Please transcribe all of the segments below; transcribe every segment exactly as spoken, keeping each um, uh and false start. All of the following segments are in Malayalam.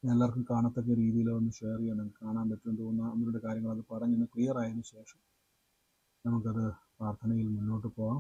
എല്ലാവർക്കും കാണത്തക്ക രീതിയിൽ ഒന്ന് ഷെയർ ചെയ്യാൻ നിങ്ങൾക്ക് കാണാൻ പറ്റുമെന്ന് തോന്നുന്ന അവരുടെ കാര്യങ്ങൾ അത് പറഞ്ഞൊന്ന് ക്ലിയർ ആയതിനു ശേഷം നമുക്കത് പ്രാർത്ഥനയിൽ മുന്നോട്ട് പോകാം.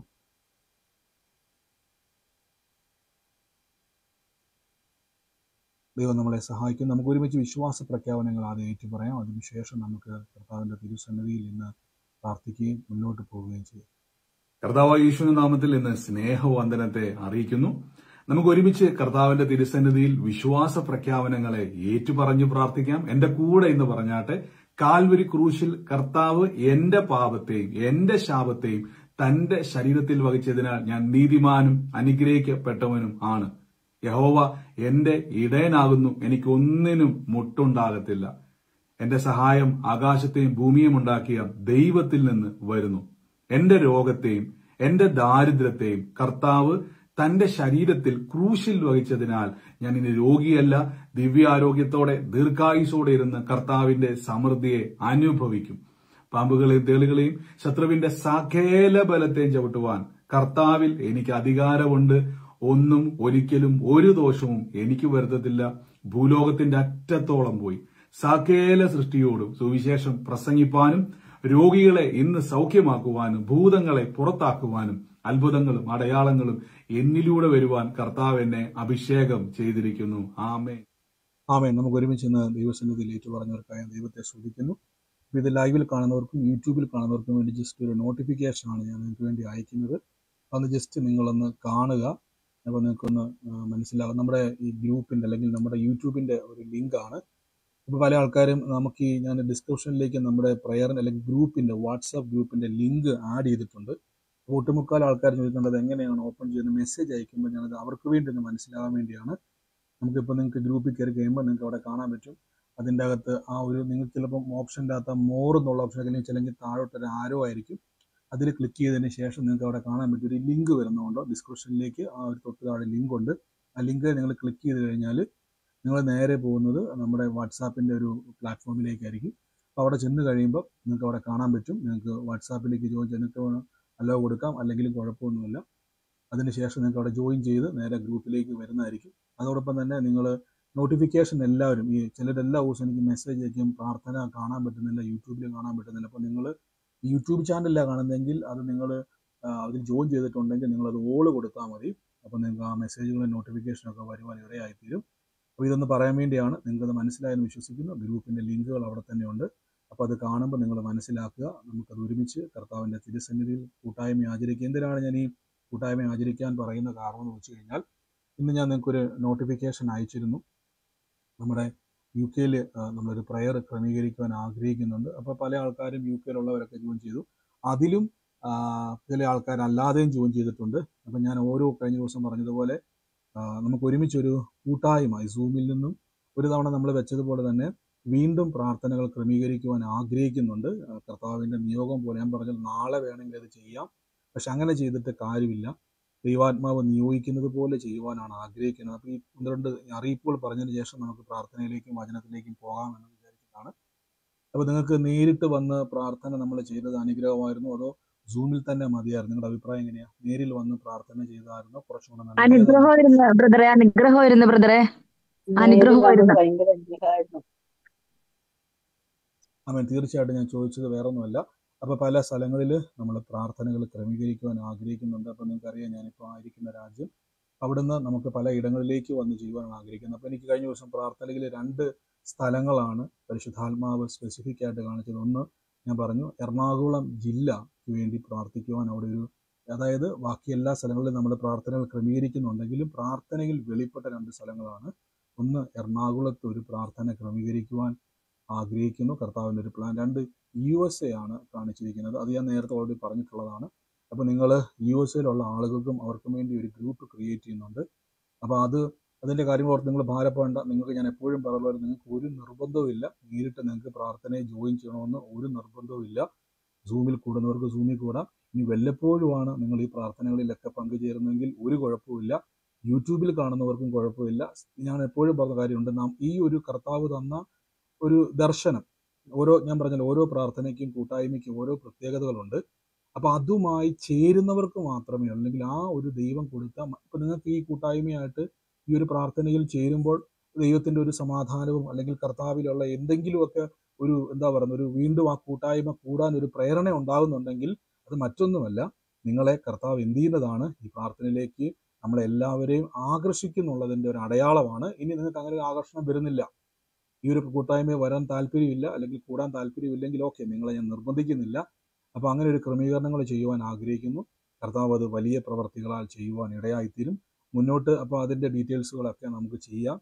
ദൈവം നമ്മളെ സഹായിക്കും. നമുക്ക് ഒരുമിച്ച് വിശ്വാസ പ്രഖ്യാപനങ്ങൾ ആദ്യം ഏറ്റു പറയാം. അതിനുശേഷം നമുക്ക് കർത്താവിൻ്റെ തിരുസന്നിധിയിൽ ഇന്ന് പ്രാർത്ഥിക്കുകയും മുന്നോട്ട് പോവുകയും ചെയ്യും. കർത്താവ് യേശുവിന്റെ നാമത്തിൽ ഇന്ന് സ്നേഹവന്ദനത്തെ അറിയിക്കുന്നു. നമുക്ക് ഒരുമിച്ച് കർത്താവിന്റെ തിരുസന്നിധിയിൽ വിശ്വാസ പ്രഖ്യാപനങ്ങളെ ഏറ്റുപറഞ്ഞു പ്രാർത്ഥിക്കാം. എന്റെ കൂടെ ഇന്ന് പറഞ്ഞാട്ടെ, കാൽവരി ക്രൂശിൽ കർത്താവ് എന്റെ പാപത്തെയും എന്റെ ശാപത്തെയും തന്റെ ശരീരത്തിൽ വഹിച്ചതിനാൽ ഞാൻ നീതിമാനും അനുഗ്രഹിക്കപ്പെട്ടവനും ആണ്. യഹോവ എന്റെ ഇടയനാകുന്നു, എനിക്ക് ഒന്നിനും മുട്ടുണ്ടാകത്തില്ല. എന്റെ സഹായം ആകാശത്തെയും ഭൂമിയും ഉണ്ടാക്കിയ ദൈവത്തിൽ നിന്ന് വരുന്നു. എന്റെ രോഗത്തെയും എന്റെ ദാരിദ്ര്യത്തെയും കർത്താവ് തന്റെ ശരീരത്തിൽ ക്രൂശിൽ വഹിച്ചതിനാൽ ഞാൻ ഇനി രോഗിയല്ല, ദിവ്യാരോഗ്യത്തോടെ ദീർഘായുസോടെ ഇരുന്ന് കർത്താവിന്റെ സമൃദ്ധിയെ അനുഭവിക്കും. പാമ്പുകളെയും തേളുകളെയും ശത്രുവിന്റെ സകല ബലത്തെയും ചവിട്ടുവാൻ കർത്താവിൽ എനിക്ക് അധികാരമുണ്ട്. ഒന്നും ഒരിക്കലും ഒരു ദോഷവും എനിക്ക് വരുത്തത്തില്ല. ഭൂലോകത്തിന്റെ അറ്റത്തോളം പോയി സകല സൃഷ്ടിയോടും സുവിശേഷം പ്രസംഗിപ്പാനും രോഗികളെ ഇന്ന് സൗഖ്യമാക്കുവാനും ഭൂതങ്ങളെ പുറത്താക്കുവാനും അത്ഭുതങ്ങളും അടയാളങ്ങളും എന്നിലൂടെ വരുവാൻ കർത്താവ് എന്നെ അഭിഷേകം ചെയ്തിരിക്കുന്നു. ആമേൻ. ആമേൻ. നമുക്ക് ഒരുമിച്ച് ഇന്ന് ദൈവസന്നിധിയിൽ ഏറ്റു പറഞ്ഞവർക്കായ ദൈവത്തെ സ്തുതിക്കുന്നു. ഇത് ലൈവിൽ കാണുന്നവർക്കും യൂട്യൂബിൽ കാണുന്നവർക്കും വേണ്ടി ജസ്റ്റ് ഒരു നോട്ടിഫിക്കേഷൻ ആണ് ഞാൻ നിങ്ങൾക്ക് വേണ്ടി അയക്കുന്നത്. അന്ന് ജസ്റ്റ് നിങ്ങളൊന്ന് കാണുക. അപ്പോൾ നിങ്ങൾക്കൊന്ന് മനസ്സിലാകും. നമ്മുടെ ഈ ഗ്രൂപ്പിൻ്റെ അല്ലെങ്കിൽ നമ്മുടെ യൂട്യൂബിൻ്റെ ഒരു ലിങ്കാണ്. ഇപ്പോൾ പല ആൾക്കാരും നമുക്ക് ഈ ഞാൻ ഡിസ്ക്രിപ്ഷനിലേക്ക് നമ്മുടെ പ്രയറിൻ്റെ അല്ലെങ്കിൽ ഗ്രൂപ്പിൻ്റെ വാട്സാപ്പ് ഗ്രൂപ്പിൻ്റെ ലിങ്ക് ആഡ് ചെയ്തിട്ടുണ്ട്. ഒട്ടുമുക്കാൽ ആൾക്കാർ ചോദിക്കേണ്ടത് എങ്ങനെയാണ് ഓപ്പൺ ചെയ്യുന്നത്, മെസ്സേജ് അയക്കുമ്പോൾ ഞാനത് അവർക്ക് വേണ്ടി ഒന്ന് മനസ്സിലാകാൻ വേണ്ടിയാണ്. നമുക്കിപ്പോൾ നിങ്ങൾക്ക് ഗ്രൂപ്പിൽ കയറി കഴിയുമ്പോൾ നിങ്ങൾക്ക് അവിടെ കാണാൻ പറ്റും. അതിൻ്റെ അകത്ത് ആ ഒരു നിങ്ങൾക്ക് ചിലപ്പം ഓപ്ഷൻ്റെ അകത്ത് മോർ എന്നുള്ള ഓപ്ഷൻ അല്ലെങ്കിൽ ചിലങ്കിൽ താഴോട്ടൊരു ആരോ ആയിരിക്കും. അതിൽ ക്ലിക്ക് ചെയ്തതിന് ശേഷം നിങ്ങൾക്ക് അവിടെ കാണാൻ പറ്റും ഒരു ലിങ്ക് വരുന്നതുകൊണ്ടോ ഡിസ്ക്രിപ്ഷനിലേക്ക് ആ ഒരു തൊട്ട് താഴെ ലിങ്ക് ഉണ്ട്. ആ ലിങ്ക് നിങ്ങൾ ക്ലിക്ക് ചെയ്ത് കഴിഞ്ഞാൽ നിങ്ങൾ നേരെ പോകുന്നത് നമ്മുടെ വാട്സാപ്പിൻ്റെ ഒരു പ്ലാറ്റ്ഫോമിലേക്കായിരിക്കും. അപ്പോൾ അവിടെ ചെന്ന് കഴിയുമ്പോൾ നിങ്ങൾക്ക് അവിടെ കാണാൻ പറ്റും. നിങ്ങൾക്ക് വാട്സാപ്പിലേക്ക് ജോയിൻ ചെയ്തിട്ട് അലോ കൊടുക്കാം, അല്ലെങ്കിലും കുഴപ്പമൊന്നുമില്ല. അതിനുശേഷം നിങ്ങൾക്ക് അവിടെ ജോയിൻ ചെയ്ത് നേരെ ഗ്രൂപ്പിലേക്ക് വരുന്നതായിരിക്കും. അതോടൊപ്പം തന്നെ നിങ്ങൾ നോട്ടിഫിക്കേഷൻ എല്ലാവരും ഈ ചിലരെല്ലാ ദിവസവും എനിക്ക് മെസ്സേജ് അയക്കും, പ്രാർത്ഥന കാണാൻ പറ്റുന്നില്ല, യൂട്യൂബിൽ കാണാൻ പറ്റുന്നില്ല. അപ്പോൾ നിങ്ങൾ യൂട്യൂബ് ചാനലിലാണ് കാണുന്നതെങ്കിൽ അത് നിങ്ങൾ അതിൽ ജോയിൻ ചെയ്തിട്ടുണ്ടെങ്കിൽ നിങ്ങളത് ഓൾ കൊടുത്താൽ മതി. അപ്പോൾ നിങ്ങൾക്ക് ആ മെസ്സേജുകളും നോട്ടിഫിക്കേഷനൊക്കെ വരുവാൻ ഇടയായിത്തീരും. അപ്പോൾ ഇതൊന്ന് പറയാൻ വേണ്ടിയാണ്. നിങ്ങൾക്കത് മനസ്സിലായെന്ന് വിശ്വസിക്കുന്നു. ഗ്രൂപ്പിൻ്റെ ലിങ്കുകൾ അവിടെ തന്നെ ഉണ്ട്. അപ്പോൾ അത് കാണുമ്പോൾ നിങ്ങൾ മനസ്സിലാക്കുക. നമുക്കത് ഒരുമിച്ച് കർത്താവിൻ്റെ തിരുസന്നിധിയിൽ കൂട്ടായ്മ ആചരിക്കുക. എന്തിനാണ് ഞാൻ ഈ കൂട്ടായ്മ ആചരിക്കാൻ പറയുന്ന കാരണം എന്ന് വെച്ച് കഴിഞ്ഞാൽ, ഇന്ന് ഞാൻ നിങ്ങൾക്കൊരു നോട്ടിഫിക്കേഷൻ അയച്ചിരുന്നു. നമ്മുടെ യു കെയിൽ നമ്മളൊരു പ്രയർ ക്രമീകരിക്കുവാൻ ആഗ്രഹിക്കുന്നുണ്ട്. അപ്പോൾ പല ആൾക്കാരും യു കെയിലുള്ളവരൊക്കെ ജോയിൻ ചെയ്തു. അതിലും ചില ആൾക്കാർ അല്ലാതെയും ജോയിൻ ചെയ്തിട്ടുണ്ട്. അപ്പം ഞാൻ ഓരോ കഴിഞ്ഞ ദിവസം പറഞ്ഞതുപോലെ നമുക്ക് ഒരുമിച്ചൊരു കൂട്ടായ്മ സൂമിൽ നിന്നും ഒരു തവണ നമ്മൾ വെച്ചതുപോലെ തന്നെ വീണ്ടും പ്രാർത്ഥനകൾ ക്രമീകരിക്കുവാൻ ആഗ്രഹിക്കുന്നുണ്ട്. കർത്താവിൻ്റെ നിയോഗം പോലെ ഞാൻ പറഞ്ഞാൽ നാളെ വേണമെങ്കിൽ അത് ചെയ്യാം. പക്ഷെ അങ്ങനെ ചെയ്തിട്ട് കാര്യമില്ല. ദൈവാത്മാവ് നിയോഗിക്കുന്നത് പോലെ ചെയ്യുവാനാണ് ആഗ്രഹിക്കുന്നത്. അപ്പോൾ ഈ ഒന്ന് രണ്ട് അറിയിപ്പുകൾ പറഞ്ഞതിന് ശേഷം നമുക്ക് പ്രാർത്ഥനയിലേക്കും വചനത്തിലേക്കും പോകാമെന്ന് വിചാരിച്ചിട്ടാണ്. അപ്പോൾ നിങ്ങൾക്ക് നേരിട്ട് വന്ന് പ്രാർത്ഥന നമ്മൾ ചെയ്തത് അനുഗ്രഹമായിരുന്നു, അതോ സൂമിൽ തന്നെ മതിയായിരുന്നു? നിങ്ങളുടെ അഭിപ്രായം എങ്ങനെയാണ്? നേരിൽ വന്ന് പ്രാർത്ഥന ചെയ്തായിരുന്നോ കുറച്ചുകൂടെ നല്ലത്? അനുഗ്രഹമായിരുന്നു ബ്രദറെ, അനുഗ്രഹമായിരുന്നു ബ്രദറെ, അനുഗ്രഹമായിരുന്നു. ആമേൻ. തീർച്ചയായിട്ടും ഞാൻ ചോദിച്ചത് വേറെ ഒന്നുമല്ല. അപ്പോൾ പല സ്ഥലങ്ങളിൽ നമ്മൾ പ്രാർത്ഥനകൾ ക്രമീകരിക്കുവാൻ ആഗ്രഹിക്കുന്നുണ്ട്. അപ്പോൾ നിങ്ങൾക്കറിയാം ഞാനിപ്പോൾ ആയിരിക്കുന്ന രാജ്യം, അവിടുന്ന് നമുക്ക് പല ഇടങ്ങളിലേക്ക് വന്ന് ചെയ്യുവാനാണ് ആഗ്രഹിക്കുന്നത്. അപ്പോൾ എനിക്ക് കഴിഞ്ഞ ദിവസം പ്രാർത്ഥനയിൽ രണ്ട് സ്ഥലങ്ങളാണ് പരിശുദ്ധാത്മാവ് സ്പെസിഫിക് ആയിട്ട് കാണിച്ചത്. ഒന്ന് ഞാൻ പറഞ്ഞു എറണാകുളം ജില്ലയ്ക്ക് വേണ്ടി പ്രാർത്ഥിക്കുവാൻ അവിടെ ഒരു, അതായത് ബാക്കി എല്ലാ സ്ഥലങ്ങളിലും നമ്മൾ പ്രാർത്ഥനകൾ ക്രമീകരിക്കുന്നുണ്ടെങ്കിലും പ്രാർത്ഥനയിൽ വെളിപ്പെട്ട രണ്ട് സ്ഥലങ്ങളാണ്. ഒന്ന് എറണാകുളത്ത് ഒരു പ്രാർത്ഥന ക്രമീകരിക്കുവാൻ ആഗ്രഹിക്കുന്നു, കർത്താവിൻ്റെ ഒരു പ്ലാൻ. രണ്ട് യു എസ് എ ആണ് കാണിച്ചിരിക്കുന്നത്. അത് ഞാൻ നേരത്തെ ഓൾറെഡി പറഞ്ഞിട്ടുള്ളതാണ്. അപ്പോൾ നിങ്ങൾ യു എസ് എയിലുള്ള ആളുകൾക്കും അവർക്കും വേണ്ടി ഒരു ഗ്രൂപ്പ് ക്രിയേറ്റ് ചെയ്യുന്നുണ്ട്. അപ്പോൾ അത് അതിൻ്റെ കാര്യങ്ങൾ ഓർത്ത് നിങ്ങൾ ഭാരപ്പെടേണ്ട. നിങ്ങൾക്ക് ഞാൻ എപ്പോഴും പറയുന്നത് നിങ്ങൾക്ക് ഒരു നിർബന്ധവും ഇല്ല. നേരിട്ട് നിങ്ങൾക്ക് പ്രാർത്ഥനയെ ജോയിൻ ചെയ്യണമെന്ന് ഒരു നിർബന്ധവും ഇല്ല. സൂമിൽ കൂടുന്നവർക്ക് സൂമിൽ കൂടാം. ഇനി വല്ലപ്പോഴുമാണ് നിങ്ങൾ ഈ പ്രാർത്ഥനകളിലൊക്കെ പങ്കുചേരുന്നതെങ്കിൽ ഒരു കുഴപ്പമില്ല. യൂട്യൂബിൽ കാണുന്നവർക്കും കുഴപ്പമില്ല. ഞാൻ എപ്പോഴും പറഞ്ഞ കാര്യമുണ്ട്, നാം ഈ ഒരു കർത്താവ് തന്ന ഒരു ദർശനം, ഓരോ ഞാൻ പറഞ്ഞാൽ ഓരോ പ്രാർത്ഥനയ്ക്കും കൂട്ടായ്മയ്ക്കും ഓരോ പ്രത്യേകതകളുണ്ട്. അപ്പോൾ അതുമായി ചേരുന്നവർക്ക് മാത്രമേ, അല്ലെങ്കിൽ ആ ഒരു ദൈവം കൊടുത്ത, ഇപ്പം നിങ്ങൾക്ക് ഈ കൂട്ടായ്മയായിട്ട് ഈ ഒരു പ്രാർത്ഥനയിൽ ചേരുമ്പോൾ ദൈവത്തിന്റെ ഒരു സമാധാനവും അല്ലെങ്കിൽ കർത്താവിലുള്ള എന്തെങ്കിലുമൊക്കെ ഒരു എന്താ പറയുക ഒരു വീണ്ടും ആ കൂട്ടായ്മ കൂടാൻ ഒരു പ്രേരണ ഉണ്ടാകുന്നുണ്ടെങ്കിൽ അത് മറ്റൊന്നുമല്ല, നിങ്ങളെ കർത്താവ് എന്ത് ചെയ്യുന്നതാണ്, ഈ പ്രാർത്ഥനയിലേക്ക് നമ്മളെല്ലാവരെയും ആകർഷിക്കുന്നുള്ളതിന്റെ ഒരു അടയാളമാണ്. ഇനി നിങ്ങൾക്ക് അങ്ങനെ ഒരു ആകർഷണം വരുന്നില്ല, ഈ ഒരു കൂട്ടായ്മയിൽ വരാൻ താല്പര്യമില്ല അല്ലെങ്കിൽ കൂടാൻ താല്പര്യമില്ലെങ്കിൽ ഓക്കെ, നിങ്ങളെ ഞാൻ നിർബന്ധിക്കുന്നില്ല. അപ്പൊ അങ്ങനെ ഒരു ക്രമീകരണങ്ങൾ ചെയ്യുവാൻ ആഗ്രഹിക്കുന്നു. കർത്താവ് അത് വലിയ പ്രവർത്തികളാൽ ചെയ്യുവാൻ ഇടയായിത്തീരും മുന്നോട്ട്. അപ്പോൾ അതിന്റെ ഡീറ്റെയിൽസുകളൊക്കെ നമുക്ക് ചെയ്യാം.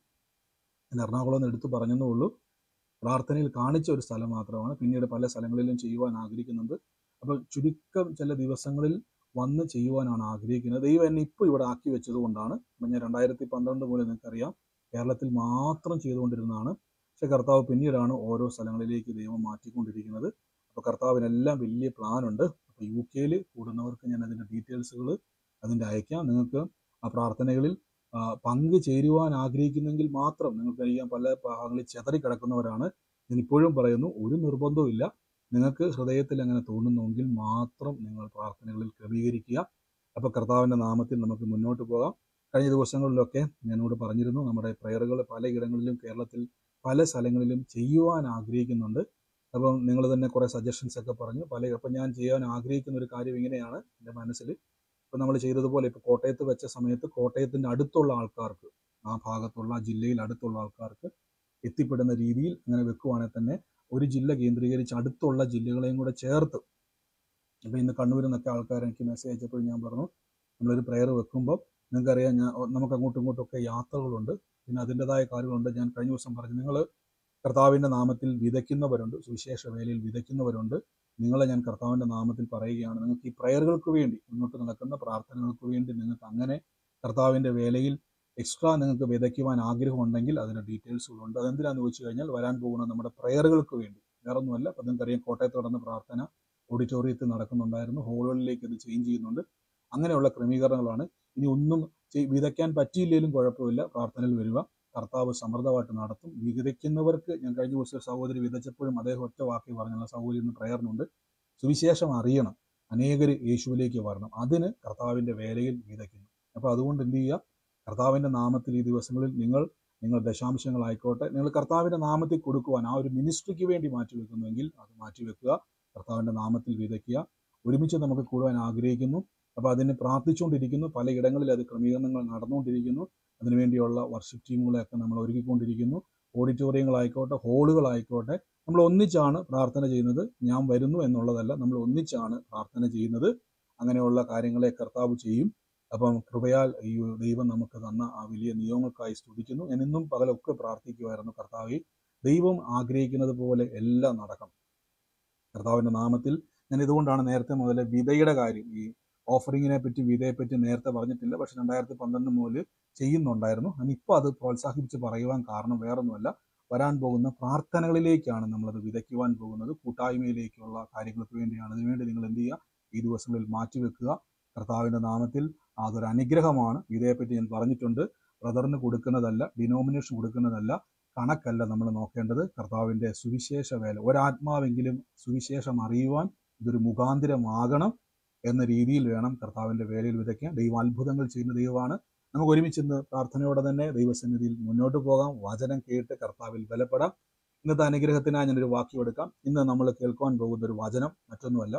ഞാൻ എറണാകുളം എന്ന് എടുത്തു പറഞ്ഞതേ ഉള്ളൂ. പ്രാർത്ഥനയിൽ കാണിച്ച ഒരു സ്ഥലം മാത്രമാണ്, പിന്നീട് പല സ്ഥലങ്ങളിലും ചെയ്യുവാൻ ആഗ്രഹിക്കുന്നുണ്ട്. അപ്പോൾ ചുരുക്കം ചില ദിവസങ്ങളിൽ വന്ന് ചെയ്യുവാനാണ് ആഗ്രഹിക്കുന്നത്. ദൈവം എന്നെ ഇപ്പോൾ ഇവിടെ ആക്കി വെച്ചത് കൊണ്ടാണ്. അപ്പം ഞാൻ രണ്ടായിരത്തി പന്ത്രണ്ട് മുതൽ നിങ്ങൾക്കറിയാം കേരളത്തിൽ മാത്രം ചെയ്തുകൊണ്ടിരുന്നതാണ്. പക്ഷെ കർത്താവ് പിന്നീടാണ് ഓരോ സ്ഥലങ്ങളിലേക്ക് ദൈവം മാറ്റിക്കൊണ്ടിരിക്കുന്നത്. അപ്പോൾ കർത്താവിനെല്ലാം വലിയ പ്ലാനുണ്ട്. അപ്പോൾ യു കെയിൽ കൂടുന്നവർക്ക് ഞാൻ അതിൻ്റെ ഡീറ്റെയിൽസുകൾ അതിൻ്റെ അയക്കാം. നിങ്ങൾക്ക് ആ പ്രാർത്ഥനകളിൽ പങ്കു ചേരുവാൻ ആഗ്രഹിക്കുന്നെങ്കിൽ മാത്രം, നിങ്ങൾക്കറിയാം പല ഭാഗങ്ങളിൽ ചെതറിക്കിടക്കുന്നവരാണ്. ഞാൻ ഇപ്പോഴും പറയുന്നു, ഒരു നിർബന്ധവും ഇല്ല. നിങ്ങൾക്ക് ഹൃദയത്തിൽ അങ്ങനെ തോന്നുന്നുവെങ്കിൽ മാത്രം നിങ്ങൾ പ്രാർത്ഥനകളിൽ ക്രമീകരിക്കുക. അപ്പോൾ കർത്താവിൻ്റെ നാമത്തിൽ നമുക്ക് മുന്നോട്ട് പോകാം. കഴിഞ്ഞ ദിവസങ്ങളിലൊക്കെ ഞാനിവിടെ പറഞ്ഞിരുന്നു, നമ്മുടെ പ്രയറുകൾ പലയിടങ്ങളിലും കേരളത്തിൽ പല സ്ഥലങ്ങളിലും ചെയ്യുവാൻ ആഗ്രഹിക്കുന്നുണ്ട്. അപ്പം നിങ്ങൾ തന്നെ കുറേ സജഷൻസ് ഒക്കെ പറഞ്ഞു. പല അപ്പം ഞാൻ ചെയ്യാൻ ആഗ്രഹിക്കുന്ന ഒരു കാര്യം ഇങ്ങനെയാണ് എൻ്റെ മനസ്സിൽ. ഇപ്പം നമ്മൾ ചെയ്തതുപോലെ ഇപ്പോൾ കോട്ടയത്ത് വെച്ച സമയത്ത് കോട്ടയത്തിൻ്റെ അടുത്തുള്ള ആൾക്കാർക്ക്, ആ ഭാഗത്തുള്ള ആ ജില്ലയിൽ അടുത്തുള്ള ആൾക്കാർക്ക് എത്തിപ്പെടുന്ന രീതിയിൽ അങ്ങനെ വെക്കുവാണെങ്കിൽ തന്നെ ഒരു ജില്ല കേന്ദ്രീകരിച്ച് അടുത്തുള്ള ജില്ലകളെയും കൂടെ ചേർത്ത്, ഇപ്പം ഇന്ന് കണ്ണൂരിൽ നിന്നൊക്കെ ആൾക്കാർ എനിക്ക് മെസ്സേജ് അയച്ചപ്പോൾ ഞാൻ പറഞ്ഞു, നമ്മളൊരു പ്രെയർ വെക്കുമ്പോൾ നിങ്ങൾക്കറിയാം ഞാൻ നമുക്ക് അങ്ങോട്ടും ഇങ്ങോട്ടൊക്കെ യാത്രകളുണ്ട്, പിന്നെ അതിൻ്റെതായ കാര്യങ്ങളുണ്ട്. ഞാൻ കഴിഞ്ഞ ദിവസം പറഞ്ഞു, നിങ്ങൾ കർത്താവിൻ്റെ നാമത്തിൽ വിതയ്ക്കുന്നവരുണ്ട്, സുവിശേഷ വേലയിൽ വിതയ്ക്കുന്നവരുണ്ട്. നിങ്ങളെ ഞാൻ കർത്താവിൻ്റെ നാമത്തിൽ പറയുകയാണ്, നിങ്ങൾക്ക് ഈ പ്രയറുകൾക്ക് വേണ്ടി മുന്നോട്ട് നടക്കുന്ന പ്രാർത്ഥനകൾക്ക് വേണ്ടി നിങ്ങൾക്ക് അങ്ങനെ കർത്താവിൻ്റെ വേലയിൽ എക്സ്ട്രാ നിങ്ങൾക്ക് വിതയ്ക്കുവാൻ ആഗ്രഹമുണ്ടെങ്കിൽ അതിൻ്റെ ഡീറ്റെയിൽസുകളുണ്ട്. അതെന്തിനാന്ന് ചോദിച്ചു കഴിഞ്ഞാൽ വരാൻ പോകുന്ന നമ്മുടെ പ്രയറുകൾക്ക് വേണ്ടി, വേറൊന്നുമല്ല. അപ്പം നിങ്ങൾക്കറിയാം കോട്ടയത്ത് നടന്ന പ്രാർത്ഥന ഓഡിറ്റോറിയത്തിൽ നടക്കുന്നുണ്ടായിരുന്നു, ഹോളുകളിലേക്ക് ഇത് ചേഞ്ച് ചെയ്യുന്നുണ്ട്. അങ്ങനെയുള്ള ക്രമീകരണങ്ങളാണ്. ഇനി ഒന്നും വിതയ്ക്കാൻ പറ്റിയില്ലെങ്കിലും കുഴപ്പമില്ല, പ്രാർത്ഥനയിൽ വരിക, കർത്താവ് സമൃദ്ധമായിട്ട് നടത്തും. വിതയ്ക്കുന്നവർക്ക് ഞാൻ കഴിഞ്ഞ ദിവസം സഹോദരി വിതച്ചപ്പോഴും അദ്ദേഹം ഒറ്റ വാക്കി പറഞ്ഞുള്ള സഹോദരി ഇന്ന് പ്രയറിനുണ്ട്, സുവിശേഷം അറിയണം, അനേകർ യേശുവിലേക്ക് വരണം, അതിന് കർത്താവിൻ്റെ വേലയിൽ വിതയ്ക്കുന്നു. അപ്പോൾ അതുകൊണ്ട് എന്ത് ചെയ്യുക, കർത്താവിൻ്റെ നാമത്തിൽ ഈ ദിവസങ്ങളിൽ നിങ്ങൾ നിങ്ങൾ ദശാംശങ്ങളായിക്കോട്ടെ നിങ്ങൾ കർത്താവിൻ്റെ നാമത്തിൽ കൊടുക്കുവാൻ ആ ഒരു മിനിസ്ട്രിക്ക് വേണ്ടി മാറ്റിവെക്കുന്നുവെങ്കിൽ അത് മാറ്റിവെക്കുക, കർത്താവിൻ്റെ നാമത്തിൽ വിതയ്ക്കുക. ഒരുമിച്ച് നമുക്ക് കൂടുവാൻ ആഗ്രഹിക്കുന്നു. അപ്പോൾ അതിന് പ്രാർത്ഥിച്ചുകൊണ്ടിരിക്കുന്നു. പലയിടങ്ങളിൽ അത് ക്രമീകരണങ്ങൾ നടന്നുകൊണ്ടിരിക്കുന്നു. അതിനുവേണ്ടിയുള്ള വർഷിപ്പ് ടീമുകളെയൊക്കെ നമ്മൾ ഒരുക്കിക്കൊണ്ടിരിക്കുന്നു. ഓഡിറ്റോറിയങ്ങളായിക്കോട്ടെ, ഹോളുകളായിക്കോട്ടെ, നമ്മൾ ഒന്നിച്ചാണ് പ്രാർത്ഥന ചെയ്യുന്നത്. ഞാൻ വരുന്നു എന്നുള്ളതല്ല, നമ്മൾ ഒന്നിച്ചാണ് പ്രാർത്ഥന ചെയ്യുന്നത്. അങ്ങനെയുള്ള കാര്യങ്ങളെ കർത്താവ് ചെയ്യും. അപ്പം കൃപയാൽ ഈ ദൈവം നമുക്ക് തന്ന ആ വലിയ നിയമങ്ങൾക്കായി സ്തുതിക്കുന്നു. ഞാൻ ഇന്നും പകലൊക്കെ പ്രാർത്ഥിക്കുമായിരുന്നു, കർത്താവേ ദൈവം ആഗ്രഹിക്കുന്നത് പോലെ എല്ലാം നടക്കണം കർത്താവിൻ്റെ നാമത്തിൽ. ഞാൻ ഇതുകൊണ്ടാണ് നേരത്തെ മുതലേ വിതയുടെ കാര്യം, ഈ ഓഫറിങ്ങിനെ പറ്റി വിതയെ പറ്റി നേരത്തെ പറഞ്ഞിട്ടില്ല, പക്ഷെ രണ്ടായിരത്തി പന്ത്രണ്ട് മുതൽ ചെയ്യുന്നുണ്ടായിരുന്നു. ഇപ്പോൾ അത് പ്രോത്സാഹിപ്പിച്ച് പറയുവാൻ കാരണം വേറൊന്നുമല്ല, വരാൻ പോകുന്ന പ്രാർത്ഥനകളിലേക്കാണ് നമ്മളത് വിതയ്ക്കുവാൻ പോകുന്നത്, കൂട്ടായ്മയിലേക്കുള്ള കാര്യങ്ങൾക്ക് വേണ്ടിയാണ്. അതിനുവേണ്ടി നിങ്ങൾ എന്ത് ചെയ്യുക, ഈ ദിവസങ്ങളിൽ മാറ്റിവെക്കുക. കർത്താവിൻ്റെ നാമത്തിൽ അതൊരു അനുഗ്രഹമാണ്. വിതയെപ്പറ്റി ഞാൻ പറഞ്ഞിട്ടുണ്ട്, ബ്രദറിന് കൊടുക്കുന്നതല്ല, ഡിനോമിനേഷൻ കൊടുക്കുന്നതല്ല, കണക്കല്ല നമ്മൾ നോക്കേണ്ടത്. കർത്താവിൻ്റെ സുവിശേഷ വേല, ഒരാത്മാവെങ്കിലും സുവിശേഷം അറിയുവാൻ ഇതൊരു മുഖാന്തിരമാകണം എന്ന രീതിയിൽ വേണം കർത്താവിൻ്റെ വേലയിൽ വിതയ്ക്കാൻ. ദൈവം അത്ഭുതങ്ങൾ ചെയ്യുന്ന ദൈവമാണ്. നമുക്ക് ഒരുമിച്ച് ഇന്ന് പ്രാർത്ഥനയോടെ തന്നെ ദൈവസന്നിധിയിൽ മുന്നോട്ട് പോകാം, വചനം കേട്ട് കർത്താവിൽ ബലപ്പെടാം. ഇന്നത്തെ അനുഗ്രഹത്തിനായി ഞാനൊരു വാക്യം എടുക്കാം. ഇന്ന് നമ്മൾ കേൾക്കുവാൻ പോകുന്ന ഒരു വചനം മറ്റൊന്നുമല്ല,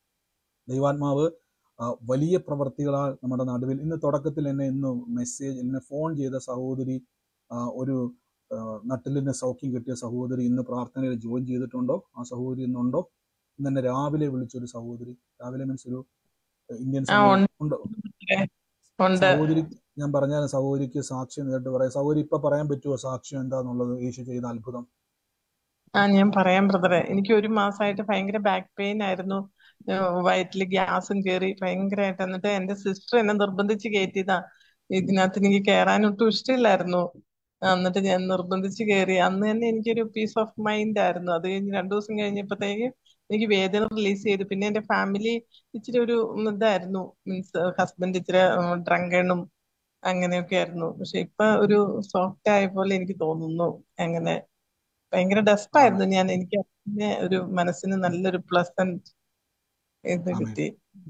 ദൈവാത്മാവ് വലിയ പ്രവർത്തികളാൽ നമ്മുടെ നടുവിൽ, ഇന്ന് തുടക്കത്തിൽ എന്നെ ഇന്ന് മെസ്സേജ് എന്നെ ഫോൺ ചെയ്ത സഹോദരി, ഒരു നട്ടിലിന് സൗഖ്യം കിട്ടിയ സഹോദരി ഇന്ന് പ്രാർത്ഥനയിൽ ജോയിൻ ചെയ്തിട്ടുണ്ടോ? ആ സഹോദരി ഇന്നുണ്ടോ? ഇന്ന് എന്നെ രാവിലെ വിളിച്ചൊരു സഹോദരി, രാവിലെ മീൻസ് ഒരു ഇന്ത്യൻ സമയം ഉണ്ടോ സഹോദരി? ഞാൻ പറഞ്ഞാൽ സഹോദരിക്ക് സാക്ഷ്യം നേരിട്ട് പറയാം. സഹോദരി ഇപ്പൊ പറയാൻ പറ്റുമോ സാക്ഷ്യം എന്താന്നുള്ളത്, യേശു ചെയ്ത അത്ഭുതം? ആ ഞാൻ പറയാം ബ്രദറെ. എനിക്ക് ഒരു മാസമായിട്ട് ഭയങ്കര ബാക്ക് പെയിൻ ആയിരുന്നു, വയറ്റിൽ ഗ്യാസും കയറി ഭയങ്കരമായിട്ട്. എന്നിട്ട് എന്റെ സിസ്റ്റർ എന്നെ നിർബന്ധിച്ച് കയറ്റിയതാ. ഇതിനകത്ത് എനിക്ക് കയറാനൊട്ടും ഇഷ്ടമില്ലായിരുന്നു. എന്നിട്ട് ഞാൻ നിർബന്ധിച്ച് കയറി. അന്ന് തന്നെ എനിക്കൊരു പീസ് ഓഫ് മൈൻഡ് ആയിരുന്നു. അത് കഴിഞ്ഞ് രണ്ടു ദിവസം കഴിഞ്ഞപ്പോഴത്തേക്ക് എനിക്ക് വേദന റിലീസ് ചെയ്തു. പിന്നെ എന്റെ ഫാമിലി ഇച്ചിരി ഒരു ഇതായിരുന്നു, മീൻസ് ഹസ്ബൻഡ് ഇച്ചിരി ഡ്രങ്കണും അങ്ങനെയൊക്കെ ആയിരുന്നു. പക്ഷെ ഇപ്പൊ ഒരു സോഫ്റ്റ് ആയ പോലെ എനിക്ക് തോന്നുന്നു. അങ്ങനെ ഭയങ്കര ഡെസ്പായിരുന്നു ഞാൻ. എനിക്ക് ഒരു മനസ്സിന് നല്ലൊരു പ്ലസന്റ് ഇത് കിട്ടി.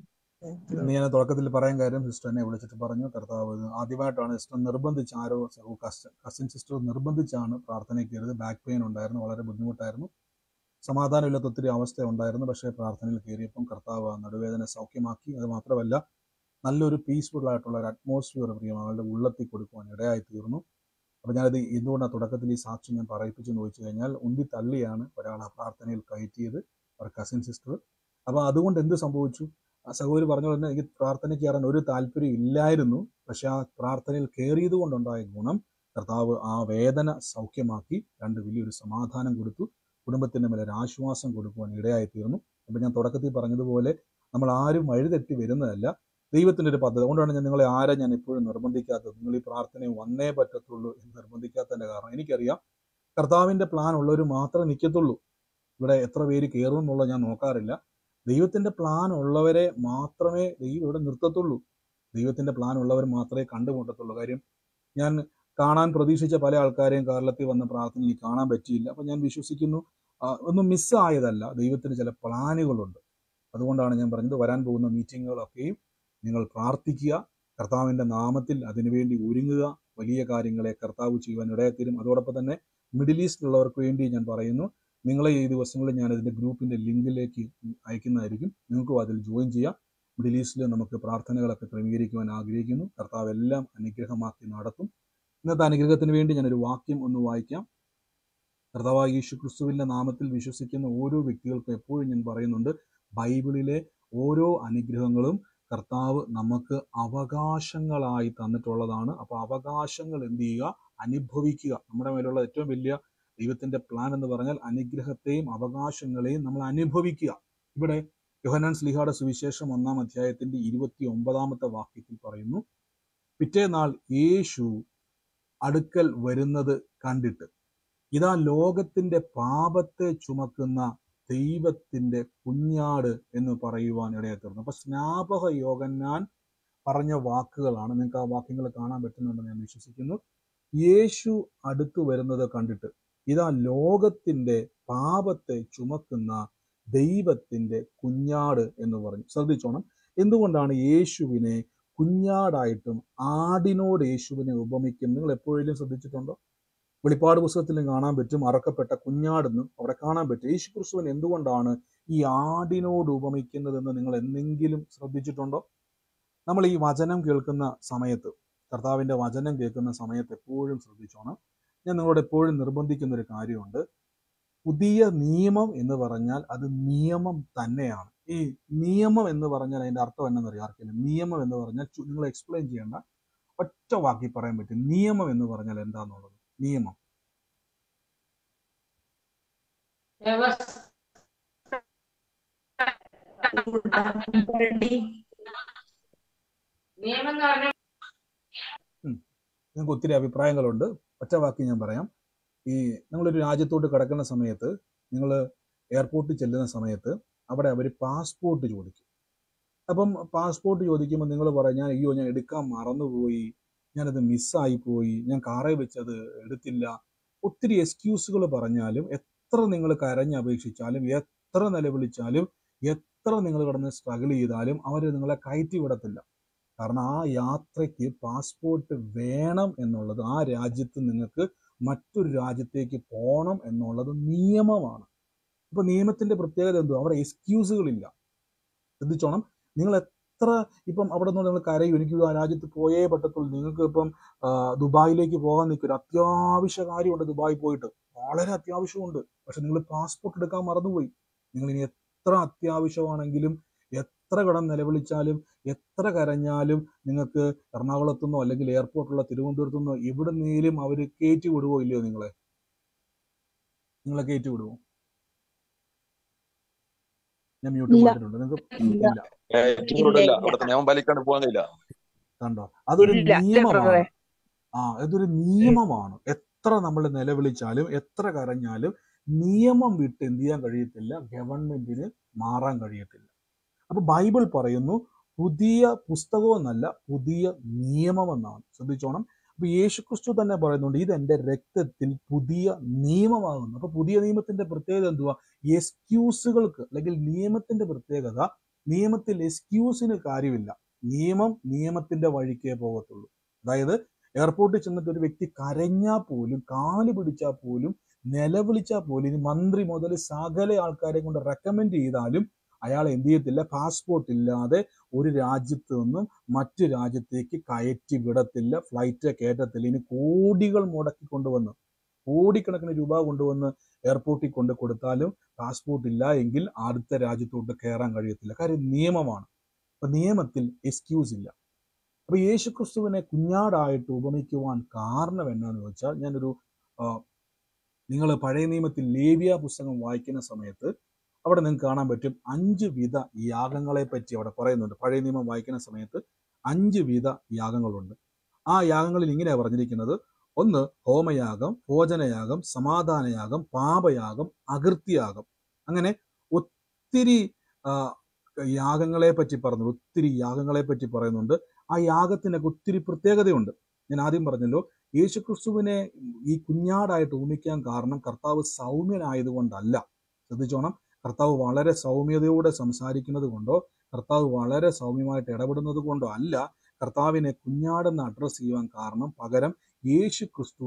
എന്ന് ഞാൻ തുടക്കത്തിൽ പറയാൻ കാര്യം സിസ്റ്റർ എന്നെ വിളിച്ചിട്ട് പറഞ്ഞു, കർത്താവ് ആദ്യമായിട്ടാണ് സിസ്റ്റർ നിർബന്ധിച്ച് ആരോ കസിൻ സിസ്റ്റർ നിർബന്ധിച്ചാണ് പ്രാർത്ഥനയ്ക്ക് കയറിയത്. ബാക്ക് പെയിൻ ഉണ്ടായിരുന്നു, വളരെ ബുദ്ധിമുട്ടായിരുന്നു, സമാധാനമില്ലാത്ത ഒത്തിരി അവസ്ഥ ഉണ്ടായിരുന്നു. പക്ഷേ പ്രാർത്ഥനയിൽ കയറിയപ്പം കർത്താവ് ആ നടുവേദന സൗഖ്യമാക്കി. അത് മാത്രമല്ല നല്ലൊരു പീസ്ഫുൾ ആയിട്ടുള്ള ഒരു അറ്റ്മോസ്ഫിയർ പ്രിയം അവളുടെ ഉള്ളത്തിൽ കൊടുക്കുവാൻ ഇടയായി തീർന്നു. അപ്പോൾ ഞാനത് എന്തുകൊണ്ടാണ് തുടക്കത്തിൽ ഈ സാക്ഷി ഞാൻ പറയിപ്പിച്ചെന്ന് ചോദിച്ചു കഴിഞ്ഞാൽ, ഉന്തി തള്ളിയാണ് ഒരാൾ ആ പ്രാർത്ഥനയിൽ കയറ്റിയത്, ഒരു കസിൻ സിസ്റ്റർ. അപ്പോൾ അതുകൊണ്ട് എന്ത് സംഭവിച്ചു? ആ സഹോദരി പറഞ്ഞ പോലെ തന്നെ എനിക്ക് പ്രാർത്ഥനയ്ക്ക് കയറാൻ ഒരു താല്പര്യം ഇല്ലായിരുന്നു. പക്ഷെ ആ പ്രാർത്ഥനയിൽ കയറിയത് കൊണ്ടുണ്ടായ ഗുണം, കർത്താവ് ആ വേദന സൗഖ്യമാക്കി, രണ്ട് വലിയൊരു സമാധാനം കൊടുത്തു, കുടുംബത്തിൻ്റെ മേലെ ഒരു ആശ്വാസം കൊടുക്കുവാൻ ഇടയായി തീർന്നു. അപ്പം ഞാൻ തുടക്കത്തിൽ പറഞ്ഞതുപോലെ നമ്മൾ ആരും വഴിതെറ്റി വരുന്നതല്ല, ദൈവത്തിൻ്റെ ഒരു പദ്ധതി. അതുകൊണ്ടാണ് ഞാൻ നിങ്ങളെ ആരെ ഞാൻ എപ്പോഴും നിർബന്ധിക്കാത്തത്. നിങ്ങൾ ഈ പ്രാർത്ഥനയെ വന്നേ പറ്റത്തുള്ളൂ എന്ന് നിർബന്ധിക്കാത്തതിൻ്റെ കാരണം എനിക്കറിയാം കർത്താവിൻ്റെ പ്ലാൻ ഉള്ളവർ മാത്രമേ നിൽക്കത്തുള്ളൂ. ഇവിടെ എത്ര പേര് കയറും എന്നുള്ളത് ഞാൻ നോക്കാറില്ല. ദൈവത്തിൻ്റെ പ്ലാൻ ഉള്ളവരെ മാത്രമേ ദൈവം ഇവിടെ നിർത്തത്തുള്ളൂ. ദൈവത്തിൻ്റെ പ്ലാൻ ഉള്ളവർ മാത്രമേ കണ്ടുമുട്ടത്തുള്ളൂ. കാര്യം ഞാൻ കാണാൻ പ്രതീക്ഷിച്ച പല ആൾക്കാരെയും കേരളത്തിൽ വന്ന പ്രാർത്ഥനയിൽ കാണാൻ പറ്റിയില്ല. അപ്പം ഞാൻ വിശ്വസിക്കുന്നു ഒന്നും മിസ്സായതല്ല, ദൈവത്തിന് ചില പ്ലാനുകളുണ്ട്. അതുകൊണ്ടാണ് ഞാൻ പറഞ്ഞത്, വരാൻ പോകുന്ന മീറ്റിങ്ങുകളൊക്കെയും നിങ്ങൾ പ്രാർത്ഥിക്കുക, കർത്താവിൻ്റെ നാമത്തിൽ അതിനുവേണ്ടി ഒരുങ്ങുക. വലിയ കാര്യങ്ങളെ കർത്താവ് ചെയ്യുവാൻ ഇടയാത്തരും. അതോടൊപ്പം തന്നെ മിഡിൽ ഈസ്റ്റിലുള്ളവർക്ക് വേണ്ടി ഞാൻ പറയുന്നു, നിങ്ങളെ ഈ ദിവസങ്ങളിൽ ഞാൻ ഇതിൻ്റെ ഗ്രൂപ്പിൻ്റെ ലിങ്കിലേക്ക് അയക്കുന്നതായിരിക്കും. നിങ്ങൾക്കും അതിൽ ജോയിൻ ചെയ്യാം. മിഡിൽ ഈസ്റ്റിൽ നമുക്ക് പ്രാർത്ഥനകളൊക്കെ ക്രമീകരിക്കുവാൻ ആഗ്രഹിക്കുന്നു. കർത്താവ് എല്ലാം അനുഗ്രഹമാക്കി നടത്തും. ഇന്നത്തെ അനുഗ്രഹത്തിന് വേണ്ടി ഞാനൊരു വാക്യം ഒന്ന് വായിക്കാം. കർത്താവായ യേശു ക്രിസ്തുവിൻ്റെ നാമത്തിൽ വിശ്വസിക്കുന്ന ഓരോ വ്യക്തികൾക്കും എപ്പോഴും ഞാൻ പറയുന്നുണ്ട്, ബൈബിളിലെ ഓരോ അനുഗ്രഹങ്ങളും കർത്താവ് നമുക്ക് അവകാശങ്ങളായി തന്നിട്ടുള്ളതാണ്. അപ്പോൾ അവകാശങ്ങൾ എന്ത് ചെയ്യുക? അനുഭവിക്കുക. നമ്മുടെ മേലുള്ള ഏറ്റവും വലിയ ദൈവത്തിൻ്റെ പ്ലാൻ എന്ന് പറഞ്ഞാൽ അനുഗ്രഹത്തെയും അവകാശങ്ങളെയും നമ്മൾ അനുഭവിക്കുക. ഇവിടെ യോഹന്നാൻ ശ്ലീഹായുടെ സുവിശേഷം ഒന്നാം അധ്യായത്തിന്റെ ഇരുപത്തി ഒമ്പതാമത്തെ വാക്യത്തിൽ പറയുന്നു, പിറ്റേനാൾ യേശു അടുക്കൽ വരുന്നത് കണ്ടിട്ട്, ഇതാ ലോകത്തിന്റെ പാപത്തെ ചുമക്കുന്ന ദൈവത്തിന്റെ കുഞ്ഞാട് എന്ന് പറയുവാൻ ഇടയാത്തീർന്നു. അപ്പൊ സ്നാപക യോഹന്നാൻ പറഞ്ഞ വാക്കുകളാണ്. നിങ്ങൾക്ക് ആ വാക്യങ്ങൾ കാണാൻ പറ്റുന്നുണ്ടെന്ന് ഞാൻ വിശ്വസിക്കുന്നു. യേശു അടുത്തു വരുന്നത് കണ്ടിട്ട്, ഇതാ ലോകത്തിന്റെ പാപത്തെ ചുമക്കുന്ന ദൈവത്തിന്റെ കുഞ്ഞാട് എന്ന് പറഞ്ഞു. ശ്രദ്ധിച്ചോണം, എന്തുകൊണ്ടാണ് യേശുവിനെ കുഞ്ഞാടായിട്ടും ആടിനോട് യേശുവിനെ ഉപമിക്കുന്നത്? നിങ്ങൾ എപ്പോഴെങ്കിലും ശ്രദ്ധിച്ചിട്ടുണ്ടോ? വെളിപ്പാട് പുസ്തകത്തിലും കാണാൻ പറ്റും, അറക്കപ്പെട്ട കുഞ്ഞാടെന്നും അവിടെ കാണാൻ പറ്റും. യേശു ക്രിസ്തുവിനെ എന്തുകൊണ്ടാണ് ഈ ആടിനോട് ഉപമിക്കുന്നതെന്ന് നിങ്ങൾ എന്തെങ്കിലും ശ്രദ്ധിച്ചിട്ടുണ്ടോ? നമ്മൾ ഈ വചനം കേൾക്കുന്ന സമയത്ത്, കർത്താവിൻ്റെ വചനം കേൾക്കുന്ന സമയത്ത് എപ്പോഴും ശ്രദ്ധിച്ചോണം. ഞാൻ നിങ്ങളോട് എപ്പോഴും നിർബന്ധിക്കുന്ന ഒരു കാര്യമുണ്ട്. പുതിയ നിയമം എന്ന് പറഞ്ഞാൽ അത് നിയമം തന്നെയാണ്. ഈ നിയമം എന്ന് പറഞ്ഞാൽ അതിൻ്റെ അർത്ഥം എന്നറിയാം ആർക്കെങ്കിലും? നിയമം എന്ന് പറഞ്ഞാൽ നിങ്ങൾ എക്സ്പ്ലെയിൻ ചെയ്യേണ്ട, ഒറ്റ വാക്കി പറയാൻ പറ്റും. നിയമം എന്ന് പറഞ്ഞാൽ എന്താന്നുള്ളത്. നിയമം നിങ്ങൾക്ക് ഒത്തിരി അഭിപ്രായങ്ങളുണ്ട്. ഒറ്റ വാക്കി ഞാൻ പറയാം. ഈ നിങ്ങളൊരു രാജ്യത്തോട്ട് കിടക്കുന്ന സമയത്ത്, നിങ്ങൾ എയർപോർട്ടിൽ ചെല്ലുന്ന സമയത്ത് അവിടെ അവർ പാസ്പോർട്ട് ചോദിക്കും. അപ്പം പാസ്പോർട്ട് ചോദിക്കുമ്പോൾ നിങ്ങൾ പറഞ്ഞാൽ, അയ്യോ ഞാൻ എടുക്കാൻ മറന്നുപോയി, ഞാനത് മിസ്സായി പോയി, ഞാൻ കാറേ വെച്ചത് എടുത്തില്ല. ഒത്തിരി എക്സ്ക്യൂസുകൾ പറഞ്ഞാലും, എത്ര നിങ്ങൾ കരഞ്ഞപേക്ഷിച്ചാലും, എത്ര നിലവിളിച്ചാലും, എത്ര നിങ്ങൾ കിടന്ന് സ്ട്രഗിൾ ചെയ്താലും അവർ നിങ്ങളെ കയറ്റി വിടത്തില്ല. കാരണം ആ യാത്രയ്ക്ക് പാസ്പോർട്ട് വേണം എന്നുള്ളത്, ആ രാജ്യത്ത് നിങ്ങൾക്ക് മറ്റൊരു രാജ്യത്തേക്ക് പോകണം എന്നുള്ളത് നിയമമാണ്. ഇപ്പൊ നിയമത്തിന്റെ പ്രത്യേകത എന്തോ? അവിടെ എക്സ്ക്യൂസുകളില്ല. ശ്രദ്ധിച്ചോണം, നിങ്ങൾ എത്ര ഇപ്പം അവിടെ നിന്ന് നിങ്ങൾ കരയും, എനിക്ക് ആ രാജ്യത്ത് പോയേ പറ്റത്തുള്ളൂ. നിങ്ങൾക്ക് ഇപ്പം ദുബായിലേക്ക് പോകാൻ നിൽക്കും, ഒരു അത്യാവശ്യ കാര്യമുണ്ട്, ദുബായി പോയിട്ട് വളരെ അത്യാവശ്യമുണ്ട്. പക്ഷെ നിങ്ങൾ പാസ്പോർട്ട് എടുക്കാൻ മറന്നുപോയി. നിങ്ങൾ ഇനി എത്ര അത്യാവശ്യമാണെങ്കിലും, എത്ര കടം നിലവിളിച്ചാലും, എത്ര കരഞ്ഞാലും നിങ്ങൾക്ക് എറണാകുളത്തുനിന്നോ അല്ലെങ്കിൽ എയർപോർട്ടുള്ള തിരുവനന്തപുരത്തു നിന്നോ എവിടുന്നേലും അവർ കയറ്റി വിടുവോ ഇല്ലയോ? നിങ്ങളെ നിങ്ങളെ കയറ്റി വിടുവോ? ഞാൻ മ്യൂട്ട് മാറ്റിട്ടുണ്ട്. നിങ്ങൾക്ക് ഇല്ല. കണ്ടോ? അതൊരു നിയമമാണ്. ആ അതൊരു നിയമമാണ്. എത്ര നമ്മൾ നിലവിളിച്ചാലും, എത്ര കരഞ്ഞാലും നിയമം വിട്ട് എന്ത് ചെയ്യാൻ കഴിയത്തില്ല, ഗവൺമെന്റിന് മാറാൻ കഴിയത്തില്ല. അപ്പൊ ബൈബിൾ പറയുന്നു, പുതിയ പുസ്തകമെന്നല്ല, പുതിയ നിയമമെന്നാണ്. ശ്രദ്ധിച്ചോണം. അപ്പൊ യേശുക്രിസ്തു തന്നെ പറയുന്നുണ്ട്, ഇത് എൻ്റെ രക്തത്തിൽ പുതിയ നിയമമാകുന്നു. അപ്പൊ പുതിയ നിയമത്തിന്റെ പ്രത്യേകത എന്തുവാ? എക്സ്ക്യൂസുകൾക്ക് അല്ലെങ്കിൽ നിയമത്തിന്റെ പ്രത്യേകത നിയമത്തിൽ എക്സ്ക്യൂസിന് കാര്യമില്ല. നിയമം നിയമത്തിന്റെ വഴിക്കേ പോകത്തുള്ളൂ. അതായത് എയർപോർട്ടിൽ ചെന്നിട്ട് ഒരു വ്യക്തി കരഞ്ഞാൽ പോലും, കാല് പിടിച്ചാൽ പോലും, നിലവിളിച്ചാൽ പോലും, ഇനി മന്ത്രി മുതൽ സകല ആൾക്കാരെ കൊണ്ട് റെക്കമെൻഡ് ചെയ്താലും അയാൾ എന്ത് ചെയ്യത്തില്ല, പാസ്പോർട്ട് ഇല്ലാതെ ഒരു രാജ്യത്ത് നിന്നും മറ്റു രാജ്യത്തേക്ക് കയറ്റി വിടത്തില്ല, ഫ്ലൈറ്റ് കയറ്റത്തില്ല. ഇനി കോടികൾ മുടക്കി കൊണ്ടുവന്ന്, കോടിക്കണക്കിന് രൂപ കൊണ്ടുവന്ന് എയർപോർട്ടിൽ കൊണ്ട് കൊടുത്താലും പാസ്പോർട്ട് ഇല്ല എങ്കിൽ അടുത്ത രാജ്യത്തോട്ട് കയറാൻ കഴിയത്തില്ല. കാര്യം നിയമമാണ്. അപ്പൊ നിയമത്തിൽ എക്സ്ക്യൂസ് ഇല്ല. അപ്പൊ യേശുക്രിസ്തുവിനെ കുഞ്ഞാടായിട്ട് ഉപമിക്കുവാൻ കാരണം എന്നാന്ന് വെച്ചാൽ, ഞാനൊരു നിങ്ങൾ പഴയ നിയമത്തിൽ ലേവ്യ പുസ്തകം വായിക്കുന്ന സമയത്ത് അവിടെ നിങ്ങൾക്ക് കാണാൻ പറ്റും അഞ്ച് വിധ യാഗങ്ങളെ പറ്റി അവിടെ പറയുന്നുണ്ട്. പഴയ നിയമം വായിക്കുന്ന സമയത്ത് അഞ്ച് വിധ യാഗങ്ങളുണ്ട്. ആ യാഗങ്ങളിൽ ഇങ്ങനെയാണ് പറഞ്ഞിരിക്കുന്നത്: ഒന്ന് ഹോമയാഗം, ഭോജനയാഗം, സമാധാനയാഗം, പാപയാഗം, അകൃത്യയാഗം. അങ്ങനെ ഒത്തിരി യാഗങ്ങളെ പറ്റി പറഞ്ഞു, ഒത്തിരി യാഗങ്ങളെ പറ്റി പറയുന്നുണ്ട്. ആ യാഗത്തിനൊക്കെ ഒത്തിരി പ്രത്യേകതയുണ്ട്. ഞാൻ ആദ്യം പറഞ്ഞല്ലോ, യേശുക്രിസ്തുവിനെ ഈ കുഞ്ഞാടായിട്ട് ഉപമിക്കാൻ കാരണം കർത്താവ് സൗമ്യനായതുകൊണ്ടല്ല. ശ്രദ്ധിച്ചോണം, കർത്താവ് വളരെ സൗമ്യതയോടെ സംസാരിക്കുന്നത് കൊണ്ടോ കർത്താവ് വളരെ സൗമ്യമായിട്ട് ഇടപെടുന്നത് കൊണ്ടോ അല്ല കർത്താവിനെ കുഞ്ഞാടെന്ന് അഡ്രസ് ചെയ്യുവാൻ കാരണം. പകരം യേശു ക്രിസ്തു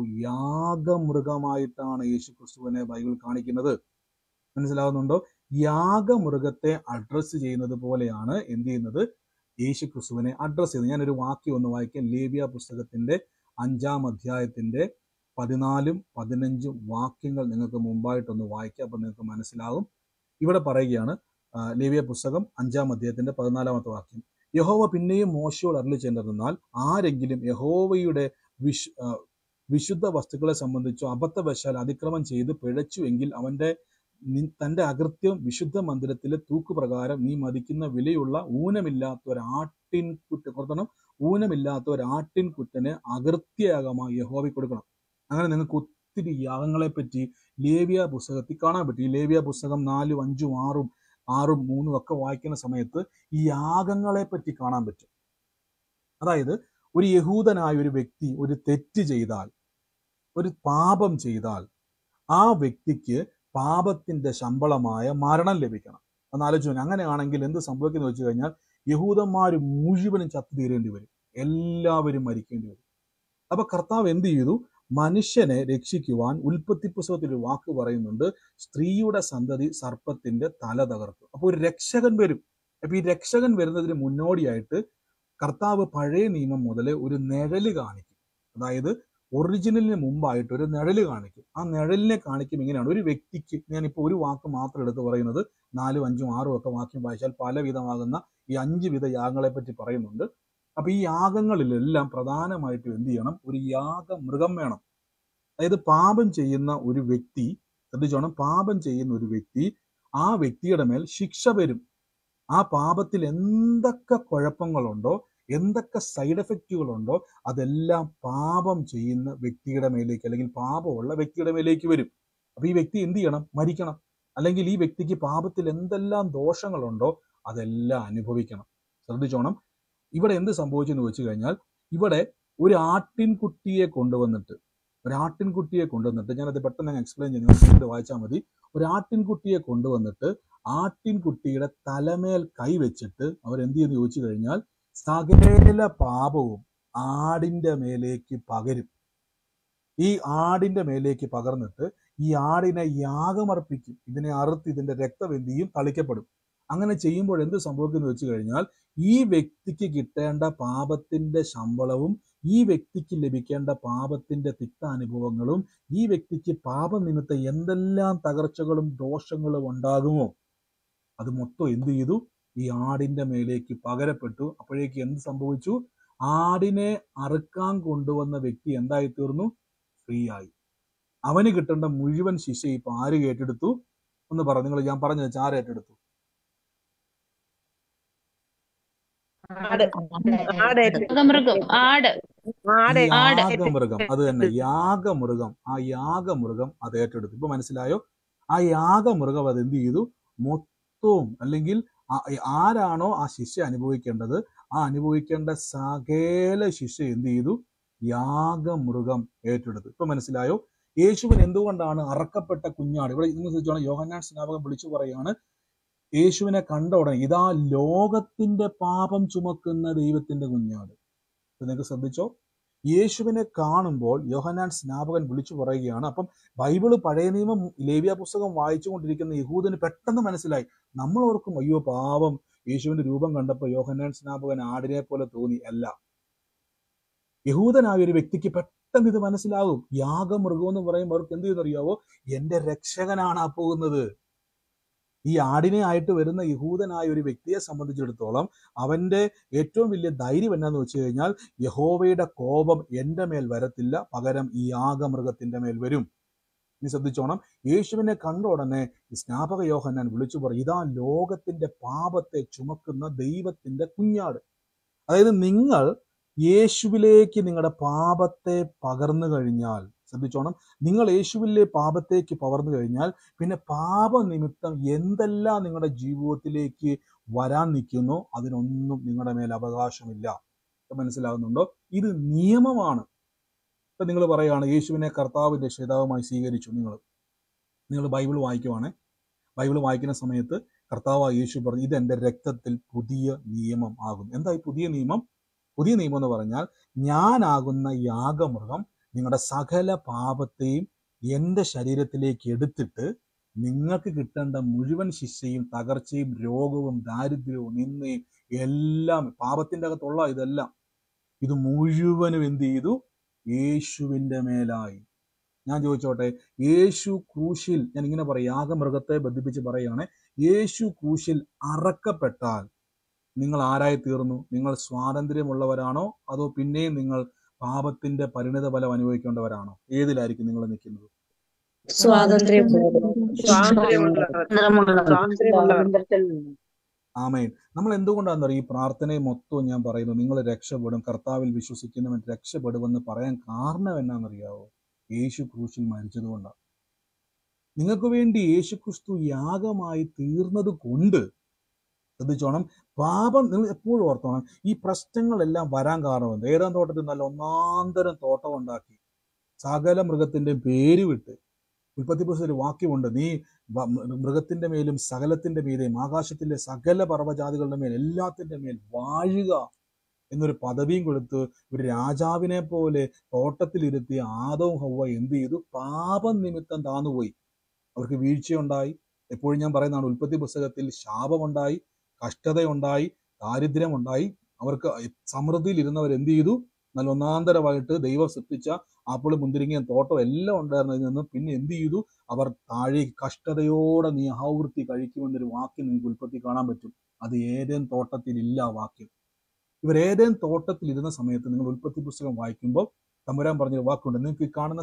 യാഗമൃഗമായിട്ടാണ് യേശു ക്രിസ്തുവിനെ ബൈബിൾ കാണിക്കുന്നത്. മനസ്സിലാവുന്നുണ്ടോ? യാഗമൃഗത്തെ അഡ്രസ് ചെയ്യുന്നത് പോലെയാണ് എന്ത് ചെയ്യുന്നത്, യേശു ക്രിസ്തുവിനെ അഡ്രസ് ചെയ്യുന്നത്. ഞാനൊരു വാക്യം ഒന്ന് വായിക്കാം. ലേവ്യ പുസ്തകത്തിന്റെ അഞ്ചാം അധ്യായത്തിന്റെ പതിനാലും പതിനഞ്ചും വാക്യങ്ങൾ നിങ്ങൾക്ക് മുമ്പായിട്ടൊന്ന് വായിക്കാം. അപ്പൊ നിങ്ങൾക്ക് മനസ്സിലാവും. ഇവിടെ പറയുകയാണ്, ലേവ്യ പുസ്തകം അഞ്ചാം അധ്യായത്തിന്റെ പതിനാലാമത്തെ വാക്യം: യഹോവ പിന്നെയും മോശയോട് അരുളി ചെയ്തതെന്നാൽ, ആരെങ്കിലും യഹോവയുടെ വിശു വിശുദ്ധ വസ്തുക്കളെ സംബന്ധിച്ചോ അബദ്ധവശാൽ അതിക്രമം ചെയ്ത് പിഴച്ചു എങ്കിൽ അവന്റെ തന്റെ അകൃത്യം വിശുദ്ധ മന്ദിരത്തിലെ തൂക്കുപ്രകാരം നീ മതിക്കുന്ന വിലയുള്ള ഊനമില്ലാത്ത ഒരാട്ടിൻ കുറ്റ കൊടുക്കണം ഊനമില്ലാത്ത ഒരാട്ടിൻ കുറ്റന് അകൃത്യയാഗമായി യഹോവയ്ക്ക് കൊടുക്കണം. അങ്ങനെ നിങ്ങൾക്ക് ഒത്തിരി യാഗങ്ങളെ പറ്റി ലേവ്യ പുസ്തകത്തിൽ കാണാൻ പറ്റും. ഈ ലേവ്യ പുസ്തകം നാലും അഞ്ചും ആറും ആറും മൂന്നും ഒക്കെ വായിക്കുന്ന സമയത്ത് ഈ യാഗങ്ങളെ പറ്റി കാണാൻ പറ്റും. അതായത് ഒരു യഹൂദനായ ഒരു വ്യക്തി ഒരു തെറ്റ് ചെയ്താൽ, ഒരു പാപം ചെയ്താൽ, ആ വ്യക്തിക്ക് പാപത്തിന്റെ ശമ്പളമായ മരണം ലഭിക്കണം. ഒന്ന് ആലോചിച്ചു. അങ്ങനെയാണെങ്കിൽ എന്ത് സംഭവിക്കുന്നു വെച്ച് കഴിഞ്ഞാൽ യഹൂദന്മാർ മുഴുവനും ചത്തു തീരേണ്ടി വരും, എല്ലാവരും മരിക്കേണ്ടി വരും. അപ്പൊ കർത്താവ് എന്ത് ചെയ്തു? മനുഷ്യനെ രക്ഷിക്കുവാൻ ഉൽപ്പത്തി പുസ്തകത്തിൽ ഒരു വാക്ക് പറയുന്നുണ്ട്: സ്ത്രീയുടെ സന്തതി സർപ്പത്തിന്റെ തല തകർത്തു. അപ്പൊ ഒരു രക്ഷകൻ വരും. അപ്പൊ ഈ രക്ഷകൻ വരുന്നതിന് മുന്നോടിയായിട്ട് കർത്താവ് പഴയ നിയമം മുതലേ ഒരു നിഴല് കാണിക്കും. അതായത് ഒറിജിനലിന് മുമ്പായിട്ട് ഒരു നിഴല് കാണിക്കും. ആ നിഴലിനെ കാണിക്കും ഇങ്ങനെയാണ്. ഒരു വ്യക്തിക്ക്, ഞാനിപ്പോൾ ഒരു വാക്ക് മാത്രം എടുത്ത് പറയുന്നത്, നാലും അഞ്ചും ആറും ഒക്കെ വാക്യം വായിച്ചാൽ പലവിധമാകുന്ന ഈ അഞ്ച് വിധ യാഗങ്ങളെ പറ്റി പറയുന്നുണ്ട്. അപ്പൊ ഈ യാഗങ്ങളിലെല്ലാം പ്രധാനമായിട്ടും എന്ത് ചെയ്യണം? ഒരു യാഗമൃഗം വേണം. അതായത് പാപം ചെയ്യുന്ന ഒരു വ്യക്തി, ശ്രദ്ധിച്ചോണം, പാപം ചെയ്യുന്ന ഒരു വ്യക്തി, ആ വ്യക്തിയുടെ മേൽ ശിക്ഷ വരും. ആ പാപത്തിൽ എന്തൊക്കെ കുഴപ്പങ്ങളുണ്ടോ, എന്തൊക്കെ സൈഡ് എഫക്റ്റുകളുണ്ടോ, അതെല്ലാം പാപം ചെയ്യുന്ന വ്യക്തിയുടെ മേലേക്ക്, അല്ലെങ്കിൽ പാപമുള്ള വ്യക്തിയുടെ മേലേക്ക് വരും. അപ്പൊ ഈ വ്യക്തി എന്ത് ചെയ്യണം? മരിക്കണം. അല്ലെങ്കിൽ ഈ വ്യക്തിക്ക് പാപത്തിൽ എന്തെല്ലാം ദോഷങ്ങളുണ്ടോ അതെല്ലാം അനുഭവിക്കണം. ശ്രദ്ധിച്ചോണം, ഇവിടെ എന്ത് സംഭവിച്ചെന്ന് വെച്ച് കഴിഞ്ഞാൽ, ഇവിടെ ഒരു ആട്ടിൻകുട്ടിയെ കൊണ്ടുവന്നിട്ട് ഒരു ആട്ടിൻകുട്ടിയെ കൊണ്ടുവന്നിട്ട് ഞാനത് പെട്ടെന്ന് എക്സ്പ്ലെയിൻ ചെയ്യുന്നത് വായിച്ചാൽ മതി. ഒരു ആട്ടിൻകുട്ടിയെ കൊണ്ടുവന്നിട്ട് ആട്ടിൻകുട്ടിയുടെ തലമേൽ കൈവച്ചിട്ട് അവരെന്ത് ചെയ്ത് ചോദിച്ചു കഴിഞ്ഞാൽ, സകല പാപവും ആടിന്റെ മേലേക്ക് പകരും. ഈ ആടിന്റെ മേലേക്ക് പകർന്നിട്ട് ഈ ആടിനെ യാഗമർപ്പിക്കും. ഇതിനെ അറുത്ത് ഇതിന്റെ രക്തം എന്ത് ചെയ്യും? തളിക്കപ്പെടും. അങ്ങനെ ചെയ്യുമ്പോൾ എന്ത് സംഭവിക്കുന്നു വെച്ച് കഴിഞ്ഞാൽ, ഈ വ്യക്തിക്ക് കിട്ടേണ്ട പാപത്തിന്റെ ശമ്പളവും ഈ വ്യക്തിക്ക് ലഭിക്കേണ്ട പാപത്തിന്റെ തിക്താനുഭവങ്ങളും ഈ വ്യക്തിക്ക് പാപനിമിത്തം എന്തെല്ലാം തകർച്ചകളും ദോഷങ്ങളും ഉണ്ടാകുമോ അത് മൊത്തം എന്ത് ചെയ്തു? ഈ ആടിന്റെ മേലേക്ക് പകരപ്പെട്ടു. അപ്പോഴേക്ക് എന്ത് സംഭവിച്ചു? ആടിനെ അറുക്കാൻ കൊണ്ടുവന്ന വ്യക്തി എന്തായി തീർന്നു? ഫ്രീ ആയി. അവന് കിട്ടേണ്ട മുഴുവൻ ശിക്ഷ ഇപ്പൊ ആര് ഏറ്റെടുത്തു? ഒന്ന് പറ, നിങ്ങൾ ഞാൻ പറഞ്ഞു വെച്ചാൽ ആര് ഏറ്റെടുത്തു? യാഗമൃഗം. അത് തന്നെ, യാഗമൃഗം. ആ യാഗമൃഗം അത് ഏറ്റെടുത്തു. ഇപ്പൊ മനസ്സിലായോ? ആ യാഗമൃഗം അത് എന്ത് ചെയ്തു? മൊത്തവും, അല്ലെങ്കിൽ ആരാണോ ആ ശിക്ഷ അനുഭവിക്കേണ്ടത്, ആ അനുഭവിക്കേണ്ട സകല ശിക്ഷ എന്ത് ചെയ്തു? യാഗമൃഗം ഏറ്റെടുത്തു. ഇപ്പൊ മനസ്സിലായോ? യേശുവിന് എന്തുകൊണ്ടാണ് അറക്കപ്പെട്ട കുഞ്ഞാട്? ഇവിടെ നിങ്ങൾ ശ്രദ്ധിച്ചോണം, യോഹന്നാൻ സ്നാപകൻ വിളിച്ചു പറയാണ്, യേശുവിനെ കണ്ട ഉടനെ ഇതാ ലോകത്തിന്റെ പാപം ചുമക്കുന്ന ദൈവത്തിന്റെ കുഞ്ഞാട്. നിങ്ങൾക്ക് ശ്രദ്ധിച്ചോ, യേശുവിനെ കാണുമ്പോൾ യോഹന്നാൻ സ്നാപകൻ വിളിച്ചു പറയുകയാണ്. അപ്പം ബൈബിള് പഴയ നിയമം ലേവ്യ പുസ്തകം വായിച്ചുകൊണ്ടിരിക്കുന്ന യഹൂദന് പെട്ടെന്ന് മനസ്സിലായി. നമ്മൾ ഓർക്കും അയ്യോ പാപം, യേശുവിന്റെ രൂപം കണ്ടപ്പോൾ യോഹന്നാൻ സ്നാപകൻ ആടിനെ പോലെ തോന്നി. അല്ല, യഹൂദനായ ഒരു വ്യക്തിക്ക് പെട്ടെന്ന് ഇത് മനസ്സിലാകും. യാഗമൃഗം എന്ന് പറയുമ്പോൾ അവർക്ക് എന്ത് ചെയ്യുന്നറിയാവോ, എന്റെ രക്ഷകനാണ് ആ പോകുന്നത്. ഈ ആടിനെ ആയിട്ട് വരുന്ന യഹൂദനായ ഒരു വ്യക്തിയെ സംബന്ധിച്ചിടത്തോളം അവന്റെ ഏറ്റവും വലിയ ധൈര്യം എന്നാന്ന് വെച്ച് കഴിഞ്ഞാൽ, യഹോവയുടെ കോപം എന്റെ മേൽ വരത്തില്ല, പകരം ഈ യാഗമൃഗത്തിന്റെ മേൽ വരും. നീ ശ്രദ്ധിച്ചോണം, യേശുവിനെ കണ്ട ഉടനെ സ്നാപക യോഹന്നാൻ വിളിച്ചു പറയും, ഇതാ ലോകത്തിന്റെ പാപത്തെ ചുമക്കുന്ന ദൈവത്തിന്റെ കുഞ്ഞാട്. അതായത് നിങ്ങൾ യേശുവിലേക്ക് നിങ്ങളുടെ പാപത്തെ പകർന്നു കഴിഞ്ഞാൽ, ശ്രദ്ധിച്ചോണം, നിങ്ങൾ യേശുവിലെ പാപത്തേക്ക് പകർന്നു കഴിഞ്ഞാൽ പിന്നെ പാപനിമിത്തം എന്തെല്ലാം നിങ്ങളുടെ ജീവിതത്തിലേക്ക് വരാൻ നിൽക്കുന്നോ അതിനൊന്നും നിങ്ങളുടെ മേൽ അവകാശമില്ല. മനസ്സിലാകുന്നുണ്ടോ? ഇത് നിയമമാണ്. ഇപ്പൊ നിങ്ങൾ പറയുകയാണ് യേശുവിനെ കർത്താവിന്റെ രക്ഷിതാവുമായി സ്വീകരിച്ചു. നിങ്ങൾ നിങ്ങൾ ബൈബിൾ വായിക്കുവാണേ, ബൈബിൾ വായിക്കുന്ന സമയത്ത് കർത്താവ് യേശു പറഞ്ഞു, ഇത് എൻ്റെ രക്തത്തിൽ പുതിയ നിയമം ആകും. എന്താ ഈ പുതിയ നിയമം? പുതിയ നിയമം എന്ന് പറഞ്ഞാൽ, ഞാനാകുന്ന യാഗമൃഗം നിങ്ങളുടെ സകല പാപത്തെയും എൻ്റെ ശരീരത്തിലേക്ക് എടുത്തിട്ട് നിങ്ങൾക്ക് കിട്ടേണ്ട മുഴുവൻ ശിക്ഷയും തകർച്ചയും രോഗവും ദാരിദ്ര്യവും നിന്നയും എല്ലാം, പാപത്തിൻ്റെ അകത്തുള്ള ഇതെല്ലാം, ഇത് മുഴുവനും എന്ത് ചെയ്തു? യേശുവിൻ്റെ മേലായി. ഞാൻ ചോദിച്ചോട്ടെ, യേശു ക്രൂശിൽ, ഞാൻ ഇങ്ങനെ പറയാം, യാഗമൃഗത്തെ ബന്ധിപ്പിച്ച് പറയുകയാണ്, യേശു ക്രൂശിൽ അറക്കപ്പെട്ടാൽ നിങ്ങൾ ആരായി തീർന്നു? നിങ്ങൾ സ്വാതന്ത്ര്യമുള്ളവരാണോ അതോ പിന്നെയും നിങ്ങൾ പാപത്തിന്റെ പരിണിത ഫലം അനുഭവിക്കേണ്ടവരാണോ? ഏതിലായിരിക്കും നിങ്ങൾ നിൽക്കുന്നത്? ആമേൻ. നമ്മൾ എന്തുകൊണ്ടാണെന്നറിയാം ഈ പ്രാർത്ഥനയെ മൊത്തവും ഞാൻ പറയുന്നു, നിങ്ങൾ രക്ഷപ്പെടും, കർത്താവിൽ വിശ്വസിക്കുന്നവൻ രക്ഷപ്പെടുമെന്ന് പറയാൻ കാരണം എന്നാണെന്നറിയാവോ? യേശു ക്രൂശിൽ മരിച്ചതുകൊണ്ടാണ്. നിങ്ങൾക്ക് വേണ്ടി യേശു ക്രിസ്തു യാഗമായി തീർന്നത് കൊണ്ട്, ശ്രദ്ധിച്ചോണം, പാപം, നിങ്ങൾ എപ്പോഴും ഓർത്തോണം, ഈ പ്രശ്നങ്ങളെല്ലാം വരാൻ കാരണം ഏതാൻ തോട്ടത്തിൽ നല്ല ഒന്നാന്തരം തോട്ടം ഉണ്ടാക്കി സകല മൃഗത്തിന്റെ പേര് വിട്ട്, ഉൽപ്പത്തി പുസ്തകത്തിൽ ഒരു വാക്യമുണ്ട്, നീ മൃഗത്തിന്റെ മേലും സകലത്തിന്റെ മീതെയും ആകാശത്തിന്റെ സകല പർവ്വജാതികളുടെ മേൽ എല്ലാത്തിന്റെ മേൽ വാഴുക എന്നൊരു പദവിയും കൊടുത്ത് ഒരു രാജാവിനെ പോലെ തോട്ടത്തിലിരുത്തിയ ആദവും ഹവ്വ എന്ത് ചെയ്തു? പാപം നിമിത്തം താന്നുപോയി. അവർക്ക് വീഴ്ചയുണ്ടായി. എപ്പോഴും ഞാൻ പറയുന്നതാണ്, ഉൽപ്പത്തി പുസ്തകത്തിൽ ശാപമുണ്ടായി, കഷ്ടതയുണ്ടായി, ദാരിദ്ര്യമുണ്ടായി. അവർക്ക് സമൃദ്ധിയിൽ ഇരുന്നവർ എന്ത് ചെയ്തു? നല്ല ഒന്നാന്തരമായിട്ട് ദൈവം സൃഷ്ടിച്ച ആപ്പിളും മുന്തിരിങ്ങയും തോട്ടം എല്ലാം ഉണ്ടായിരുന്നതിൽ നിന്ന് പിന്നെ എന്ത് ചെയ്തു? അവർ താഴെ കഷ്ടതയോടെ നീ ആവൃത്തി കഴിക്കുമെന്നൊരു വാക്യം നിങ്ങൾക്ക് ഉൽപ്പത്തി കാണാൻ പറ്റും. അത് ഏതേൻ തോട്ടത്തിൽ ഇല്ല വാക്യം. ഇവർ ഏതേൻ തോട്ടത്തിൽ ഇരുന്ന സമയത്ത് നിങ്ങൾ ഉൽപ്പത്തി പുസ്തകം വായിക്കുമ്പോൾ തമ്പുരാൻ പറഞ്ഞൊരു വാക്കുണ്ട്, നിങ്ങൾക്ക് ഈ കാണുന്ന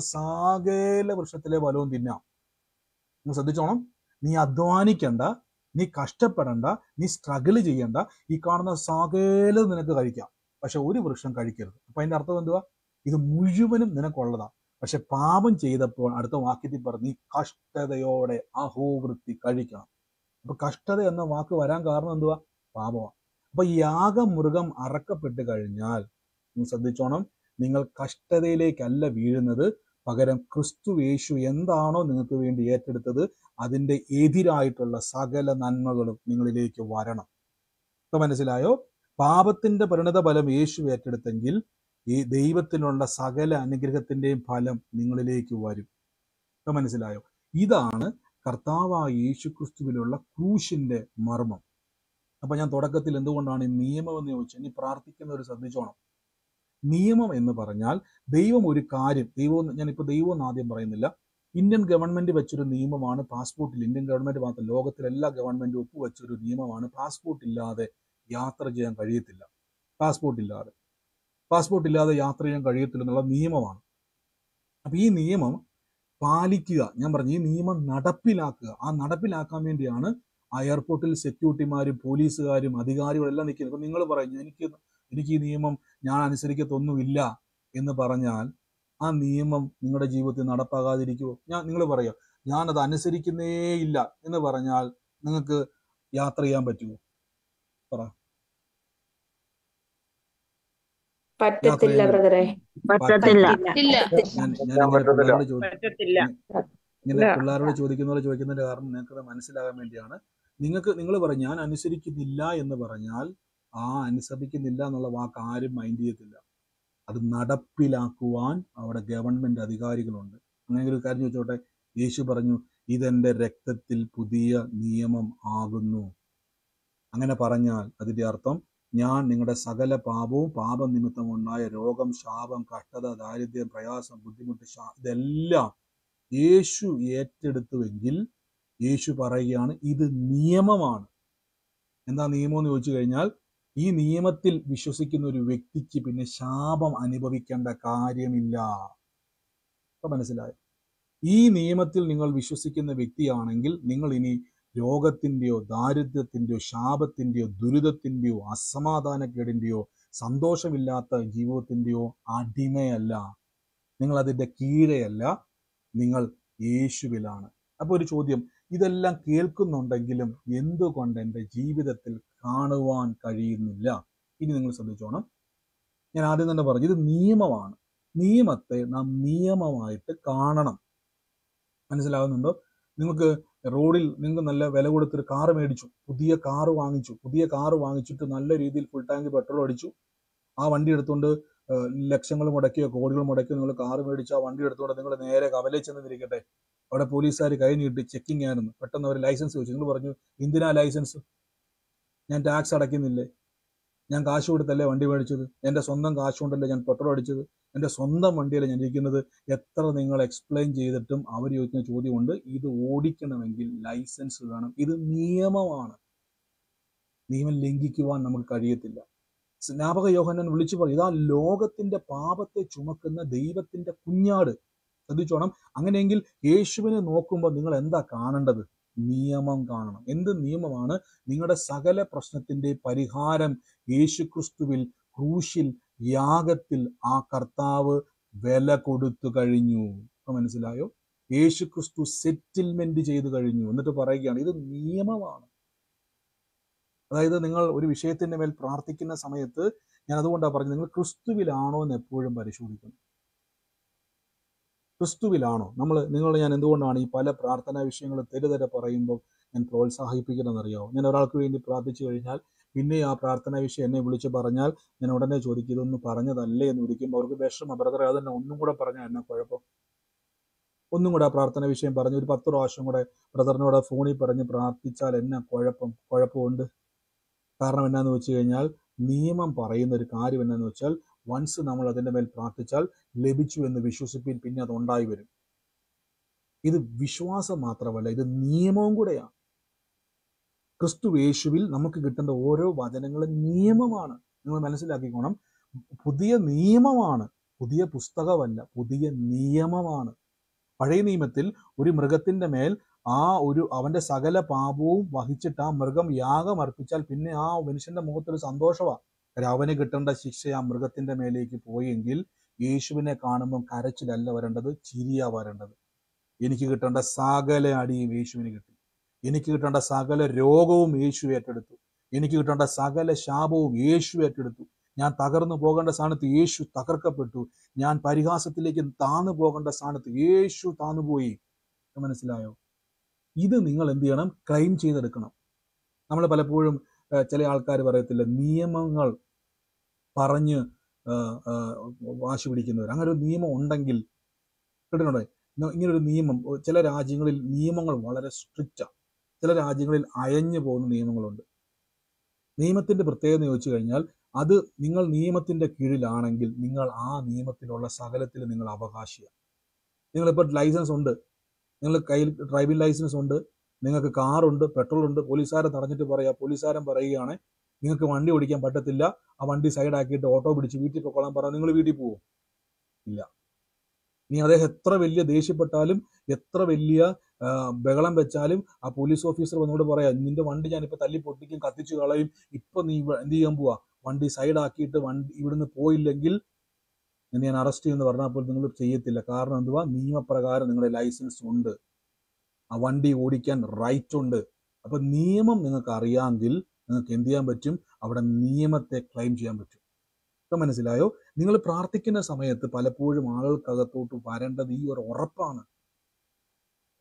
സകല വൃക്ഷത്തിലെ ഫലവും തിന്നാം. നിങ്ങൾ ശ്രദ്ധിച്ചോണം, നീ അധ്വാനിക്കണ്ട, നീ കഷ്ടപ്പെടണ്ട, നീ സ്ട്രഗിൾ ചെയ്യണ്ട, ഈ കാണുന്ന സകലം നിനക്ക് കഴിക്കാം, പക്ഷെ ഒരു വൃക്ഷം കഴിക്കരുത്. അപ്പൊ അതിന്റെ അർത്ഥം എന്തുവാ? ഇത് മുഴുവനും നിനക്കുള്ളതാ. പക്ഷെ പാപം ചെയ്തപ്പോൾ അടുത്ത വാക്യത്തിൽ പറഞ്ഞ് നീ കഷ്ടതയോടെ അഹോവൃത്തി കഴിക്കണം. അപ്പൊ കഷ്ടത എന്ന വാക്ക് വരാൻ കാരണം എന്തുവാ? പാപമാണ്. അപ്പൊ യാഗമൃഗം അറക്കപ്പെട്ട് കഴിഞ്ഞാൽ നിങ്ങൾ ശ്രദ്ധിച്ചോണം, നിങ്ങൾ കഷ്ടതയിലേക്കല്ല വീഴുന്നത്, പകരം ക്രിസ്തു യേശു എന്താണോ നിങ്ങൾക്ക് വേണ്ടി ഏറ്റെടുത്തത് അതിന്റെ എതിരായിട്ടുള്ള സകല നന്മകളും നിങ്ങളിലേക്ക് വരണം. ഇപ്പൊ മനസ്സിലായോ? പാപത്തിന്റെ പരിണിത ഫലം യേശു ഏറ്റെടുത്തെങ്കിൽ ഈ ദൈവത്തിനുള്ള സകല അനുഗ്രഹത്തിന്റെയും ഫലം നിങ്ങളിലേക്ക് വരും. ഇപ്പൊ മനസ്സിലായോ? ഇതാണ് കർത്താവായ യേശു ക്രിസ്തുവിലുള്ള ക്രൂശിന്റെ മർമ്മം. അപ്പൊ ഞാൻ തുടക്കത്തിൽ എന്തുകൊണ്ടാണ് ഈ നിയമം എന്ന് ചോദിച്ചാൽ, ഇനി പ്രാർത്ഥിക്കുന്നവർ ശ്രദ്ധിച്ചോണം. നിയമം എന്ന് പറഞ്ഞാൽ ദൈവം ഒരു കാര്യം, ദൈവം, ഞാനിപ്പോൾ ദൈവം എന്ന് ആദ്യം പറയുന്നില്ല, ഇന്ത്യൻ ഗവൺമെന്റ് വെച്ചൊരു നിയമമാണ് പാസ്പോർട്ടിൽ, ഇന്ത്യൻ ഗവൺമെന്റ് മാത്രം, ലോകത്തിലെ എല്ലാ ഗവൺമെന്റും ഒപ്പുവെച്ചൊരു നിയമമാണ്, പാസ്പോർട്ട് ഇല്ലാതെ യാത്ര ചെയ്യാൻ കഴിയത്തില്ല. പാസ്പോർട്ട് ഇല്ലാതെ പാസ്പോർട്ട് ഇല്ലാതെ യാത്ര ചെയ്യാൻ കഴിയത്തില്ല എന്നുള്ള നിയമമാണ്. അപ്പൊ ഈ നിയമം പാലിക്കുക, ഞാൻ പറഞ്ഞു, ഈ നിയമം നടപ്പിലാക്കുക. ആ നടപ്പിലാക്കാൻ വേണ്ടിയാണ് ആ എയർപോർട്ടിൽ സെക്യൂരിറ്റിമാരും പോലീസുകാരും അധികാരികളും എല്ലാം നിൽക്കുന്നത്. അപ്പൊ നിങ്ങൾ പറയും, എനിക്ക് എനിക്ക് ഈ നിയമം ഞാൻ അനുസരിക്കത്തൊന്നുമില്ല എന്ന് പറഞ്ഞാൽ ആ നിയമം നിങ്ങളുടെ ജീവിതത്തിൽ നടപ്പാകാതിരിക്കുമോ? ഞാൻ നിങ്ങൾ പറയാം, ഞാനത് അനുസരിക്കുന്നേ ഇല്ല എന്ന് പറഞ്ഞാൽ നിങ്ങൾക്ക് യാത്ര ചെയ്യാൻ പറ്റുമോ? പറ. പറ്റത്തില്ല ബ്രദറെ, പറ്റത്തില്ല. ഞാൻ ഞാൻ പിള്ളേരോട് ചോദിക്കും, ഇങ്ങനെ പിള്ളേരോട് ചോദിക്കുന്ന പോലെ ചോദിക്കുന്നതിന്റെ കാരണം നിങ്ങൾക്കത് മനസ്സിലാകാൻ വേണ്ടിയാണ്. നിങ്ങൾക്ക് നിങ്ങൾ പറയും ഞാൻ അനുസരിക്കുന്നില്ല എന്ന് പറഞ്ഞാൽ ആ അനുസരിക്കുന്നില്ല എന്നുള്ള വാക്ക് ആരും മൈൻഡ് ചെയ്യത്തില്ല. അത് നടപ്പിലാക്കുവാൻ അവിടെ ഗവൺമെന്റ് അധികാരികളുണ്ട്. അങ്ങനെ ഒരു കാര്യം ചോദിച്ചോട്ടെ, യേശു പറഞ്ഞു ഇതെന്റെ രക്തത്തിൽ പുതിയ നിയമം ആകുന്നു. അങ്ങനെ പറഞ്ഞാൽ അതിന്റെ അർത്ഥം ഞാൻ നിങ്ങളുടെ സകല പാപവും പാപനിമിത്തം ഉണ്ടായ രോഗം, ശാപം, കഷ്ടത, ദാരിദ്ര്യം, പ്രയാസം, ബുദ്ധിമുട്ട്, ഇതെല്ലാം യേശു ഏറ്റെടുത്തുവെങ്കിൽ യേശു പറയുകയാണ് ഇത് നിയമമാണ്. എന്താ നിയമം എന്ന് ചോദിച്ചു കഴിഞ്ഞാൽ ഈ നിയമത്തിൽ വിശ്വസിക്കുന്ന ഒരു വ്യക്തിക്ക് പിന്നെ ശാപം അനുഭവിക്കേണ്ട കാര്യമില്ല. ഇപ്പൊ മനസ്സിലായോ? ഈ നിയമത്തിൽ നിങ്ങൾ വിശ്വസിക്കുന്ന വ്യക്തിയാണെങ്കിൽ നിങ്ങൾ ഇനി രോഗത്തിന്റെയോ ദാരിദ്ര്യത്തിന്റെയോ ശാപത്തിന്റെയോ ദുരിതത്തിന്റെയോ അസമാധാനക്കേടിന്റെയോ സന്തോഷമില്ലാത്ത ജീവിതത്തിന്റെയോ അടിമയല്ല, നിങ്ങൾ അതിന്റെ കീഴെയല്ല, നിങ്ങൾ യേശുവിലാണ്. അപ്പൊ ഒരു ചോദ്യം, ഇതെല്ലാം കേൾക്കുന്നുണ്ടെങ്കിലും എന്തുകൊണ്ട് എൻ്റെ ജീവിതത്തിൽ കാണുവാൻ കഴിയുന്നില്ല? ഇനി നിങ്ങൾ ശ്രദ്ധിച്ചോണം. ഞാൻ ആദ്യം തന്നെ പറഞ്ഞു ഇത് നിയമമാണ്. നിയമത്തെ നാം നിയമമായിട്ട് കാണണം. മനസ്സിലാകുന്നുണ്ടോ? നിങ്ങൾക്ക് റോഡിൽ നിങ്ങൾക്ക് നല്ല വില കൊടുത്തൊരു കാറ് മേടിച്ചു, പുതിയ കാറ് വാങ്ങിച്ചു. പുതിയ കാറ് വാങ്ങിച്ചിട്ട് നല്ല രീതിയിൽ ഫുൾ ടാങ്ക് പെട്രോൾ അടിച്ചു. ആ വണ്ടി എടുത്തുകൊണ്ട് ലക്ഷങ്ങൾ മുടക്കിയോ കോടികൾ മുടക്കിയോ നിങ്ങൾ കാറ് മേടിച്ചു. ആ വണ്ടി എടുത്തുകൊണ്ട് നിങ്ങൾ നേരെ കവലയിൽ ചെന്നിരിക്കട്ടെ, അവിടെ പോലീസുകാർ കൈ നീട്ടി ചെക്കിങ് ആയിരുന്നു. പെട്ടെന്ന് അവർ ലൈസൻസ് ചോദിച്ചു. നിങ്ങൾ പറഞ്ഞു എന്തിനാ ലൈസൻസ്? ഞാൻ ടാക്സ് അടയ്ക്കുന്നില്ലേ? ഞാൻ കാശ് കൊടുത്തല്ലേ വണ്ടി മേടിച്ചത്? എൻ്റെ സ്വന്തം കാശ് കൊണ്ടല്ലേ ഞാൻ പെട്രോൾ അടിച്ചത്? എൻ്റെ സ്വന്തം വണ്ടിയല്ലേ ഞാൻ ഇരിക്കുന്നത്? എത്ര നിങ്ങൾ എക്സ്പ്ലെയിൻ ചെയ്തിട്ടും അവർ ചോദിക്കുന്ന ചോദ്യമുണ്ട്, ഇത് ഓടിക്കണമെങ്കിൽ ലൈസൻസ് വേണം. ഇത് നിയമമാണ്. നിയമം ലംഘിക്കുവാൻ നമുക്ക് കഴിയത്തില്ല. സ്നാപക യോഹന്നാൻ വിളിച്ചു പറയും ഇതാ ലോകത്തിന്റെ പാപത്തെ ചുമക്കുന്ന ദൈവത്തിന്റെ കുഞ്ഞാട്. ശ്രദ്ധിച്ചോണം. അങ്ങനെയെങ്കിൽ യേശുവിനെ നോക്കുമ്പോൾ നിങ്ങൾ എന്താ കാണേണ്ടത്? നിയമം കാണണം. എന്ത് നിയമമാണ്? നിങ്ങളുടെ സകല പ്രശ്നത്തിന്റെ പരിഹാരം യേശുക്രിസ്തുവിൽ ക്രൂശിൽ യാഗത്തിൽ ആ കർത്താവ് വില കൊടുത്തു കഴിഞ്ഞു. ഇപ്പൊ മനസ്സിലായോ? യേശുക്രിസ്തു സെറ്റിൽമെന്റ് ചെയ്തു കഴിഞ്ഞു. എന്നിട്ട് പറയുകയാണ് ഇത് നിയമമാണ്. അതായത് നിങ്ങൾ ഒരു വിഷയത്തിന്റെ മേൽ പ്രാർത്ഥിക്കുന്ന സമയത്ത് ഞാൻ അതുകൊണ്ടാണ് പറഞ്ഞത്, നിങ്ങൾ ക്രിസ്തുവിലാണോ എന്ന് എപ്പോഴും പരിശോധിക്കണം. ക്രിസ്തുവിലാണോ നമ്മൾ നിങ്ങൾ ഞാൻ എന്തുകൊണ്ടാണ് ഈ പല പ്രാർത്ഥനാ വിഷയങ്ങൾ തെരുതെരെ പറയുമ്പോൾ ഞാൻ പ്രോത്സാഹിപ്പിക്കണമെന്നറിയാമോ? ഞാൻ ഒരാൾക്ക് വേണ്ടി പ്രാർത്ഥിച്ചു കഴിഞ്ഞാൽ പിന്നെ ആ പ്രാർത്ഥനാ വിഷയം എന്നെ വിളിച്ച് പറഞ്ഞാൽ ഞാൻ ഉടനെ ചോദിക്കും ഇതൊന്നും പറഞ്ഞതല്ലേ എന്ന് വിളിക്കുമ്പോൾ അവർക്ക് വിഷമം. ബ്രദറെ അതന്നെ ഒന്നും കൂടെ പറഞ്ഞാൽ എന്നാ കുഴപ്പം? ഒന്നും കൂടെ ആ പ്രാർത്ഥന വിഷയം പറഞ്ഞ് ഒരു പത്ത് പ്രാവശ്യം കൂടെ ബ്രദറിനോട് ഫോണിൽ പറഞ്ഞ് പ്രാർത്ഥിച്ചാൽ എന്നാ കുഴപ്പം? കുഴപ്പമുണ്ട്. കാരണം എന്നാന്ന് വെച്ച് കഴിഞ്ഞാൽ നിയമം പറയുന്ന ഒരു കാര്യം എന്നാന്ന് വെച്ചാൽ വൺസ് നമ്മൾ അതിൻ്റെ മേൽ പ്രാർത്ഥിച്ചാൽ ലഭിച്ചു എന്ന് വിശ്വസിപ്പിൻ, പിന്നെ അത് ഉണ്ടായി വരും. ഇത് വിശ്വാസം മാത്രമല്ല, ഇത് നിയമവും കൂടെയാണ്. ക്രിസ്തു യേശുവിൽ നമുക്ക് കിട്ടേണ്ട ഓരോ വചനങ്ങളും നിയമമാണ്. നിങ്ങൾ മനസ്സിലാക്കിക്കോണം. പുതിയ നിയമമാണ്, പുതിയ പുസ്തകമല്ല, പുതിയ നിയമമാണ്. പഴയ നിയമത്തിൽ ഒരു മൃഗത്തിന്റെ മേൽ ആ ഒരു അവന്റെ സകല പാപവും വഹിച്ചിട്ട് ആ മൃഗം യാഗം അർപ്പിച്ചാൽ പിന്നെ ആ മനുഷ്യന്റെ മുഖത്തൊരു സന്തോഷമാണ്. അവന് കിട്ടേണ്ട ശിക്ഷ ആ മൃഗത്തിന്റെ മേലേക്ക് പോയെങ്കിൽ യേശുവിനെ കാണുമ്പം കരച്ചിലല്ല വരേണ്ടത്, ചിരിയാ വരേണ്ടത്. എനിക്ക് കിട്ടേണ്ട സകല അടിയും യേശുവിന് കിട്ടി. എനിക്ക് കിട്ടേണ്ട സകല രോഗവും യേശു ഏറ്റെടുത്തു. എനിക്ക് കിട്ടേണ്ട സകല ശാപവും യേശു ഏറ്റെടുത്തു. ഞാൻ തകർന്നു പോകേണ്ട സ്ഥാനത്ത് യേശു തകർക്കപ്പെട്ടു. ഞാൻ പരിഹാസത്തിലേക്ക് താന്നു പോകേണ്ട സ്ഥാനത്ത് യേശു താന്നുപോയി. മനസ്സിലായോ? ഇത് നിങ്ങൾ എന്ത് ചെയ്യണം? ക്ലെയിം ചെയ്തെടുക്കണം. നമ്മൾ പലപ്പോഴും ചില ആൾക്കാർ പറയത്തില്ല നിയമങ്ങൾ പറഞ്ഞ് വാശി പിടിക്കുന്നവർ. അങ്ങനെ ഒരു നിയമം ഉണ്ടെങ്കിൽ കേട്ടിട്ടുണ്ടോ? ഇങ്ങനൊരു നിയമം ചില രാജ്യങ്ങളിൽ നിയമങ്ങൾ വളരെ സ്ട്രിക്റ്റാണ്. ചില രാജ്യങ്ങളിൽ അയഞ്ഞു പോകുന്ന നിയമങ്ങളുണ്ട്. നിയമത്തിന്റെ പ്രത്യേകത ചോദിച്ചു കഴിഞ്ഞാൽ അത് നിങ്ങൾ നിയമത്തിന്റെ കീഴിലാണെങ്കിൽ നിങ്ങൾ ആ നിയമത്തിലുള്ള സകലത്തിൽ നിങ്ങൾ അവകാശിയാണ്. നിങ്ങളിപ്പോൾ ലൈസൻസ് ഉണ്ട്, നിങ്ങൾ കയ്യിൽ ഡ്രൈവിംഗ് ലൈസൻസ് ഉണ്ട്, നിങ്ങൾക്ക് കാറുണ്ട്, പെട്രോൾ ഉണ്ട്. പോലീസുകാരൻ തടഞ്ഞിട്ട് പറയാ പോലീസുകാരൻ പറയുകയാണ് നിങ്ങൾക്ക് വണ്ടി ഓടിക്കാൻ പറ്റത്തില്ല, ആ വണ്ടി സൈഡാക്കിയിട്ട് ഓട്ടോ പിടിച്ച് വീട്ടിൽ പൊക്കോളാൻ പറഞ്ഞാൽ നിങ്ങൾ വീട്ടിൽ പോവോ? ഇല്ല. ഇനി അദ്ദേഹം എത്ര വലിയ ദേഷ്യപ്പെട്ടാലും എത്ര വലിയ ബഹളം വെച്ചാലും ആ പോലീസ് ഓഫീസർ വന്നോട് പറയാം നിന്റെ വണ്ടി ഞാനിപ്പോൾ തല്ലി പൊട്ടിക്കും, കത്തിച്ചു കളയും, ഇപ്പൊ നീ എന്ത് ചെയ്യാൻ പോവാ? വണ്ടി സൈഡാക്കിയിട്ട് വണ്ടി ഇവിടുന്ന് പോയില്ലെങ്കിൽ നിന്നെ ഞാൻ അറസ്റ്റ് ചെയ്യുമെന്ന് പറഞ്ഞപ്പോൾ നിങ്ങൾ ചെയ്യത്തില്ല. കാരണം എന്തുവാ? നിയമപ്രകാരം നിങ്ങളുടെ ലൈസൻസ് ഉണ്ട്, ആ വണ്ടി ഓടിക്കാൻ റൈറ്റ് ഉണ്ട്. അപ്പൊ നിയമം നിങ്ങൾക്ക് അറിയാമെങ്കിൽ നിങ്ങൾക്ക് എന്ത് ചെയ്യാൻ പറ്റും? അവിടെ നിയമത്തെ ക്ലെയിം ചെയ്യാൻ പറ്റും. ഇപ്പം മനസ്സിലായോ? നിങ്ങൾ പ്രാർത്ഥിക്കുന്ന സമയത്ത് പലപ്പോഴും ആളുകൾക്കകത്തോട്ട് വരേണ്ടത് ഈ ഒരു ഉറപ്പാണ്.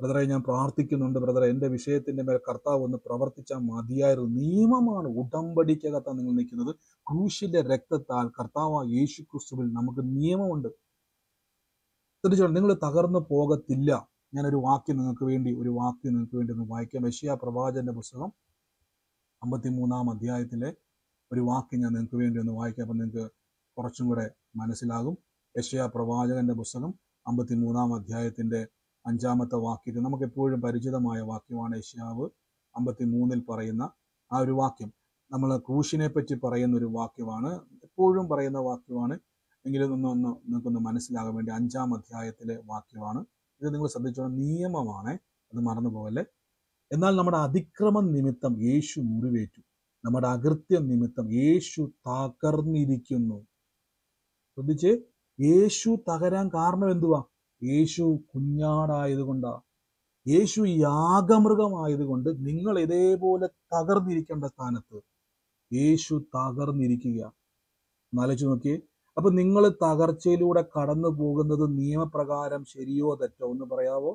ബ്രദറെ ഞാൻ പ്രാർത്ഥിക്കുന്നുണ്ട് ബ്രദറെ, എൻ്റെ വിഷയത്തിന്റെ മേൽ കർത്താവ് ഒന്ന് പ്രവർത്തിച്ചാൽ മതിയായിരുന്നു. നിയമമാണ് ഉടമ്പടിക്കകത്താണ് നിങ്ങൾ നിൽക്കുന്നത്. ക്രൂശിന്റെ രക്തത്താൽ കർത്താവ് യേശു ക്രിസ്തുവിൽ നമുക്ക് നിയമമുണ്ട്. തീർച്ചയായിട്ടും നിങ്ങൾ തകർന്നു പോകത്തില്ല. ഞാനൊരു വാക്യം നിങ്ങൾക്ക് വേണ്ടി ഒരു വാക്യം നിങ്ങൾക്ക് വേണ്ടി ഒന്ന് വായിക്കാം. യെശയ്യാ പ്രവാചകന്റെ പുസ്തകം അമ്പത്തിമൂന്നാം അധ്യായത്തിലെ ഒരു വാക്യം ഞാൻ നിങ്ങൾക്ക് വേണ്ടി ഒന്ന് വായിക്കാം. അപ്പം നിങ്ങൾക്ക് കുറച്ചും കൂടെ മനസ്സിലാകും. യെശയ്യാ പ്രവാചകന്റെ പുസ്തകം അമ്പത്തിമൂന്നാം അധ്യായത്തിന്റെ അഞ്ചാമത്തെ വാക്യത്തിൽ നമുക്ക് എപ്പോഴും പരിചിതമായ വാക്യമാണ്. യെശയ്യാവ് അമ്പത്തിമൂന്നിൽ പറയുന്ന ആ ഒരു വാക്യം നമ്മൾ ക്രൂശിനെ പറ്റി പറയുന്ന ഒരു വാക്യമാണ്, എപ്പോഴും പറയുന്ന വാക്യമാണ്. എങ്കിലും ഒന്ന് ഒന്ന് നിങ്ങൾക്കൊന്ന് മനസ്സിലാകാൻ വേണ്ടി അഞ്ചാം അധ്യായത്തിലെ വാക്യമാണ് ഇത്. നിങ്ങൾ ശ്രദ്ധിച്ചോണം, നിയമമാണ്, അത് മറന്നു പോകല്ലേ. എന്നാൽ നമ്മുടെ അതിക്രമം നിമിത്തം യേശു മുറിവേറ്റു, നമ്മുടെ അകൃത്യം നിമിത്തം യേശു തകർന്നിരിക്കുന്നു. ശ്രദ്ധിച്ച്, യേശു തകരാൻ കാരണം എന്തുവാ? യേശു കുഞ്ഞാടായതുകൊണ്ടാ, യേശു യാഗമൃഗമായതുകൊണ്ട് നിങ്ങൾ ഇതേപോലെ തകർന്നിരിക്കേണ്ട സ്ഥാനത്ത് യേശു തകർന്നിരിക്കുക. ആലോചിച്ച് നോക്കിയേ. അപ്പൊ നിങ്ങൾ തകർച്ചയിലൂടെ കടന്നു പോകുന്നത് നിയമപ്രകാരം ശരിയോ തെറ്റോ? ഒന്ന് പറയാവോ?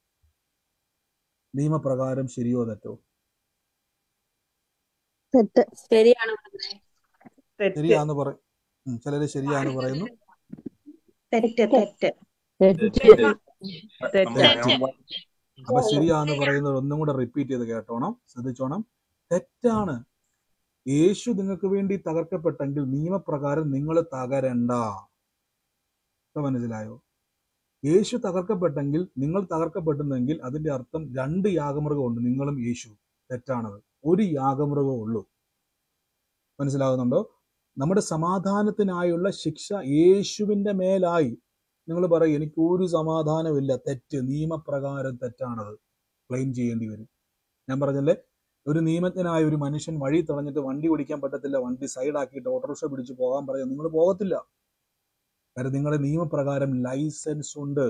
നിയമപ്രകാരം ശരിയോ തെറ്റോ? തെറ്റ്. ശരിയാണ് ശരിയാന്ന് പറയും. ചിലര് ശരിയാന്ന് പറയുന്നു. തെറ്റ് തെറ്റ് അപ്പൊ ശരിയാന്ന് പറയുന്നത് ഒന്നും കൂടെ റിപ്പീറ്റ് ചെയ്ത് കേട്ടോണം, ശ്രദ്ധിച്ചോണം. തെറ്റാണ്. യേശു നിങ്ങൾക്ക് വേണ്ടി തകർക്കപ്പെട്ടെങ്കിൽ നിയമപ്രകാരം നിങ്ങൾ തകരണ്ട. ഇപ്പൊ മനസ്സിലായോ? യേശു തകർക്കപ്പെട്ടെങ്കിൽ നിങ്ങൾ തകർക്കപ്പെടുന്നെങ്കിൽ അതിന്റെ അർത്ഥം രണ്ട് യാഗമൃഗമുണ്ട്, നിങ്ങളും യേശു. തെറ്റാണത്. ഒരു യാഗമൃഗമേ ഉള്ളൂ. മനസ്സിലാകുന്നുണ്ടോ? നമ്മുടെ സമാധാനത്തിനായുള്ള ശിക്ഷ യേശുവിന്റെ മേലായി. നിങ്ങൾ പറയും എനിക്ക് ഒരു സമാധാനമില്ല. തെറ്റ്. നിയമപ്രകാരം തെറ്റാണത്. ക്ലെയിം ചെയ്യേണ്ടി വരും. ഞാൻ പറഞ്ഞല്ലേ, ഒരു നിയമജ്ഞനായ ഒരു മനുഷ്യൻ വഴി തടഞ്ഞിട്ട് വണ്ടി ഓടിക്കാൻ പറ്റത്തില്ല, വണ്ടി സൈഡാക്കിയിട്ട് ഓട്ടോറിക്ഷ പിടിച്ച് പോകാൻ പറയാം, നിങ്ങൾ പോകത്തില്ല. കാരണം നിങ്ങളുടെ നിയമപ്രകാരം ലൈസൻസ് ഉണ്ട്,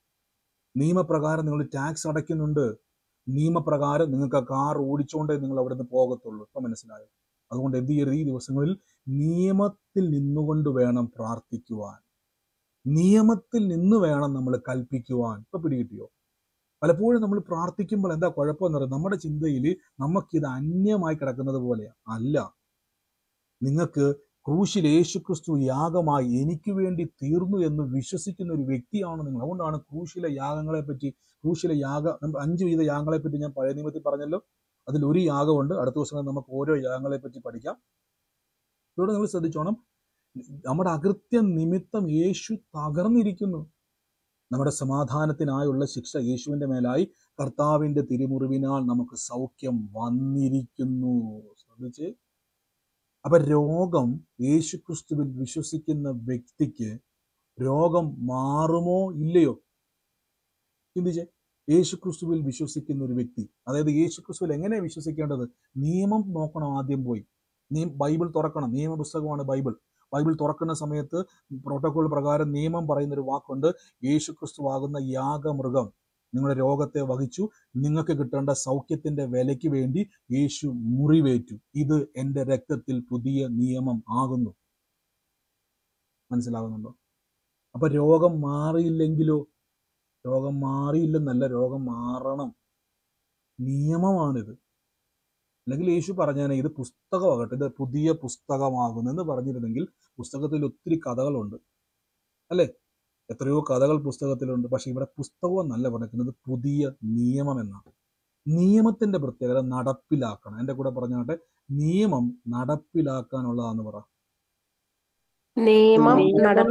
നിയമപ്രകാരം നിങ്ങൾ ടാക്സ് അടയ്ക്കുന്നുണ്ട്, നിയമപ്രകാരം നിങ്ങൾക്ക് ആ കാർ ഓടിച്ചുകൊണ്ടേ നിങ്ങൾ അവിടെ നിന്ന് പോകത്തുള്ളൂ. ഇപ്പൊ മനസ്സിലായോ? അതുകൊണ്ട് എന്ത് ചെയ്യരുത്? ഈ ദിവസങ്ങളിൽ നിയമത്തിൽ നിന്നുകൊണ്ട് വേണം പ്രാർത്ഥിക്കുവാൻ, നിയമത്തിൽ നിന്ന് വേണം നമ്മൾ കൽപ്പിക്കുവാൻ. ഇപ്പൊ പിടികിട്ടിയോ? പലപ്പോഴും നമ്മൾ പ്രാർത്ഥിക്കുമ്പോൾ എന്താ കുഴപ്പമെന്ന് പറയുന്നത്? നമ്മുടെ ചിന്തയിൽ നമുക്കിത് അന്യമായി കിടക്കുന്നത് പോലെയാ. അല്ല, നിങ്ങൾക്ക് ക്രൂശിൽ യേശുക്രിസ്തു യാഗമായി എനിക്ക് വേണ്ടി തീർന്നു എന്ന് വിശ്വസിക്കുന്ന ഒരു വ്യക്തിയാണ് നിങ്ങൾ. അതുകൊണ്ടാണ് ക്രൂശിലെ യാഗങ്ങളെ പറ്റി, ക്രൂശിലെ യാഗ അഞ്ച് വിധ യാഗങ്ങളെ പറ്റി ഞാൻ പഴയ നിയമത്തിൽ പറഞ്ഞല്ലോ. അതിൽ ഒരു യാഗമുണ്ട്. അടുത്ത ദിവസം നമുക്ക് ഓരോ യാഗങ്ങളെ പറ്റി പഠിക്കാം. ഇവിടെ നിങ്ങൾ ശ്രദ്ധിച്ചോണം, നമ്മുടെ അകൃത്യം നിമിത്തം യേശു തകർന്നിരിക്കുന്നു. നമ്മുടെ സമാധാനത്തിനായുള്ള ശിക്ഷ യേശുവിന്റെ മേലായി, കർത്താവിന്റെ തിരുമുറിവിനാൽ നമുക്ക് സൗഖ്യം വന്നിരിക്കുന്നു. ശ്രദ്ധിച്ച്. അപ്പൊ രോഗം യേശുക്രിസ്തുവിൽ വിശ്വസിക്കുന്ന വ്യക്തിക്ക് രോഗം മാറുമോ ഇല്ലയോ? ചിന്തിച്ചേ. യേശുക്രിസ്തുവിൽ വിശ്വസിക്കുന്ന ഒരു വ്യക്തി, അതായത് യേശുക്രിസ്തുവിൽ എങ്ങനെയാണ് വിശ്വസിക്കേണ്ടത്? നിയമം നോക്കണം. ആദ്യം പോയി നീ ബൈബിൾ തുറക്കണം. നിയമപുസ്തകമാണ് ബൈബിൾ. ബൈബിൾ തുറക്കുന്ന സമയത്ത് പ്രോട്ടോകോൾ പ്രകാരം നിയമം പറയുന്ന ഒരു വാക്കുണ്ട്. യേശുക്രിസ്തു ആകുന്ന യാഗമൃഗം നിങ്ങളുടെ രോഗത്തെ വഹിച്ചു, നിങ്ങൾക്ക് കിട്ടേണ്ട സൗഖ്യത്തിന്റെ വിലയ്ക്ക് വേണ്ടി യേശു മുറിവേറ്റു. ഇത് എൻ്റെ രക്തത്തിൽ പുതിയ നിയമം ആകുന്നു. മനസ്സിലാകുന്നുണ്ടോ? അപ്പൊ രോഗം മാറിയില്ലെങ്കിലോ? രോഗം മാറിയില്ലെന്നല്ല, രോഗം മാറണം. നിയമമാണിത്. അല്ലെങ്കിൽ യേശു പറഞ്ഞാൽ ഇത് പുസ്തകമാകട്ടെ, ഇത് പുതിയ പുസ്തകമാകുന്നു എന്ന് പറഞ്ഞിരുന്നെങ്കിൽ പുസ്തകത്തിൽ ഒത്തിരി കഥകളുണ്ട്, അല്ലേ? എത്രയോ കഥകൾ പുസ്തകത്തിലുണ്ട്. പക്ഷെ ഇവിടെ പുസ്തകം എന്നല്ല പറഞ്ഞിരിക്കുന്നത്, പുതിയ നിയമം എന്നാണ്. നിയമത്തിന്റെ പ്രത്യേകത നടപ്പിലാക്കണം. എൻ്റെ കൂടെ പറഞ്ഞാട്ടെ, നിയമം നടപ്പിലാക്കാനുള്ളതാന്ന് പറ. നിയമം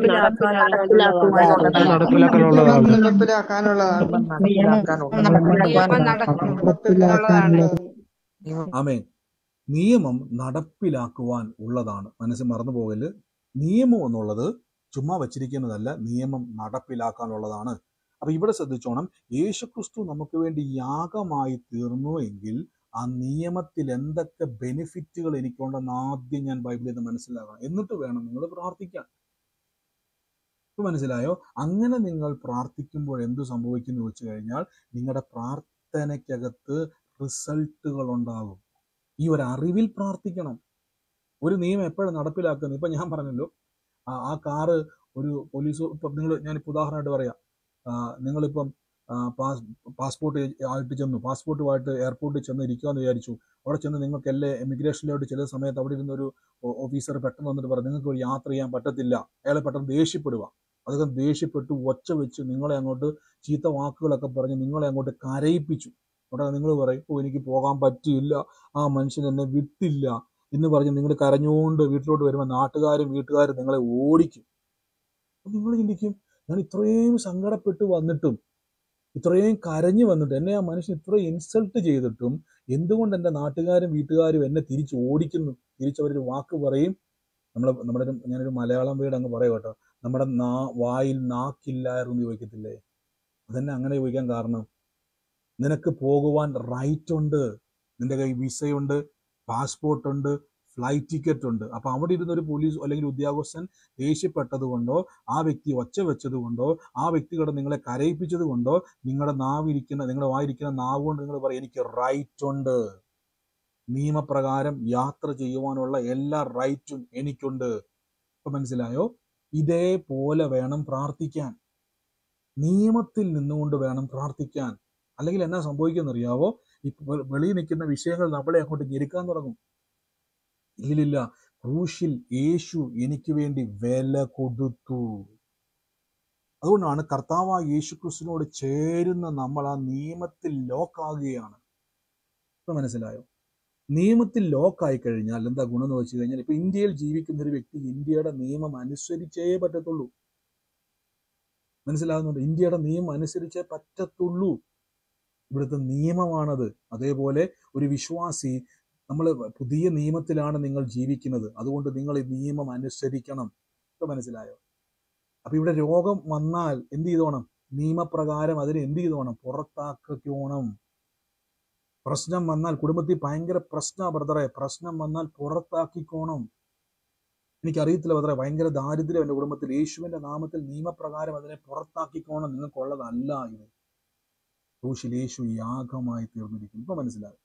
ആമേൻ. നിയമം നടപ്പിലാക്കുവാൻ ഉള്ളതാണ്. മനസ്സിൽ മറന്നു പോകല്. നിയമം എന്നുള്ളത് ചുമ്മാ വച്ചിരിക്കുന്നതല്ല, നിയമം നടപ്പിലാക്കാനുള്ളതാണ്. അപ്പൊ ഇവിടെ ശ്രദ്ധിച്ചോണം, യേശുക്രിസ്തു നമുക്ക് വേണ്ടി യാഗമായി തീർന്നു എങ്കിൽ ആ നിയമത്തിൽ എന്തൊക്കെ ബെനിഫിറ്റുകൾ എനിക്കുണ്ടെന്ന് ആദ്യം ഞാൻ ബൈബിളിൽ നിന്ന് മനസ്സിലാക്കണം. എന്നിട്ട് വേണം നിങ്ങൾ പ്രാർത്ഥിക്കാൻ. ഇപ്പൊ മനസ്സിലായോ? അങ്ങനെ നിങ്ങൾ പ്രാർത്ഥിക്കുമ്പോൾ എന്തു സംഭവിക്കുന്നു വെച്ച് കഴിഞ്ഞാൽ നിങ്ങളുടെ പ്രാർത്ഥനയ്ക്കകത്ത് റിസൾട്ടുകൾ ഉണ്ടാകും. ഈ ഒരു അറിവിൽ പ്രാർത്ഥിക്കണം. ഒരു നിയമം എപ്പോഴും നടപ്പിലാക്കുന്നത്, ഇപ്പൊ ഞാൻ പറഞ്ഞല്ലോ, ആ കാറ് ഒരു പോലീസ്, ഇപ്പം നിങ്ങൾ ഞാനിപ്പോൾ ഉദാഹരണമായിട്ട് പറയാം, നിങ്ങളിപ്പം പാസ് പാസ്പോർട്ട് ആയിട്ട് ചെന്നു, പാസ്പോർട്ടുമായിട്ട് എയർപോർട്ടിൽ ചെന്ന് ഇരിക്കാമെന്ന് വിചാരിച്ചു. അവിടെ ചെന്ന് നിങ്ങൾക്ക് എല്ലാ എമിഗ്രേഷനിലോട്ട് ചില സമയത്ത് അവിടെ ഇരുന്നൊരു ഓഫീസർ പെട്ടെന്ന് വന്നിട്ട് പറഞ്ഞു നിങ്ങൾക്ക് ഒരു യാത്ര ചെയ്യാൻ പറ്റത്തില്ല. അയാളെ പെട്ടെന്ന് ദേഷ്യപ്പെടുക. അതൊക്കെ ദേഷ്യപ്പെട്ട് ഒച്ച വെച്ച് നിങ്ങളെ അങ്ങോട്ട് ചീത്ത വാക്കുകളൊക്കെ പറഞ്ഞ് നിങ്ങളെ അങ്ങോട്ട് കരയിപ്പിച്ചു. ഉടനെ നിങ്ങൾ പറയും ഓ എനിക്ക് പോകാൻ പറ്റിയില്ല, ആ മനുഷ്യൻ എന്നെ വിട്ടില്ല എന്ന് പറഞ്ഞ് നിങ്ങൾ കരഞ്ഞുകൊണ്ട് വീട്ടിലോട്ട് വരുമ്പോൾ നാട്ടുകാരും വീട്ടുകാരും നിങ്ങളെ ഓടിക്കും. അപ്പം നിങ്ങൾ ചിന്തിക്കും ഞാൻ ഇത്രയും സങ്കടപ്പെട്ട് വന്നിട്ടും ഇത്രയും കരഞ്ഞു വന്നിട്ട് എന്നെ ആ മനുഷ്യൻ ഇത്രയും ഇൻസൾട്ട് ചെയ്തിട്ടും എന്തുകൊണ്ട് എൻ്റെ നാട്ടുകാരും വീട്ടുകാരും എന്നെ തിരിച്ച് ഓടിക്കുന്നു? തിരിച്ചവരൊരു വാക്ക് പറയും. നമ്മൾ നമ്മുടെ ഒരു ഞാനൊരു മലയാളം വീട് അങ്ങ് പറയും കേട്ടോ, നമ്മുടെ നാ വായിൽ നാക്കില്ലായിരുന്നു ചോദിക്കത്തില്ലേ? അതന്നെ അങ്ങനെ ചോദിക്കാൻ കാരണം നിനക്ക് പോകുവാൻ റൈറ്റ് ഉണ്ട്, നിന്റെ കയ്യിൽ വിസയുണ്ട്, പാസ്പോർട്ട് ഉണ്ട്, ഫ്ലൈറ്റ് ടിക്കറ്റ് ഉണ്ട്. അപ്പൊ അവിടെ ഇരുന്നൊരു പോലീസ് അല്ലെങ്കിൽ ഉദ്യോഗസ്ഥൻ ദേഷ്യപ്പെട്ടത് കൊണ്ടോ ആ വ്യക്തി ഒച്ച വെച്ചത് കൊണ്ടോ ആ വ്യക്തികളെ നിങ്ങളെ കരയിപ്പിച്ചത് കൊണ്ടോ നിങ്ങളുടെ നാവിരിക്കുന്ന നിങ്ങളുടെ വായിരിക്കുന്ന നാവ് കൊണ്ട് നിങ്ങൾ പറയും എനിക്ക് റൈറ്റ് ഉണ്ട്, നിയമപ്രകാരം യാത്ര ചെയ്യുവാനുള്ള എല്ലാ റൈറ്റും എനിക്കുണ്ട്. ഇപ്പൊ മനസ്സിലായോ? ഇതേപോലെ വേണം പ്രാർത്ഥിക്കാൻ, നിയമത്തിൽ നിന്നുകൊണ്ട് വേണം പ്രാർത്ഥിക്കാൻ. അല്ലെങ്കിൽ എന്നാ സംഭവിക്കുമെന്നറിയാവോ? ഇപ്പൊ വെളിയിൽ നിൽക്കുന്ന വിഷയങ്ങൾ നമ്മളെ അങ്ങോട്ട് ഞെരുക്കാൻ തുടങ്ങും. ഇല്ലില്ല, ക്രൂശിൽ യേശു എനിക്ക് വേണ്ടി വില കൊടുത്തു. അതുകൊണ്ടാണ് കർത്താവായ യേശു ക്രിസ്തുവിനോട് ചേരുന്ന നമ്മൾ ആ നിയമത്തിൽ ലോക്കാകുകയാണ്. ഇപ്പൊ മനസ്സിലായോ? നിയമത്തിൽ ലോക്കായി കഴിഞ്ഞാൽ എന്താ ഗുണം എന്ന് വെച്ച് കഴിഞ്ഞാൽ ഇപ്പൊ ഇന്ത്യയിൽ ജീവിക്കുന്ന ഒരു വ്യക്തി ഇന്ത്യയുടെ നിയമം അനുസരിച്ചേ പറ്റത്തുള്ളൂ. മനസ്സിലാകുന്നുണ്ട്? ഇന്ത്യയുടെ നിയമം അനുസരിച്ചേ പറ്റത്തുള്ളൂ. ഇവിടുത്തെ നിയമമാണത്. അതേപോലെ ഒരു വിശ്വാസി നമ്മൾ പുതിയ നിയമത്തിലാണ് നിങ്ങൾ ജീവിക്കുന്നത്, അതുകൊണ്ട് നിങ്ങൾ ഈ നിയമം അനുസരിക്കണം. ഇപ്പൊ മനസ്സിലായോ? അപ്പൊ ഇവിടെ രോഗം വന്നാൽ എന്ത് ചെയ്തോണം? നിയമപ്രകാരം അതിനെ എന്ത് ചെയ്തോണം? പുറത്താക്കണം. പ്രശ്നം വന്നാൽ കുടുംബത്തിൽ ഭയങ്കര പ്രശ്ന ബ്രദറെ, പ്രശ്നം വന്നാൽ പുറത്താക്കിക്കോണം. എനിക്കറിയത്തില്ല ബ്രദറെ, ഭയങ്കര ദാരിദ്ര്യം എൻ്റെ കുടുംബത്തിൽ, യേശുവിന്റെ നാമത്തിൽ നിയമപ്രകാരം അതിനെ പുറത്താക്കിക്കോണം. നിങ്ങൾക്കുള്ളതല്ല ഇത്. ക്രൂശിൽ യേശു യാഗമായി തീർന്നിരിക്കുന്നു. ഇപ്പൊ മനസ്സിലാകും.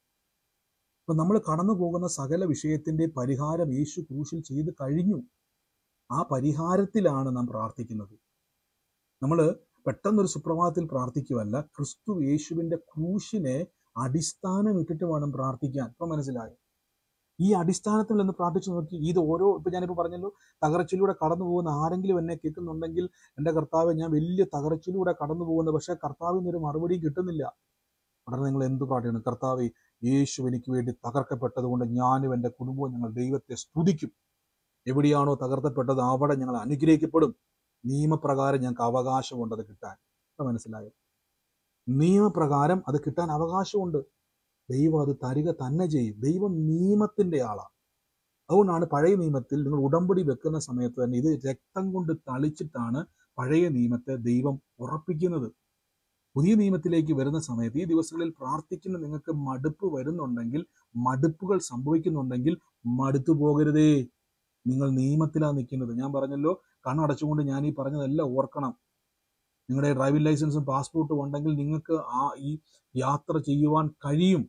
അപ്പൊ നമ്മൾ കടന്നു പോകുന്ന സകല വിഷയത്തിന്റെ പരിഹാരം യേശു ക്രൂശിൽ ചെയ്ത് കഴിഞ്ഞു. ആ പരിഹാരത്തിലാണ് നാം പ്രാർത്ഥിക്കുന്നത്. നമ്മൾ പെട്ടെന്നൊരു സുപ്രഭാതത്തിൽ പ്രാർത്ഥിക്കുവല്ല, ക്രിസ്തു യേശുവിന്റെ ക്രൂശിനെ അടിസ്ഥാനം ഇട്ടിട്ട് വേണം പ്രാർത്ഥിക്കാൻ. ഇപ്പൊ മനസ്സിലായോ? ഈ അടിസ്ഥാനത്തിൽ നിന്ന് പ്രാർത്ഥിച്ചു നോക്കി. ഇത് ഓരോ ഇപ്പൊ ഞാനിപ്പോ പറഞ്ഞല്ലോ, തകർച്ചയിലൂടെ കടന്നു പോകുന്ന ആരെങ്കിലും എന്നെ കേൾക്കുന്നുണ്ടെങ്കിൽ എൻ്റെ കർത്താവ് ഞാൻ വലിയ തകർച്ചയിലൂടെ കടന്നു പോകുന്നത്, പക്ഷെ കർത്താവിന് ഒരു മറുപടിയും കിട്ടുന്നില്ല. ഉടനെ നിങ്ങൾ എന്ത് പ്രാർത്ഥിക്കണം? കർത്താവേ, യേശു എനിക്ക് വേണ്ടി തകർക്കപ്പെട്ടത് കൊണ്ട് ഞാനും എൻ്റെ കുടുംബവും ഞങ്ങൾ ദൈവത്തെ സ്തുതിക്കും. എവിടെയാണോ തകർത്തപ്പെട്ടത് അവിടെ ഞങ്ങൾ അനുഗ്രഹിക്കപ്പെടും. നിയമപ്രകാരം ഞങ്ങൾക്ക് അവകാശമുണ്ട് അത് കിട്ടാൻ. ഇപ്പൊ മനസ്സിലായോ? നിയമപ്രകാരം അത് കിട്ടാൻ അവകാശമുണ്ട്. ദൈവം അത് തരിക തന്നെ ചെയ്യും. ദൈവം നിയമത്തിന്റെ ആളാണ്. അതുകൊണ്ടാണ് പഴയ നിയമത്തിൽ നിങ്ങൾ ഉടമ്പടി വെക്കുന്ന സമയത്ത് തന്നെ ഇത് രക്തം കൊണ്ട് തളിച്ചിട്ടാണ് പഴയ നിയമത്തെ ദൈവം ഉറപ്പിക്കുന്നത്. പുതിയ നിയമത്തിലേക്ക് വരുന്ന സമയത്ത് ഈ ദിവസങ്ങളിൽ പ്രാർത്ഥിക്കുന്ന നിങ്ങൾക്ക് മടുപ്പ് വരുന്നുണ്ടെങ്കിൽ, മടുപ്പുകൾ സംഭവിക്കുന്നുണ്ടെങ്കിൽ മടുത്തു പോകരുതേ. നിങ്ങൾ നിയമത്തിലാണ് നിൽക്കുന്നത്. ഞാൻ പറഞ്ഞല്ലോ, കണ്ണടച്ചുകൊണ്ട് ഞാൻ ഈ പറഞ്ഞതെല്ലാം ഓർക്കണം. നിങ്ങളുടെ ഡ്രൈവിംഗ് ലൈസൻസും പാസ്പോർട്ടും ഉണ്ടെങ്കിൽ നിങ്ങൾക്ക് ആ ഈ യാത്ര ചെയ്യുവാൻ കഴിയും.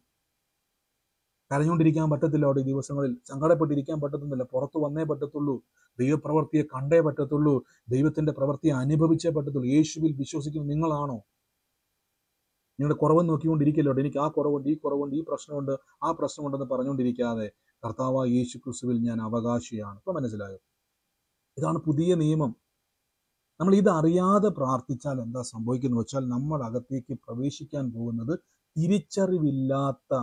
കരഞ്ഞുകൊണ്ടിരിക്കാൻ പറ്റത്തില്ല. അവിടെ ദിവസങ്ങളിൽ സങ്കടപ്പെട്ടിരിക്കാൻ പറ്റത്തുന്നില്ല. പുറത്തു വന്നേ പറ്റത്തുള്ളൂ. ദൈവപ്രവൃത്തിയെ കണ്ടേ പറ്റത്തുള്ളൂ. ദൈവത്തിന്റെ പ്രവൃത്തിയെ അനുഭവിച്ചേ പറ്റത്തുള്ളൂ. യേശുവിൽ വിശ്വസിക്കുന്ന നിങ്ങളാണോ? നിങ്ങളുടെ കുറവ് നോക്കിക്കൊണ്ടിരിക്കല്ലോ, എനിക്ക് ആ കുറവുണ്ട്, ഈ കുറവുണ്ട്, ഈ പ്രശ്നമുണ്ട്, ആ പ്രശ്നമുണ്ടെന്ന് പറഞ്ഞുകൊണ്ടിരിക്കാതെ കർത്താവായ യേശു ക്രിസ്തുവിൽ ഞാൻ അവകാശിയാണ്. ഇപ്പൊ മനസ്സിലായോ? ഇതാണ് പുതിയ നിയമം. നമ്മൾ ഇത് അറിയാതെ പ്രാർത്ഥിച്ചാൽ എന്താ സംഭവിക്കുന്നു വെച്ചാൽ നമ്മൾ അകത്തേക്ക് പ്രവേശിക്കാൻ പോകുന്നത് തിരിച്ചറിവില്ലാത്ത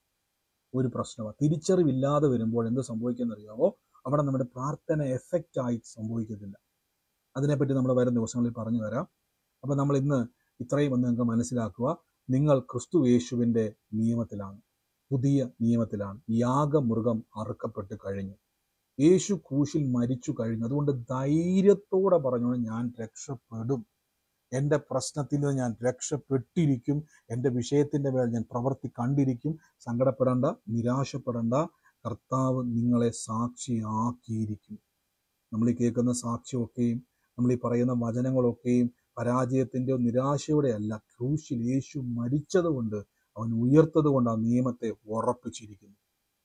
ഒരു പ്രശ്നമാണ്. തിരിച്ചറിവില്ലാതെ വരുമ്പോൾ എന്ത് സംഭവിക്കുന്ന അറിയാമോ? അവിടെ നമ്മുടെ പ്രാർത്ഥന എഫക്റ്റ് ആയി സംഭവിക്കത്തില്ല. അതിനെപ്പറ്റി നമ്മൾ വരും ദിവസങ്ങളിൽ പറഞ്ഞു തരാം. അപ്പൊ നമ്മൾ ഇന്ന് ഇത്രയും ഒന്ന് നിങ്ങൾക്ക് മനസ്സിലാക്കുക. നിങ്ങൾ ക്രിസ്തു യേശുവിന്റെ നിയമത്തിലാണ്, പുതിയ നിയമത്തിലാണ്. യാഗമൃഗം അറുക്കപ്പെട്ട് കഴിഞ്ഞു. യേശു ക്രൂശിൽ മരിച്ചു കഴിഞ്ഞു. അതുകൊണ്ട് ധൈര്യത്തോടെ പറഞ്ഞു, ഞാൻ രക്ഷപ്പെടും. എൻ്റെ പ്രശ്നത്തിൽ നിന്ന് ഞാൻ രക്ഷപ്പെട്ടിരിക്കും. എൻ്റെ വിഷയത്തിൻ്റെ മേൽ ഞാൻ പ്രവൃത്തി കണ്ടിരിക്കും. സങ്കടപ്പെടേണ്ട, നിരാശപ്പെടേണ്ട. കർത്താവ് നിങ്ങളെ സാക്ഷിയാക്കിയിരിക്കും. നമ്മൾ ഈ കേൾക്കുന്ന സാക്ഷ്യമൊക്കെയും നമ്മൾ ഈ പറയുന്ന വചനങ്ങളൊക്കെയും പരാജയത്തിൻ്റെയോ നിരാശയുടെ അല്ല. ക്രൂശിൽ യേശു മരിച്ചത് കൊണ്ട്, അവൻ ഉയർത്തത് കൊണ്ട് ആ നിയമത്തെ ഉറപ്പിച്ചിരിക്കുന്നു.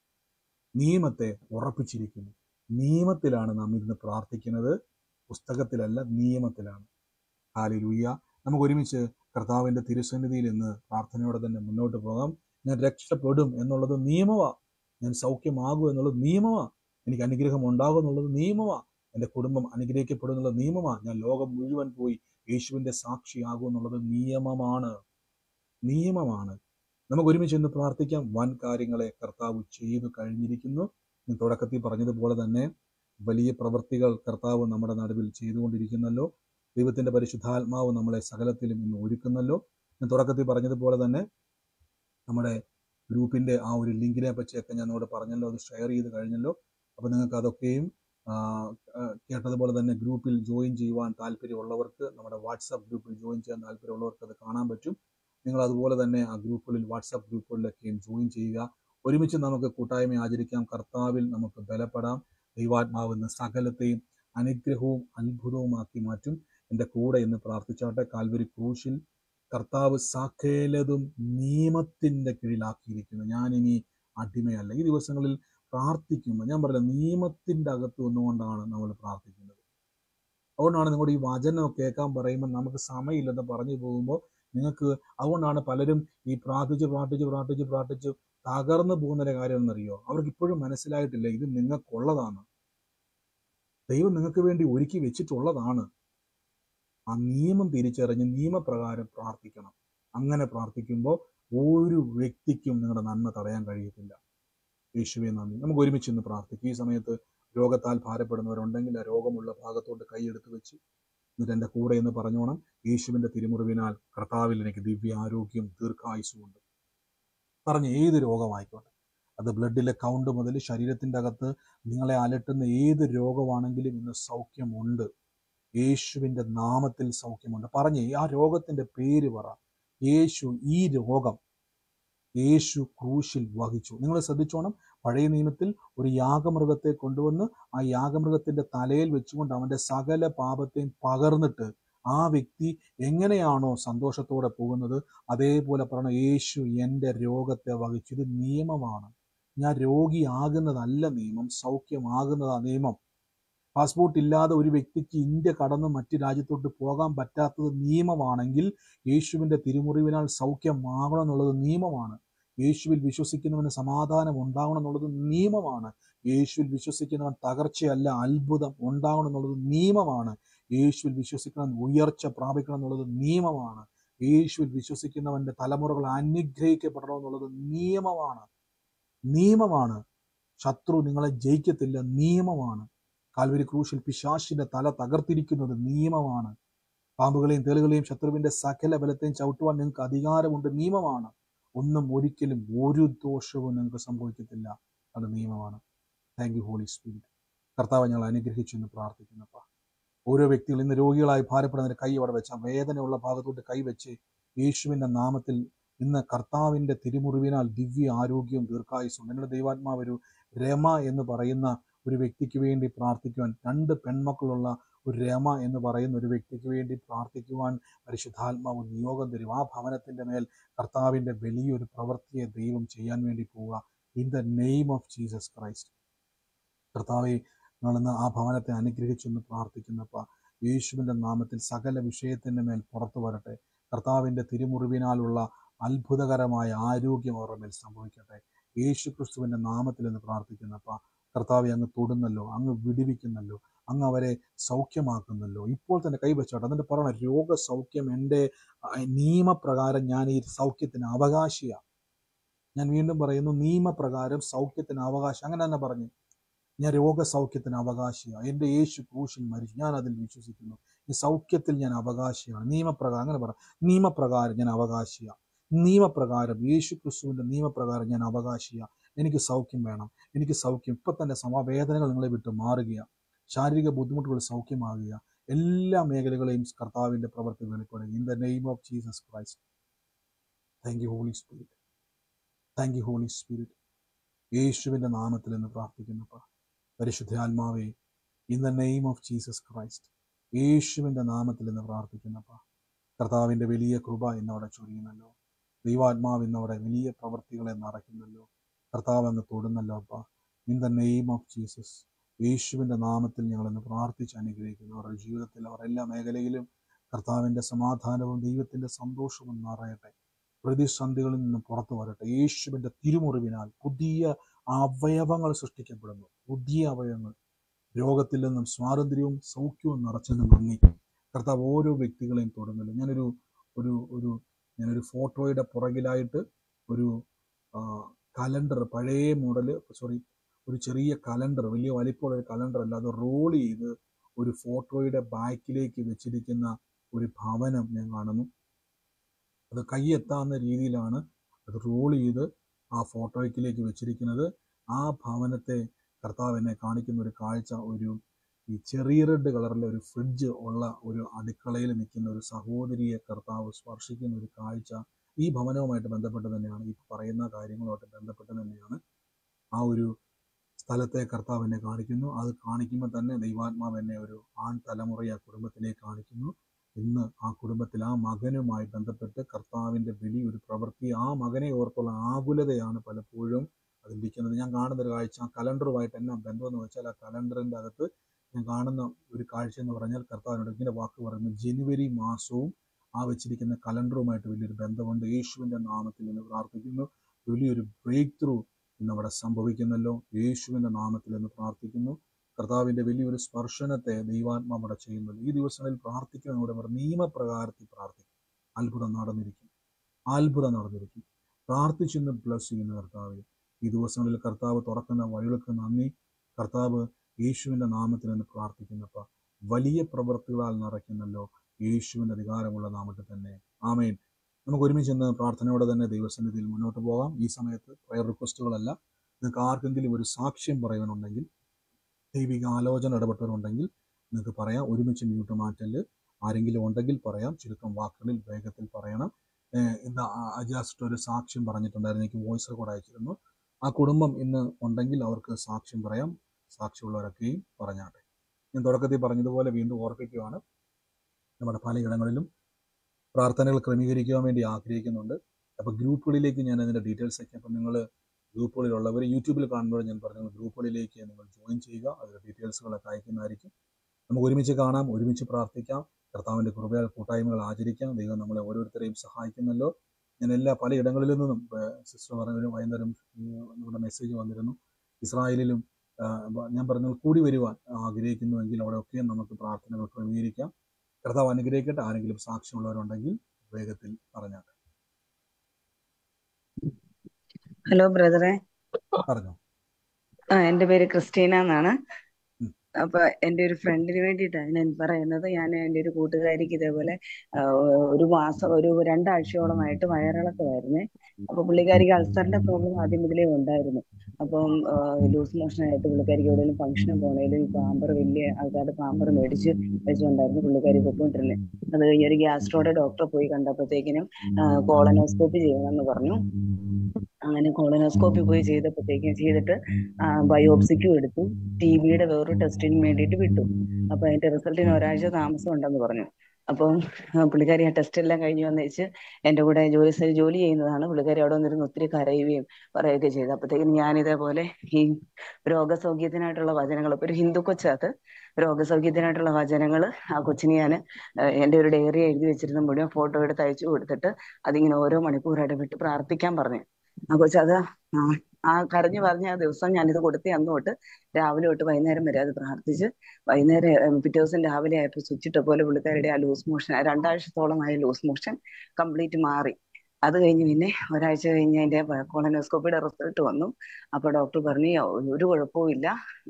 നിയമത്തെ ഉറപ്പിച്ചിരിക്കുന്നു. നിയമത്തിലാണ് നാം ഇന്ന് പ്രാർത്ഥിക്കുന്നത്, പുസ്തകത്തിലല്ല, നിയമത്തിലാണ്. ഹല്ലേലൂയ. നമുക്ക് ഒരുമിച്ച് കർത്താവിൻ്റെ തിരുസന്നിധിയിൽ ഇന്ന് പ്രാർത്ഥനയോടെ തന്നെ മുന്നോട്ട് പോകാം. ഞാൻ രക്ഷപ്പെടും എന്നുള്ളത് നിയമമാണ്. ഞാൻ സൗഖ്യമാകും എന്നുള്ളത് നിയമമാണ്. എനിക്ക് അനുഗ്രഹം ഉണ്ടാകും എന്നുള്ളത് നിയമമാണ്. എൻ്റെ കുടുംബം അനുഗ്രഹിക്കപ്പെടും എന്നുള്ള നിയമമാണ്. ഞാൻ ലോകം മുഴുവൻ പോയി യേശുവിൻ്റെ സാക്ഷിയാകും എന്നുള്ളത് നിയമമാണ്. നിയമമാണ്. നമുക്ക് ഒരുമിച്ച് ഇന്ന് പ്രാർത്ഥിക്കാം. വൻ കാര്യങ്ങളെ കർത്താവ് ചെയ്തു കഴിഞ്ഞിരിക്കുന്നു. ഞാൻ തുടക്കത്തിൽ പറഞ്ഞതുപോലെ തന്നെ വലിയ പ്രവൃത്തികൾ കർത്താവ് നമ്മുടെ നടുവിൽ ചെയ്തുകൊണ്ടിരിക്കുന്നല്ലോ. ദൈവത്തിൻ്റെ പരിശുദ്ധാത്മാവ് നമ്മളെ സകലത്തിലും ഇന്ന് ഒരുക്കുന്നല്ലോ. ഞാൻ തുടക്കത്തിൽ പറഞ്ഞതുപോലെ തന്നെ നമ്മുടെ ഗ്രൂപ്പിൻ്റെ ആ ഒരു ലിങ്കിനെ പറ്റിയൊക്കെ ഞാൻ ഇവിടെ പറഞ്ഞല്ലോ, അത് ഷെയർ ചെയ്ത് കഴിഞ്ഞല്ലോ. അപ്പോൾ നിങ്ങൾക്ക് അതൊക്കെയും കേട്ടതുപോലെ തന്നെ ഗ്രൂപ്പിൽ ജോയിൻ ചെയ്യുവാൻ താല്പര്യമുള്ളവർക്ക്, നമ്മുടെ വാട്സാപ്പ് ഗ്രൂപ്പിൽ ജോയിൻ ചെയ്യാൻ താല്പര്യമുള്ളവർക്ക് അത് കാണാൻ പറ്റും. നിങ്ങൾ അതുപോലെ തന്നെ ആ ഗ്രൂപ്പുകളിൽ വാട്സാപ്പ് ഗ്രൂപ്പുകളിലൊക്കെയും ജോയിൻ ചെയ്യുക. ഒരുമിച്ച് നമുക്ക് കൂട്ടായ്മ ആചരിക്കാം. കർത്താവിൽ നമുക്ക് ബലപ്പെടാം. ദൈവാത്മാവെന്ന് സകലത്തെയും അനുഗ്രഹവും അത്ഭുതവുമാക്കി മാറ്റും. എൻ്റെ കൂടെ ഇന്ന് പ്രാർത്ഥിച്ചാട്ടെ. കാൽവരി ക്രൂശിൽ കർത്താവ് സകലതും നിയമത്തിൻ്റെ കീഴിലാക്കിയിരിക്കുന്നു. ഞാനിനി അടിമയല്ല. ഈ ദിവസങ്ങളിൽ പ്രാർത്ഥിക്കുമ്പോൾ ഞാൻ പറയാം, നിയമത്തിൻ്റെ അകത്ത് നിന്നുകൊണ്ടാണ് നമ്മൾ പ്രാർത്ഥിക്കുന്നത്. അതുകൊണ്ടാണ് നിങ്ങളുടെ ഈ വചനം കേൾക്കാൻ പറയുമ്പോൾ നമുക്ക് സമയമില്ലെന്ന് പറഞ്ഞു പോകുമ്പോൾ നിങ്ങൾക്ക്, അതുകൊണ്ടാണ് പലരും ഈ പ്രാർത്ഥിച്ച് പ്രാർത്ഥിച്ച് പ്രാർത്ഥിച്ച് പ്രാർത്ഥിച്ച് തകർന്നു പോകുന്നതിൻ്റെ കാര്യം എന്നറിയോ? അവർക്ക് ഇപ്പോഴും മനസ്സിലായിട്ടില്ല ഇത് നിങ്ങൾക്കുള്ളതാണ്. ദൈവം നിങ്ങൾക്ക് വേണ്ടി ഒരുക്കി വെച്ചിട്ടുള്ളതാണ്. ആ നിയമം തിരിച്ചറിഞ്ഞ് നിയമപ്രകാരം പ്രാർത്ഥിക്കണം. അങ്ങനെ പ്രാർത്ഥിക്കുമ്പോൾ ഒരു വ്യക്തിക്കും നിങ്ങളുടെ നന്മ തടയാൻ കഴിയത്തില്ല. യേശുവേ നന്ദി. നമുക്ക് ഒരുമിച്ച് ഇന്ന് പ്രാർത്ഥിക്കും. ഈ സമയത്ത് രോഗത്താൽ ഭാരപ്പെടുന്നവരുണ്ടെങ്കിൽ ആ രോഗമുള്ള ഭാഗത്തോട്ട് കൈയെടുത്ത് വെച്ച് എന്നിട്ട് എൻ്റെ കൂടെ എന്ന് പറഞ്ഞോണം, യേശുവിൻ്റെ തിരുമുറിവിനാൽ കർത്താവിൽ എനിക്ക് ദിവ്യ ആരോഗ്യം ദീർഘായുസ്സുമുണ്ട്. പറഞ്ഞ് ഏത് രോഗമായിക്കോട്ടെ, അത് ബ്ലഡിലെ കൗണ്ട് മുതൽ ശരീരത്തിൻ്റെ അകത്ത് നിങ്ങളെ അലട്ടുന്ന ഏത് രോഗമാണെങ്കിലും ഇന്ന് സൗഖ്യമുണ്ട്. യേശുവിൻ്റെ നാമത്തിൽ സൗഖ്യമുണ്ട്. പറഞ്ഞ് ആ രോഗത്തിൻ്റെ പേര് പറ. യേശു, ഈ രോഗം യേശു ക്രൂശിൽ വഹിച്ചു. നിങ്ങൾ ശ്രദ്ധിച്ചോണം, പഴയ നിയമത്തിൽ ഒരു യാഗമൃഗത്തെ കൊണ്ടുവന്ന് ആ യാഗമൃഗത്തിൻ്റെ തലയിൽ വെച്ചുകൊണ്ട് അവൻ്റെ സകല പാപത്തെയും പകർന്നിട്ട് ആ വ്യക്തി എങ്ങനെയാണോ സന്തോഷത്തോടെ പോകുന്നത്, അതേപോലെ പറയണം, യേശു എൻ്റെ രോഗത്തെ വഹിച്ചു. ഇത് നിയമമാണ്. ഞാൻ രോഗിയാകുന്നതല്ല നിയമം, സൗഖ്യമാകുന്നതാ നിയമം. പാസ്പോർട്ട് ഇല്ലാതെ ഒരു വ്യക്തിക്ക് ഇന്ത്യ കടന്ന് മറ്റ് രാജ്യത്തോട്ട് പോകാൻ പറ്റാത്തത് നിയമമാണെങ്കിൽ യേശുവിൻ്റെ തിരുമുറിവിനാൽ സൗഖ്യമാകണം എന്നുള്ളത് നിയമമാണ്. യേശുവിൽ വിശ്വസിക്കുന്നവന് സമാധാനം ഉണ്ടാകണം എന്നുള്ളത് നിയമമാണ്. യേശുവിൽ വിശ്വസിക്കുന്നവൻ തകർച്ചയല്ല അത്ഭുതം ഉണ്ടാകണം എന്നുള്ളത് നിയമമാണ്. യേശുവിൽ വിശ്വസിക്കുന്നവൻ ഉയർച്ച പ്രാപിക്കണം എന്നുള്ളത് നിയമമാണ്. യേശുവിൽ വിശ്വസിക്കുന്നവൻ്റെ തലമുറകൾ അനുഗ്രഹിക്കപ്പെടണം എന്നുള്ളത് നിയമമാണ്. നിയമമാണ്. ശത്രു നിങ്ങളെ ജയിക്കത്തില്ല, നിയമമാണ്. കാൽവരി ക്രൂശിൽ പിശാചിന്റെ തല തകർത്തിരിക്കുന്നത് നിയമമാണ്. പാമ്പുകളെയും തേളുകളെയും ശത്രുവിന്റെ സകല ബലത്തെയും ചവിട്ടുവാൻ നിങ്ങൾക്ക് അധികാരമുണ്ട്, നിയമമാണ്. ഒന്നും ഒരിക്കലും ഒരു ദോഷവും നിങ്ങൾക്ക് സംഭവിക്കത്തില്ല, അത് നിയമമാണ്. Thank you Holy Spirit. കർത്താവ് ഞങ്ങൾ അനുഗ്രഹിച്ചു എന്ന് പ്രാർത്ഥിക്കുന്നപ്പാ. ഓരോ വ്യക്തികൾ ഇന്ന് രോഗികളായി ഭാരപ്പെടുന്നതിന് കൈ അവിടെ വെച്ച വേദനയുള്ള ഭാഗത്തോട്ട് കൈവച്ച് യേശുവിൻ്റെ നാമത്തിൽ ഇന്ന് കർത്താവിൻ്റെ തിരുമുറിവിനാൽ ദിവ്യ ആരോഗ്യവും ദീർഘായുസ്സും. നിങ്ങളുടെ ദൈവാത്മാവ് ഒരു രമ എന്ന് പറയുന്ന ഒരു വ്യക്തിക്ക് വേണ്ടി പ്രാർത്ഥിക്കുവാൻ, രണ്ട് പെൺമക്കളുള്ള ഒരു രമ എന്ന് പറയുന്ന ഒരു വ്യക്തിക്ക് വേണ്ടി പ്രാർത്ഥിക്കുവാൻ പരിശുദ്ധാത്മാവ് നിയോഗം തരും. ആ ഭവനത്തിൻ്റെ മേൽ കർത്താവിൻ്റെ വലിയൊരു പ്രവൃത്തിയെ ദൈവം ചെയ്യാൻ വേണ്ടി പോവുക. In the name of Jesus Christ. കർത്താവെ, ഞങ്ങളിന്ന് ആ ഭവനത്തെ അനുഗ്രഹിച്ചെന്ന് പ്രാർത്ഥിക്കുന്നപ്പോൾ യേശുവിൻ്റെ നാമത്തിൽ സകല വിഷയത്തിൻ്റെ മേൽ പുറത്തു വരട്ടെ. കർത്താവിൻ്റെ തിരുമുറിവിനാലുള്ള അത്ഭുതകരമായ ആരോഗ്യം അവരുടെ മേൽ സംഭവിക്കട്ടെ. യേശു ക്രിസ്തുവിൻ്റെ നാമത്തിൽ എന്ന് പ്രാർത്ഥിക്കുന്നപ്പോൾ കർത്താവെ, അങ്ങ് തൊടുന്നല്ലോ, അങ്ങ് വിടുവിക്കുന്നല്ലോ, അങ്ങ് അവരെ സൗഖ്യമാക്കുന്നല്ലോ. ഇപ്പോൾ തന്നെ കൈവച്ചോട്ടെ. എന്നിട്ട് പറയണം, രോഗസൗഖ്യം എൻ്റെ നിയമപ്രകാരം ഞാൻ ഈ സൗഖ്യത്തിന് അവകാശിയാണ്. ഞാൻ വീണ്ടും പറയുന്നു, നിയമപ്രകാരം സൗഖ്യത്തിന് അവകാശം. അങ്ങനെ തന്നെ പറഞ്ഞു, ഞാൻ രോഗസൗഖ്യത്തിന് അവകാശിയാണ്. എൻ്റെ യേശു ക്രൂശിൽ മരിച്ചു, ഞാൻ അതിൽ വിശ്വസിക്കുന്നു. ഈ സൗഖ്യത്തിൽ ഞാൻ അവകാശിയാണ്. നിയമപ്രകാരം അങ്ങനെ പറ, നിയമപ്രകാരം ഞാൻ അവകാശിയാണ്. നിയമപ്രകാരം, യേശു ക്രിസ്തുവിൻ്റെ നിയമപ്രകാരം ഞാൻ അവകാശിയാണ്. എനിക്ക് സൗഖ്യം വേണം, എനിക്ക് സൗഖ്യം. ഇപ്പം തന്നെ സമവേദനകൾ നിങ്ങളെ വിട്ട് മാറുകയാണ്. ശാരീരിക ബുദ്ധിമുട്ടുകൾ സൗഖ്യമാകുക. എല്ലാ മേഖലകളെയും കർത്താവിൻ്റെ പ്രവൃത്തി വെളിപ്പെടുക. In the name of Jesus Christ. Thank you Holy Spirit. Thank you Holy Spirit. യേശുവിൻ്റെ നാമത്തിൽ എന്ന് പ്രാർത്ഥിക്കുന്നപ്പോൾ പരിശുദ്ധാത്മാവേ, in the name of Jesus Christ, യേശുവിൻ്റെ നാമത്തിൽ എന്ന് പ്രാർത്ഥിക്കുന്നപ്പോൾ കർത്താവിൻ്റെ വലിയ കൃപ ഇന്നവിടെ ചൊരിയുന്നല്ലോ. ദൈവാത്മാവ് ഇന്നവിടെ വലിയ പ്രവൃത്തികളെ നിറയ്ക്കുന്നല്ലോ. കർത്താവ് അങ്ങ് തൊടുന്നല്ലോ അപ്പ. In the name of Jesus, യേശുവിൻ്റെ നാമത്തിൽ ഞങ്ങളിന്ന് പ്രാർത്ഥിച്ച് അനുഗ്രഹിക്കുന്നു. അവരുടെ ജീവിതത്തിൽ അവർ എല്ലാ മേഖലയിലും കർത്താവിൻ്റെ സമാധാനവും ദൈവത്തിൻ്റെ സന്തോഷവും നിറയട്ടെ. പ്രതിസന്ധികളിൽ നിന്ന് പുറത്തു വരട്ടെ. യേശുവിൻ്റെ തിരുമുറിവിനാൽ പുതിയ അവയവങ്ങൾ സൃഷ്ടിക്കപ്പെടുന്നു. പുതിയ അവയവങ്ങൾ, രോഗത്തിൽ നിന്നും സ്വാതന്ത്ര്യവും സൗഖ്യവും നിറച്ചതിന് നന്ദി. കർത്താവ് ഓരോ വ്യക്തികളെയും തൊടുന്നില്ല. ഞാനൊരു ഒരു ഒരു ഞാനൊരു ഫോട്ടോയുടെ പുറകിലായിട്ട് ഒരു കലണ്ടർ, പഴയ മോഡല്, സോറി ഒരു ചെറിയ കലണ്ടർ, വലിയ വലിപ്പമുള്ള ഒരു കലണ്ടർ അല്ല, അത് റോൾ ചെയ്ത് ഒരു ഫോട്ടോയുടെ ബാക്കിലേക്ക് വെച്ചിരിക്കുന്ന ഒരു ഭവനം ഞാൻ കാണുന്നു. അത് കൈയെത്താവുന്ന രീതിയിലാണ് അത് റോൾ ചെയ്ത് ആ ഫോട്ടോയ്ക്കിലേക്ക് വെച്ചിരിക്കുന്നത്. ആ ഭവനത്തെ കർത്താവ് എന്നെ കാണിക്കുന്ന ഒരു കാഴ്ച, ഒരു ഈ ചെറിയ റെഡ് കളറിലെ ഒരു ഫ്രിഡ്ജ് ഉള്ള ഒരു അടുക്കളയിൽ നിൽക്കുന്ന ഒരു സഹോദരിയെ കർത്താവ് സ്പർശിക്കുന്ന ഒരു കാഴ്ച ഈ ഭവനവുമായിട്ട് ബന്ധപ്പെട്ട് തന്നെയാണ്, ഈ പറയുന്ന കാര്യങ്ങളുമായിട്ട് ബന്ധപ്പെട്ട് തന്നെയാണ് ആ ഒരു സ്ഥലത്തെ കർത്താവ് എന്നെ കാണിക്കുന്നു. അത് കാണിക്കുമ്പോൾ തന്നെ ദൈവാത്മാവ് എന്നെ ഒരു ആൺ തലമുറയെ ആ കുടുംബത്തിലേക്ക് കാണിക്കുന്നു. ഇന്ന് ആ കുടുംബത്തിൽ ആ മകനുമായി ബന്ധപ്പെട്ട് കർത്താവിൻ്റെ വലിയൊരു പ്രവൃത്തി, ആ മകനെ ഓർത്തുള്ള ആകുലതയാണ് പലപ്പോഴും അതിരിക്കുന്നത്. ഞാൻ കാണുന്നൊരു കാഴ്ച, ആ കലണ്ടറുമായിട്ട് എന്നാ ബന്ധമെന്ന് വെച്ചാൽ, ആ കലണ്ടറിൻ്റെ അകത്ത് ഞാൻ കാണുന്ന ഒരു കാഴ്ച എന്ന് പറഞ്ഞാൽ, കർത്താവിനോട് ഇങ്ങനെ വാക്ക് പറയുന്നു, ജനുവരി മാസവും ആ വെച്ചിരിക്കുന്ന കലണ്ടറുമായിട്ട് വലിയൊരു ബന്ധമുണ്ട്. യേശുവിൻ്റെ നാമത്തിൽ എന്ന് പ്രാർത്ഥിക്കുന്നു. വലിയൊരു ബ്രേക്ക് ത്രൂ ഇന്ന് അവിടെ സംഭവിക്കുന്നല്ലോ. യേശുവിൻ്റെ നാമത്തിൽ എന്ന് പ്രാർത്ഥിക്കുന്നു. കർത്താവിൻ്റെ വലിയൊരു സ്പർശനത്തെ ദൈവാത്മാവ് അവിടെ ചെയ്യുന്നുണ്ട്. ഈ ദിവസങ്ങളിൽ പ്രാർത്ഥിക്കുന്നതോടെ അവർ നിയമപ്രകാരത്തിൽ പ്രാർത്ഥിക്കും. അത്ഭുതം നടന്നിരിക്കും, അത്ഭുതം നടന്നിരിക്കും. പ്രാർത്ഥിച്ചെന്ന് ബ്ലസ് ചെയ്യുന്ന കർത്താവ്, ഈ ദിവസങ്ങളിൽ കർത്താവ് തുറക്കുന്ന വഴികൾക്ക് നന്ദി. കർത്താവ് യേശുവിൻ്റെ നാമത്തിൽ എന്ന് പ്രാർത്ഥിക്കുന്നപ്പോൾ വലിയ പ്രവൃത്തികളാൽ നിറയ്ക്കുന്നല്ലോ. യേശുവിൻ്റെ അധികാരമുള്ള നാമത്തിൽ തന്നെ ആമേൻ. നമുക്ക് ഒരുമിച്ച് ഇന്ന് പ്രാർത്ഥനയോടെ തന്നെ ദൈവസന്നിധിയിൽ മുന്നോട്ട് പോകാം. ഈ സമയത്ത് പ്രയർ റിക്വസ്റ്റുകളല്ല. നിങ്ങൾക്ക് ആർക്കെങ്കിലും ഒരു സാക്ഷ്യം പറയുവാനുണ്ടെങ്കിൽ, ദൈവിക ആലോചന ഇടപെട്ടവരുണ്ടെങ്കിൽ നിങ്ങൾക്ക് പറയാം. ഒരുമിച്ച് മ്യൂട്ട് മാറ്റല് ആരെങ്കിലും ഉണ്ടെങ്കിൽ പറയാം. ചുരുക്കം വാക്കുകളിൽ വേഗത്തിൽ പറയണം. ഇന്ന് അജാസ്റ്റ് ഒരു സാക്ഷ്യം പറഞ്ഞിട്ടുണ്ടായിരുന്നു, എനിക്ക് വോയിസ് റെക്കോർഡ് അയച്ചിരുന്നു. ആ കുടുംബം ഇന്ന് ഉണ്ടെങ്കിൽ അവർക്ക് സാക്ഷ്യം പറയാം. സാക്ഷ്യമുള്ളവരൊക്കെയും പറഞ്ഞാട്ടെ. ഞാൻ തുടക്കത്തിൽ പറഞ്ഞതുപോലെ വീണ്ടും ഓർപ്പിക്കുകയാണ്, നമ്മുടെ പലയിടങ്ങളിലും പ്രാർത്ഥനകൾ ക്രമീകരിക്കുവാൻ വേണ്ടി ആഗ്രഹിക്കുന്നുണ്ട്. അപ്പോൾ ഗ്രൂപ്പുകളിലേക്ക് ഞാൻ അതിൻ്റെ ഡീറ്റെയിൽസ് ഒക്കെ, അപ്പം നിങ്ങൾ ഗ്രൂപ്പുകളിലുള്ളവർ യൂട്യൂബിൽ കാണുമ്പോൾ ഞാൻ പറഞ്ഞ ഗ്രൂപ്പുകളിലേക്ക് നിങ്ങൾ ജോയിൻ ചെയ്യുക. അതിൻ്റെ ഡീറ്റെയിൽസുകളൊക്കെ അയക്കുന്നതായിരിക്കും. നമുക്ക് ഒരുമിച്ച് കാണാം, ഒരുമിച്ച് പ്രാർത്ഥിക്കാം, കർത്താവിൻ്റെ കൃപയാൽ കൂട്ടായ്മകൾ ആചരിക്കാം. ദൈവം നമ്മളെ ഓരോരുത്തരെയും സഹായിക്കുന്നല്ലോ. ഞാൻ എല്ലാ പലയിടങ്ങളിൽ നിന്നും സിസ്റ്റർ പറഞ്ഞൊരു വൈകുന്നേരം നമ്മുടെ മെസ്സേജ് വന്നിരുന്നു. ഇസ്രായേലിലും ഞാൻ പറഞ്ഞാൽ കൂടി വരുവാൻ ആഗ്രഹിക്കുന്നുവെങ്കിൽ അവിടെയൊക്കെ നമുക്ക് പ്രാർത്ഥനകൾ ക്രമീകരിക്കാം. കർത്താവ് അനുഗ്രഹിക്കട്ടെ. ആരെങ്കിലും സാക്ഷ്യമുള്ളവരുണ്ടെങ്കിൽ വേഗത്തിൽ പറഞ്ഞാട്ടെ. ഹലോ ബ്രദറെ, പറഞ്ഞോ. ആ എൻ്റെ പേര് ക്രിസ്റ്റീന എന്നാണ്. അപ്പൊ എൻ്റെ ഒരു ഫ്രണ്ടിന് വേണ്ടിയിട്ടാണ് ഞാൻ പറയുന്നത്. ഞാൻ എൻ്റെ ഒരു കൂട്ടുകാരിക്ക് ഇതേപോലെ ഒരു മാസം ഒരു രണ്ടാഴ്ചയോളമായിട്ട് വയറിളക്കമായിരുന്നേ. അപ്പൊ പുള്ളിക്കാരിക്ക് അൾസറിന്റെ പ്രോബ്ലം ആദ്യം മുതലേ ഉണ്ടായിരുന്നു. അപ്പം ലൂസ് മോഷനായിട്ട് പുള്ളിക്കാരിക്ക് എവിടെയെങ്കിലും ഫംഗ്ഷന് പോകണേലും പാമ്പർ, വലിയ ആൾക്കാരുടെ പാമ്പർ മേടിച്ച് വെച്ചുകൊണ്ടായിരുന്നു പുള്ളിക്കാരി പൊക്കോണ്ടിരുന്നത്. അത് കഴിഞ്ഞ് ഒരു ഗ്യാസ്ട്രോയുടെ ഡോക്ടറെ പോയി കണ്ടപ്പോഴത്തേക്കിനും കോളനോസ്കോപ്പി ചെയ്യണമെന്ന് പറഞ്ഞു. അങ്ങനെ കോളനോസ്കോപ്പി പോയി ചെയ്തപ്പോഴത്തേക്കും ചെയ്തിട്ട് ബയോപ്സിക്കും എടുത്തു. ടി ബിയുടെ വേറൊരു ടെസ്റ്റിന് വേണ്ടിയിട്ട് വിട്ടു. അപ്പൊ അതിന്റെ റിസൾട്ടിന് ഒരാഴ്ച താമസം ഉണ്ടെന്ന് പറഞ്ഞു. അപ്പം പുള്ളിക്കാരി ആ ടെസ്റ്റ് എല്ലാം കഴിഞ്ഞ് വന്നേച്ച് എൻ്റെ കൂടെ ജോലി സ്ഥലം ജോലി ചെയ്യുന്നതാണ്. പുള്ളിക്കാരി അവിടെ വന്നിരുന്ന് ഒത്തിരി കരയുകയും പറയുകയൊക്കെ ചെയ്തു. അപ്പോഴത്തേക്കും ഞാൻ ഇതേപോലെ ഈ രോഗസൗഖ്യത്തിനായിട്ടുള്ള വചനങ്ങൾ, ഇപ്പൊ ഒരു ഹിന്ദു കൊച്ചത് രോഗസൗഖ്യത്തിനായിട്ടുള്ള വചനങ്ങൾ ആ കൊച്ചിന് ഞാൻ എൻ്റെ ഒരു ഡയറി എഴുതി വെച്ചിരുന്ന മുഴുവൻ ഫോട്ടോ എടുത്ത് അയച്ചു കൊടുത്തിട്ട് അതിങ്ങനെ ഓരോ മണിക്കൂർ ഇടവിട്ട് പ്രാർത്ഥിക്കാൻ പറഞ്ഞു. ആ കൊച്ചത് ആ കരഞ്ഞു പറഞ്ഞ ആ ദിവസം ഞാനിത് കൊടുത്ത് അന്ന് തൊട്ട് രാവിലെ തൊട്ട് വൈകുന്നേരം വരെ അത് പ്രാർത്ഥിച്ച് വൈകുന്നേരം പിറ്റേ ദിവസം രാവിലെ ആയപ്പോൾ സ്വിച്ചിട്ട പോലെ പുള്ളിക്കാരുടെ ആ ലൂസ് മോഷൻ, രണ്ടാഴ്ചത്തോളമായ ലൂസ് മോഷൻ കംപ്ലീറ്റ് മാറി. അത് കഴിഞ്ഞ് പിന്നെ ഒരാഴ്ച കഴിഞ്ഞ് അതിന്റെ കോളനോസ്കോപ്പിയുടെ റിസൾട്ട് വന്നു. അപ്പൊ ഡോക്ടർ പറഞ്ഞു ഒരു കുഴപ്പവും ഇല്ല.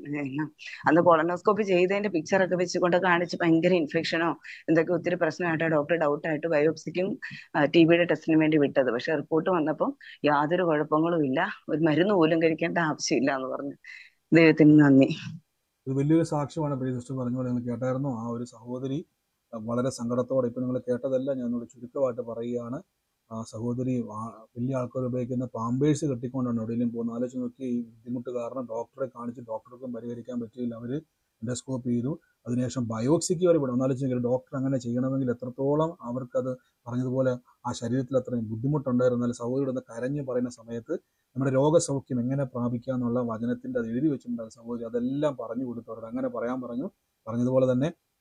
അന്ന് കോളനോസ്കോപ്പി ചെയ്തതിന്റെ പിക്ചറൊക്കെ വെച്ചുകൊണ്ട് കാണിച്ച് ഭയങ്കര ഇൻഫെക്ഷനോ എന്തൊക്കെ ഒത്തിരി പ്രശ്നമായിട്ടോ ഡോക്ടർ ഡൗട്ടായിട്ട് ബയോപ്സിക്കും ടി ബിയുടെ ടെസ്റ്റിന് വേണ്ടി വിട്ടത്. പക്ഷെ റിപ്പോർട്ട് വന്നപ്പോൾ യാതൊരു കുഴപ്പങ്ങളും ഇല്ല, ഒരു മരുന്ന് പോലും കഴിക്കേണ്ട ആവശ്യമില്ല എന്ന് പറഞ്ഞു. ദൈവത്തിന് നന്ദി. ഇത് വലിയൊരു സാക്ഷ്യമാണ്. പ്രിയ സിസ്റ്റർ പറഞ്ഞ പോലെ നിങ്ങൾ കേട്ടായിരുന്നു. ആ ഒരു സഹോദരി വളരെ സങ്കടത്തോടെ, ഇപ്പൊ നിങ്ങൾ കേട്ടതല്ല, ഞാനോട് ചുരുക്കമായിട്ട് പറയുകയാണ്. ആ സഹോദരി വലിയ ആൾക്കാർ ഉപയോഗിക്കുന്ന പാമ്പേഴ്സ് കെട്ടിക്കൊണ്ടാണ് എവിടെയെങ്കിലും പോകുന്നത്. ആലോചിച്ച് നോക്കി, ഈ ബുദ്ധിമുട്ട് കാരണം ഡോക്ടറെ കാണിച്ച് ഡോക്ടർക്കും പരിഹരിക്കാൻ പറ്റിയില്ല. അവർ എൻഡോസ്കോപ്പ് ചെയ്തു, അതിനുശേഷം ബയോപ്സിക്ക് വരെ വിടും. ഒന്നാലോചിച്ച് നോക്കി, ഡോക്ടർ അങ്ങനെ ചെയ്യണമെങ്കിൽ എത്രത്തോളം അവർക്കത് പറഞ്ഞതുപോലെ ആ ശരീരത്തിൽ അത്രയും ബുദ്ധിമുട്ടുണ്ടായിരുന്നാൽ സഹോദരി ഒന്ന് കരഞ്ഞ് പറയുന്ന സമയത്ത് നമ്മുടെ രോഗസൗഖ്യം എങ്ങനെ പ്രാപിക്കുക എന്നുള്ള വചനത്തിൻ്റെ അത് എഴുതി വെച്ചിട്ടുണ്ടാകും സഹോദരി. അതെല്ലാം പറഞ്ഞു കൊടുത്തവരോട് അങ്ങനെ പറയാൻ പറഞ്ഞു. പറഞ്ഞതുപോലെ തന്നെ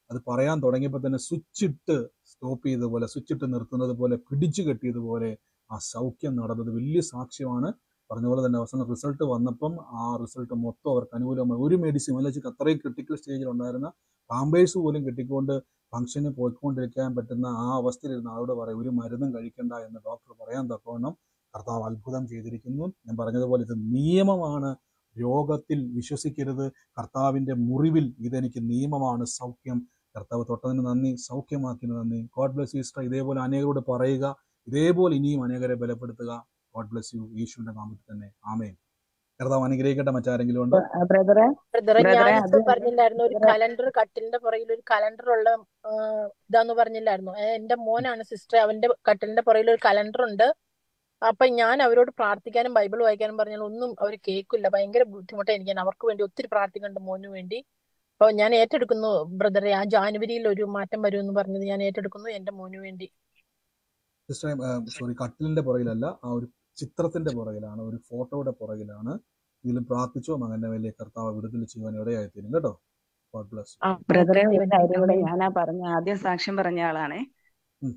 അത് പറയാൻ തുടങ്ങിയപ്പോൾ തന്നെ സ്വിച്ച് ഇട്ട് സ്റ്റോപ്പ് ചെയ്തതുപോലെ, സ്വിച്ച് ഇട്ട് നിർത്തുന്നത് പോലെ, പിടിച്ചു കെട്ടിയതുപോലെ ആ സൗഖ്യം നടന്നത് വലിയ സാക്ഷ്യമാണ്. പറഞ്ഞ പോലെ തന്നെ അവസാനം റിസൾട്ട് വന്നപ്പം ആ റിസൾട്ട് മൊത്തം അവർക്ക് അനുകൂലമായി. ഒരു മെഡിസിൻ അല്ലെങ്കിൽ അത്രയും ക്രിട്ടിക്കൽ സ്റ്റേജിൽ ഉണ്ടായിരുന്ന പാമ്പേഴ്സ് പോലും കെട്ടിക്കൊണ്ട് ഫംഗ്ഷന് പോയിക്കൊണ്ടിരിക്കാൻ പറ്റുന്ന ആ അവസ്ഥയിലിരുന്ന ആളോട് പറയും ഒരു മരുന്നും കഴിക്കണ്ട എന്ന് ഡോക്ടർ പറയാൻ തക്കവണ്ണം കർത്താവ് അത്ഭുതം ചെയ്തിരിക്കുന്നു. ഞാൻ പറഞ്ഞതുപോലെ ഇത് നിയമമാണ്. രോഗത്തിൽ വിശ്വസിക്കരുത്. കർത്താവിൻ്റെ മുറിവിൽ ഇതെനിക്ക് നിയമമാണ് സൗഖ്യം. കർത്താവ് തൊട്ടതിന് നന്ദി, സൗഖ്യമാക്കിന് നന്ദി. God bless you sister. ഇതേപോലെ അനേകരോട് പറയുക, ഇതേപോലെ ഇനിയും അനേകരെ ബലപ്പെടുത്തുക. God bless U. യേശുവിന്റെ നാമത്തിൽ തന്നെ ആമേൻ. കർത്താവ് അനുഗ്രഹിക്കട്ടെ. മറ്റാരെങ്കിലും ഉണ്ടോ? ബ്രദറെ ബ്രദറെ ബ്രദറെ അത് ഞാനിപ്പോ പറഞ്ഞില്ലായിരുന്നു ഒരു കലണ്ടർ, കട്ടിലിന്റെ പുറകിൽ ഒരു കലണ്ടർ ഉള്ള ആ, ഇതാന്ന് പറഞ്ഞില്ലായിരുന്നു. ഏ, എന്റെ മോനാണ് സിസ്റ്റർ, അവന്റെ കട്ടിലിന്റെ പുറകിൽ ഒരു കലണ്ടർ ഉണ്ട്. അപ്പൊ ഞാൻ അവരോട് പ്രാർത്ഥിക്കാനും ബൈബിൾ വായിക്കാനും പറഞ്ഞാൽ ഒന്നും അവർ കേൾക്കില്ല. ഭയങ്കര ബുദ്ധിമുട്ടാണ് എനിക്ക്. ഞാൻ അവർക്ക് വേണ്ടി ഒത്തിരി പ്രാർത്ഥിക്കുന്നുണ്ട്, മോന് വേണ്ടി. അപ്പൊ ഞാൻ ഏറ്റെടുക്കുന്നു ബ്രദറെ, ആ ജാനുവരിയിൽ ഒരു മാറ്റം വരുമെന്ന് പറഞ്ഞത് ഞാൻ ഏറ്റെടുക്കുന്നു എന്റെ മോന് വേണ്ടി. സിസ്റ്റർ സോറി, കട്ടിലിന്റെ പുറകിലല്ല, ആ ഒരു ചിത്രത്തിന്റെ പുറകിലാണ്, ഒരു ഫോട്ടോയുടെ പുറകിലാണ്. ഇതിലും പ്രാർത്ഥിച്ചോ മകന്റെ വലിയ കർത്താവ് വിടുതൽ ചെയ്യുവാൻ ഇടയായിത്തീരും കേട്ടോ. God bless you. ആ ബ്രദറെ ഓക്കെ ഒരു കാര്യം കൂടെ ഞാനാ പറഞ്ഞ ആദ്യം സാക്ഷ്യം പറഞ്ഞ ആളാണേ. ഉം.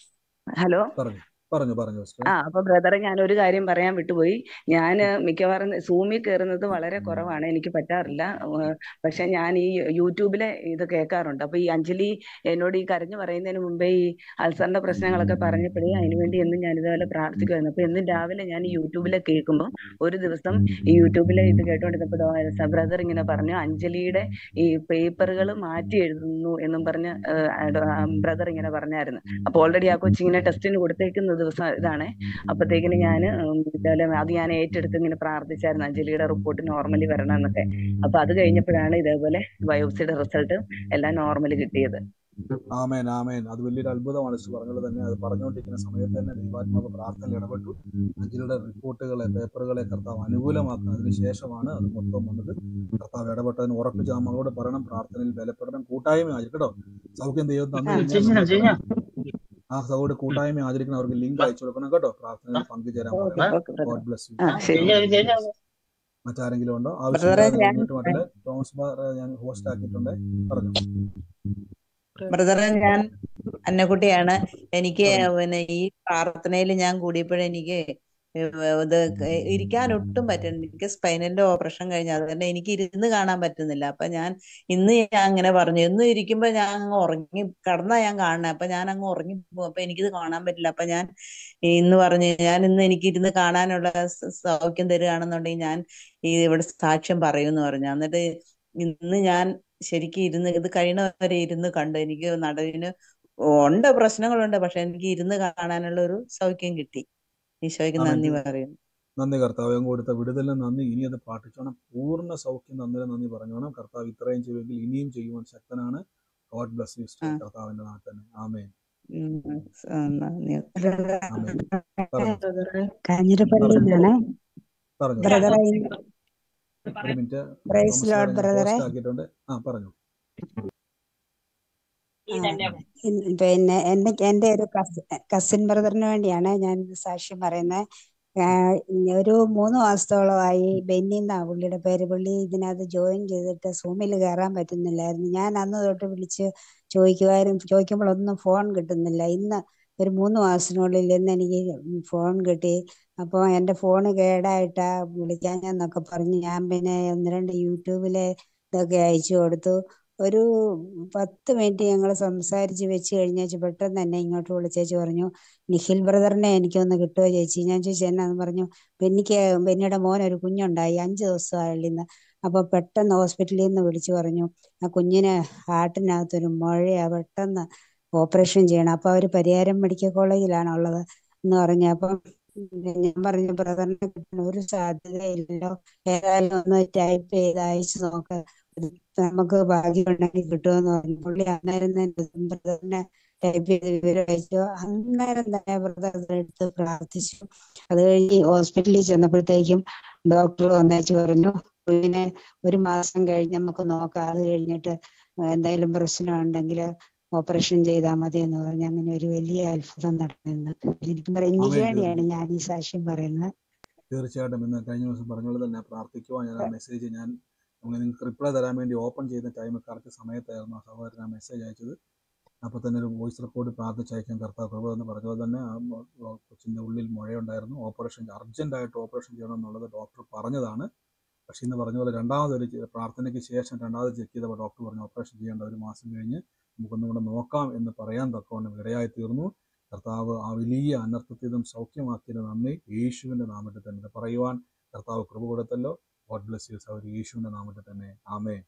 ഹലോ പറഞ്ഞു പറഞ്ഞു പറഞ്ഞു സിസ്റ്റർ. ആ അപ്പൊ ബ്രദറെ ഞാൻ ഒരു കാര്യം പറയാൻ വിട്ടുപോയി. ഞാൻ മിക്കവാറും സൂമിൽ കയറുന്നത് വളരെ കുറവാണ്, എനിക്ക് പറ്റാറില്ല. ഏഹ് പക്ഷെ ഞാൻ ഈ യൂട്യൂബിലെ ഇത് കേൾക്കാറുണ്ട്. അപ്പൊ ഈ അഞ്ജലി എന്നോട് ഈ കരഞ്ഞു പറയുന്നതിന് മുമ്പേ ഈ അൾസറിന്റെ പ്രശ്നങ്ങളൊക്കെ പറഞ്ഞപ്പോഴേ അതിനുവേണ്ടി എന്നും ഞാൻ ഇതുപോലെ പ്രാർത്ഥിക്കുമായിരുന്നു. അപ്പൊ എന്നും രാവിലെ ഞാൻ ഈ യൂട്യൂബിലെ കേൾക്കുമ്പോൾ ഒരു ദിവസം ഈ യൂട്യൂബിലെ ഇത് കേട്ടോണ്ടിരുന്നപ്പോൾ ബ്രദർ ഇങ്ങനെ പറഞ്ഞു, അഞ്ജലിയുടെ ഈ പേപ്പറുകൾ മാറ്റി എഴുതുന്നു എന്നും പറഞ്ഞ് ബ്രദർ ഇങ്ങനെ പറഞ്ഞായിരുന്നു. അപ്പൊ ഓൾറെഡി ആ കൊച്ചിങ്ങനെ ടെസ്റ്റിന് കൊടുത്തേക്കുന്ന ദിവസം ഇതാണ്. അപ്പത്തേക്കിന് ഞാൻ ഇതുപോലെ അത് ഞാൻ ഏറ്റെടുത്ത് ഇങ്ങനെ പ്രാർത്ഥിച്ചായിരുന്നു അഞ്ജലിയുടെ റിപ്പോർട്ട് നോർമലി വരണം എന്നൊക്കെ. അപ്പൊ അത് കഴിഞ്ഞപ്പോഴാണ് ഇതേപോലെ ബയോപ്സിയുടെ റിസൾട്ട് എല്ലാം നോർമലി കിട്ടിയത്. ആമേൻ ആമേൻ. അത് വലിയൊരു അത്ഭുതമാണ് സിസ്റ്റർ പറഞ്ഞത് തന്നെ. അത് പറഞ്ഞുകൊണ്ടിരിക്കുന്ന സമയത്ത് തന്നെ ദൈവാത്മാവ് പ്രാർത്ഥനയിൽ ഇടപെട്ടു. അഞ്ജലിയുടെ റിപ്പോർട്ടുകളെ, പേപ്പറുകളെ കർത്താവ് അനുകൂലമാക്കുന്നതിന് ശേഷമാണ് അത് മൊത്തം വന്നത്. കർത്താവ് ഇടപെട്ടതിന് ഉറപ്പിച്ച് ആ മകളോട് പറയണം, പ്രാർത്ഥനയിൽ ബലപ്പെടണം, കൂട്ടായ്മ ആചരിക്കും കേട്ടോ. സൗഖ്യം ദൈവം തന്നു കഴിഞ്ഞാൽ ആ സൗകര്യ കൂട്ടായ്മ ആചരിക്കണം. അവർക്ക് ലിങ്ക് അയച്ചു കൊടുക്കണം കേട്ടോ. പ്രാർത്ഥനയിൽ പങ്കുചേരാൻ പറയണം. God bless you. മറ്റാരെങ്കിലും ഉണ്ടോ? ആവശ്യമില്ലാതെ മുന്നോട്ട് മാറ്റല്ലേ. ടോമസ് ബാർ ഞാൻ ഹോസ്റ്റ് ആക്കിയിട്ടുണ്ട്. പറഞ്ഞു ബ്രദറെ, ഞാൻ അന്നക്കുട്ടിയാണ്. എനിക്ക് പിന്നെ ഈ പ്രാർത്ഥനയിൽ ഞാൻ കൂടിയപ്പോഴെനിക്ക് ഇത് ഇരിക്കാൻ ഒട്ടും പറ്റുന്നില്ല. എനിക്ക് സ്പൈനലിന്റെ ഓപ്പറേഷൻ കഴിഞ്ഞ അതുകൊണ്ട് എനിക്ക് ഇരുന്ന് കാണാൻ പറ്റുന്നില്ല. അപ്പൊ ഞാൻ ഇന്ന് ഞാൻ അങ്ങനെ പറഞ്ഞു, ഇന്ന് ഇരിക്കുമ്പോ ഞാൻ അങ്ങ് ഉറങ്ങി കിടന്നാ ഞാൻ കാണണേ. അപ്പൊ ഞാൻ അങ്ങ് ഉറങ്ങി പോകും. അപ്പൊ എനിക്കിത് കാണാൻ പറ്റില്ല. അപ്പൊ ഞാൻ ഇന്ന് പറഞ്ഞു, ഞാൻ ഇന്ന് എനിക്ക് ഇരുന്ന് കാണാനുള്ള സൗഖ്യം തരികയാണെന്നുണ്ടെങ്കിൽ ഞാൻ ഈ ഇവിടെ സാക്ഷ്യം പറയുമെന്ന് പറഞ്ഞു. എന്നിട്ട് ഇന്ന് ഞാൻ ശരിക്കും ഇരുന്ന് ഇത് കഴിയണവരെ ഇരുന്ന് കണ്ടു. എനിക്ക് നടുവിന് ഉണ്ട്, പ്രശ്നങ്ങളുണ്ട്, പക്ഷെ എനിക്ക് ഇരുന്ന് കാണാനുള്ള ഒരു സൗഖ്യം കിട്ടി. ഈശോയ്ക്ക് നന്ദി പറയുന്നു. നന്ദി കർത്താവ് കൊടുത്ത വിടുതലിന് നന്ദി. ഇനി അത് പാട്ടിച്ചോണം. പൂർണ്ണ സൗഖ്യം നന്ദി നന്ദി പറഞ്ഞോണം. കർത്താവ് ഇത്രയും ചെയ്യുമെങ്കിൽ ഇനിയും ചെയ്യുവാൻ ശക്തനാണ്. God bless you sister. കർത്താവിന്റെ നാമത്തിൽ തന്നെ ആമേൻ. കാഞ്ഞിരപ്പള്ളിയിലാണ് പറഞ്ഞു. ബ്രദറെ. ഒരു മിനിറ്റ് പ്രൈസ് ലോർഡ് ബ്രദറെ. ആക്കിയിട്ടുണ്ട്. ആ പറഞ്ഞു. പിന്നെ എന്റെ എന്റെ ഒരു കസിൻ ബ്രദറിന് വേണ്ടിയാണ് ഞാൻ സാക്ഷ്യം പറയുന്നത്. ഒരു മൂന്ന് മാസത്തോളമായി ബെന്നി എന്നാ പുള്ളിയുടെ പേര്. പുള്ളി ഇതിനകത്ത് ജോയിൻ ചെയ്തിട്ട് സൂമിൽ കയറാൻ പറ്റുന്നില്ലായിരുന്നു. ഞാൻ അന്ന് തൊട്ട് വിളിച്ച് ചോദിക്കുമായിരുന്നു, ചോദിക്കുമ്പോഴൊന്നും ഫോൺ കിട്ടുന്നില്ല. ഇന്ന് ഒരു മൂന്ന് മാസത്തിനുള്ളിൽ ഇന്ന് എനിക്ക് ഫോൺ കിട്ടി. അപ്പോൾ എൻ്റെ ഫോണ് കേടായിട്ടാ വിളിക്കാഞ്ഞെന്നൊക്കെ പറഞ്ഞ് ഞാൻ പിന്നെ ഒന്ന് രണ്ട് യൂട്യൂബിലെ ഇതൊക്കെ അയച്ചു കൊടുത്തു. ഒരു പത്ത് മിനിറ്റ് ഞങ്ങൾ സംസാരിച്ച് വെച്ച് കഴിഞ്ഞാൽ പെട്ടെന്ന് തന്നെ ഇങ്ങോട്ട് വിളിച്ചേച്ച് പറഞ്ഞു, നിഖിൽ ബ്രദറിനെ എനിക്കൊന്ന് കിട്ടുമോ ചേച്ചി? ഞാൻ ചോദിച്ചു എന്നാന്ന് പറഞ്ഞു. ബെന്നിക്ക് ബെന്നിയുടെ മോൻ ഒരു കുഞ്ഞുണ്ടായി, അഞ്ച് ദിവസമായിന്ന്. അപ്പൊ പെട്ടെന്ന് ഹോസ്പിറ്റലിൽ നിന്ന് വിളിച്ചു പറഞ്ഞു, ആ കുഞ്ഞിന് ഹാർട്ടിനകത്തൊരു മുഴയാ, പെട്ടെന്ന് ഓപ്പറേഷൻ ചെയ്യണം. അപ്പൊ അവര് പരിയാരം മെഡിക്കൽ കോളേജിലാണ് ഉള്ളത് എന്ന് പറഞ്ഞു. അപ്പം ഞാൻ പറഞ്ഞു, ബ്രദറിനെ കിട്ടാൻ ഒരു സാധ്യതയില്ലല്ലോ, ഏതായാലും ഒന്ന് ടൈപ്പ് ചെയ്ത് അയച്ചു നോക്ക, നമുക്ക് ഭാഗ്യമുണ്ടെങ്കിൽ കിട്ടുമെന്ന് പറഞ്ഞു. പുള്ളി അന്നേരം തന്നെ ബ്രദറിനെ ടൈപ്പ് ചെയ്ത് വിവരം അയച്ചു. അന്നേരം തന്നെ ബ്രദർ എടുത്ത് പ്രാർത്ഥിച്ചു. അത് കഴിഞ്ഞ് ഹോസ്പിറ്റലിൽ ചെന്നപ്പോഴത്തേക്കും ഡോക്ടർ വന്നേച്ച് പറഞ്ഞു, കുഞ്ഞിനെ ഒരു മാസം കഴിഞ്ഞ് നമുക്ക് നോക്കാം, അത് കഴിഞ്ഞിട്ട് എന്തെങ്കിലും പ്രശ്നം ഉണ്ടെങ്കിൽ ഓപ്പറേഷൻ ചെയ്താൽ മതി എന്ന് പറഞ്ഞു. അങ്ങനെ ഒരു വലിയ അത്ഭുതം നടന്നു. എനിക്ക് എനിക്ക് വേണ്ടിയാണ് ഞാൻ ഈ സാക്ഷ്യം പറയുന്നത്. തീർച്ചയായിട്ടും ഇന്ന് കഴിഞ്ഞ ദിവസം പറഞ്ഞോളൂ തന്നെ പ്രാർത്ഥിക്കുവാൻ ഞാൻ ആ മെസ്സേജ് ഞാൻ നമുക്ക് നിങ്ങൾക്ക് റിപ്ലൈ തരാൻ വേണ്ടി ഓപ്പൺ ചെയ്യുന്ന ടൈം കറക്റ്റ് സമയത്തായിരുന്നു ആ സഹോദരൻ ആ മെസ്സേജ് അയച്ചത്. അപ്പോൾ തന്നെ ഒരു വോയിസ് റെക്കോർഡ് പ്രാർത്ഥിച്ചയക്കാൻ കർത്താവ് കൃപ എന്ന് പറഞ്ഞതുപോലെ തന്നെ ആ കൊച്ചിൻ്റെ ഉള്ളിൽ മുഴയുണ്ടായിരുന്നു. ഓപ്പറേഷൻ അർജൻറ്റായിട്ട് ഓപ്പറേഷൻ ചെയ്യണം എന്നുള്ളത് ഡോക്ടർ പറഞ്ഞതാണ്. പക്ഷേ ഇന്ന് പറഞ്ഞ പോലെ രണ്ടാമതൊരു പ്രാർത്ഥനയ്ക്ക് ശേഷം രണ്ടാമത് ചെക്ക് ചെയ്തപ്പോൾ ഡോക്ടർ പറഞ്ഞു ഓപ്പറേഷൻ ചെയ്യേണ്ട ഒരു മാസം കഴിഞ്ഞ് നമുക്കൊന്നും കൂടെ നോക്കാം എന്ന് പറയാൻ തക്കവണ്ണം ഇടയായി തീർന്നു. കർത്താവ് ആ വലിയ അനർത്ഥത്തിൽ നിന്നും സൗഖ്യമാക്കിയതിന് നന്ദി. യേശുവിൻ്റെ നാമത്തിൽ തന്നെ പറയുവാൻ കർത്താവ് കൃപ കൊടുത്തല്ലോ. ഗോഡ് ബ്ലെസ് യു സഹോദരി, യേശുവിൻ്റെ നാമത്തിൽ തന്നെ ആമേൻ.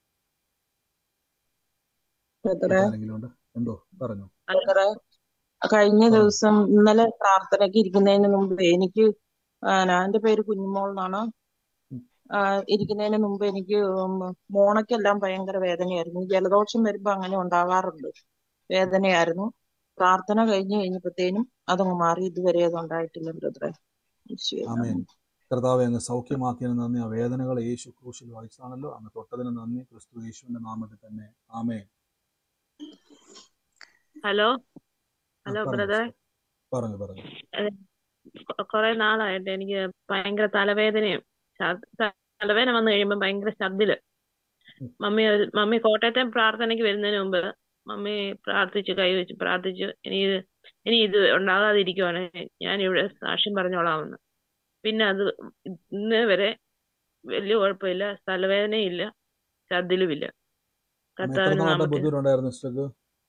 മറ്റാരെങ്കിലും ഉണ്ട്? എന്തോ പറഞ്ഞു? കഴിഞ്ഞ ദിവസം ഇന്നലെ പ്രാർത്ഥനയ്ക്ക് ഇരിക്കുന്നതിന് മുമ്പ് എനിക്ക് എന്റെ പേര് കുഞ്ഞുമോൾ എന്നാണ്. ഇരിക്കുന്നതിന് മുമ്പ് എനിക്ക് മോണയ്ക്കെല്ലാം ഭയങ്കര വേദനയായിരുന്നു. ജലദോഷം വരുമ്പോ അങ്ങനെ ഉണ്ടാകാറുണ്ട്, വേദനയായിരുന്നു. പ്രാർത്ഥന കഴിഞ്ഞ് കഴിഞ്ഞപ്പോഴത്തേനും അതങ്ങ് മാറി. ഇതുവരെ അത് ഉണ്ടായിട്ടില്ല ബ്രദറെ. ആമേൻ. കർത്താവെ അങ്ങ് സൗഖ്യമാക്കിയതിന് നന്ദി. ആ വേദനകൾ യേശു ക്രൂശിൽ വഹിച്ചാണല്ലോ, അങ്ങ് തൊട്ടതിന് നന്ദി. ക്രിസ്തു യേശുവിന്റെ നാമത്തിൽ തന്നെ ആമേൻ. ഹലോ ഹലോ ബ്രദർ, പറഞ്ഞു പറഞ്ഞു. കുറെ നാളായിട്ട് എനിക്ക് ഭയങ്കര തലവേദനയും തലവേദന വന്നു കഴിയുമ്പോ ഭയങ്കര ഛർദില്. മമ്മി മമ്മി കോട്ടയത്തെ പ്രാർത്ഥനയ്ക്ക് വരുന്നതിന് മുമ്പ് മമ്മി പ്രാർത്ഥിച്ചു, കൈവച്ച് പ്രാർത്ഥിച്ചു, ഇനി ഇത് ഇനി ഇത് ഉണ്ടാകാതിരിക്കുവാണ് ഞാൻ ഇവിടെ സാക്ഷ്യം പറഞ്ഞോളാമെന്ന്. പിന്നെ അത് ഇന്ന് വരെ വലിയ കുഴപ്പമില്ല, തലവേദനയില്ല, ഛർദിലുമില്ല. കർത്താവിന്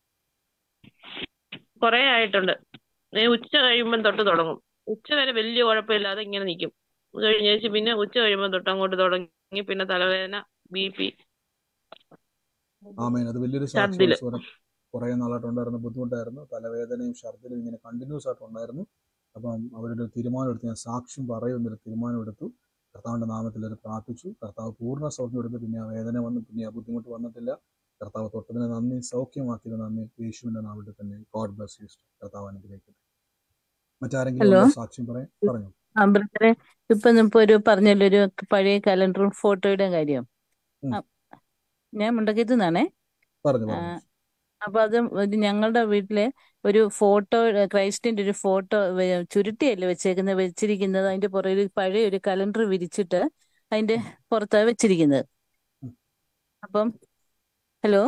കൊറേ ആയിട്ടുണ്ട്. ഉച്ച കഴിയുമ്പം തൊട്ട് തുടങ്ങും. ഉച്ച വരെ വലിയ കുഴപ്പമില്ലാതെ ഇങ്ങനെ നിൽക്കും. കഴിഞ്ഞേച്ച് പിന്നെ ഉച്ച കഴിയുമ്പോൾ തൊട്ട് അങ്ങോട്ട് തുടങ്ങി പിന്നെ തലവേദന, ബി പി. ആമേൻ. അത് വലിയൊരു സാക്ഷ്യം. കുറെ നാളായിട്ടുണ്ടായിരുന്ന ബുദ്ധിമുട്ടായിരുന്നു. തലവേദനയും ഛർദിലും ഇങ്ങനെ കണ്ടിന്യൂസ് ആയിട്ട് ഉണ്ടായിരുന്നു. അപ്പം അവരുടെ തീരുമാനം എടുത്ത് ഞാൻ സാക്ഷ്യം പറയുന്നൊരു തീരുമാനം എടുത്തു. കർത്താവിന്റെ നാമത്തിൽ അത് പ്രാർത്ഥിച്ചു. കർത്താവ് പൂർണ്ണ സൗഖ്യം എടുത്ത് പിന്നെ ആ വേദന വന്ന് പിന്നെ ആ ബുദ്ധിമുട്ട് വന്നിട്ടില്ല. കർത്താവ് തൊട്ടതിന് നന്ദി, സൗഖ്യമാക്കിയത് നന്ദി. യേശുവിന്റെ നാമത്തിൽ തന്നെ. God bless you. കർത്താവ് അനുഗ്രഹിക്കട്ടെ. മറ്റാരെങ്കിലും സാക്ഷ്യം പറയാൻ പറഞ്ഞു? ബ്രദറെ, ഇപ്പൊ ഇപ്പൊ ഒരു പറഞ്ഞല്ലോ ഒരു പഴയ കലണ്ടറും ഫോട്ടോയുടെ കാര്യം. ഞാൻ മുണ്ടക്കയത്ത് നിന്നാണേ. അപ്പൊ അത് ഞങ്ങളുടെ വീട്ടിലെ ഒരു ഫോട്ടോ, ക്രൈസ്റ്റിന്റെ ഒരു ഫോട്ടോ ചുരുട്ടിയല്ലേ വെച്ചേക്കുന്നത് വെച്ചിരിക്കുന്നത്. അതിന്റെ പുറകിൽ പഴയ ഒരു കലണ്ടർ വിരിച്ചിട്ട് അതിന്റെ പുറത്താണ് വെച്ചിരിക്കുന്നത്. അപ്പം ഹലോ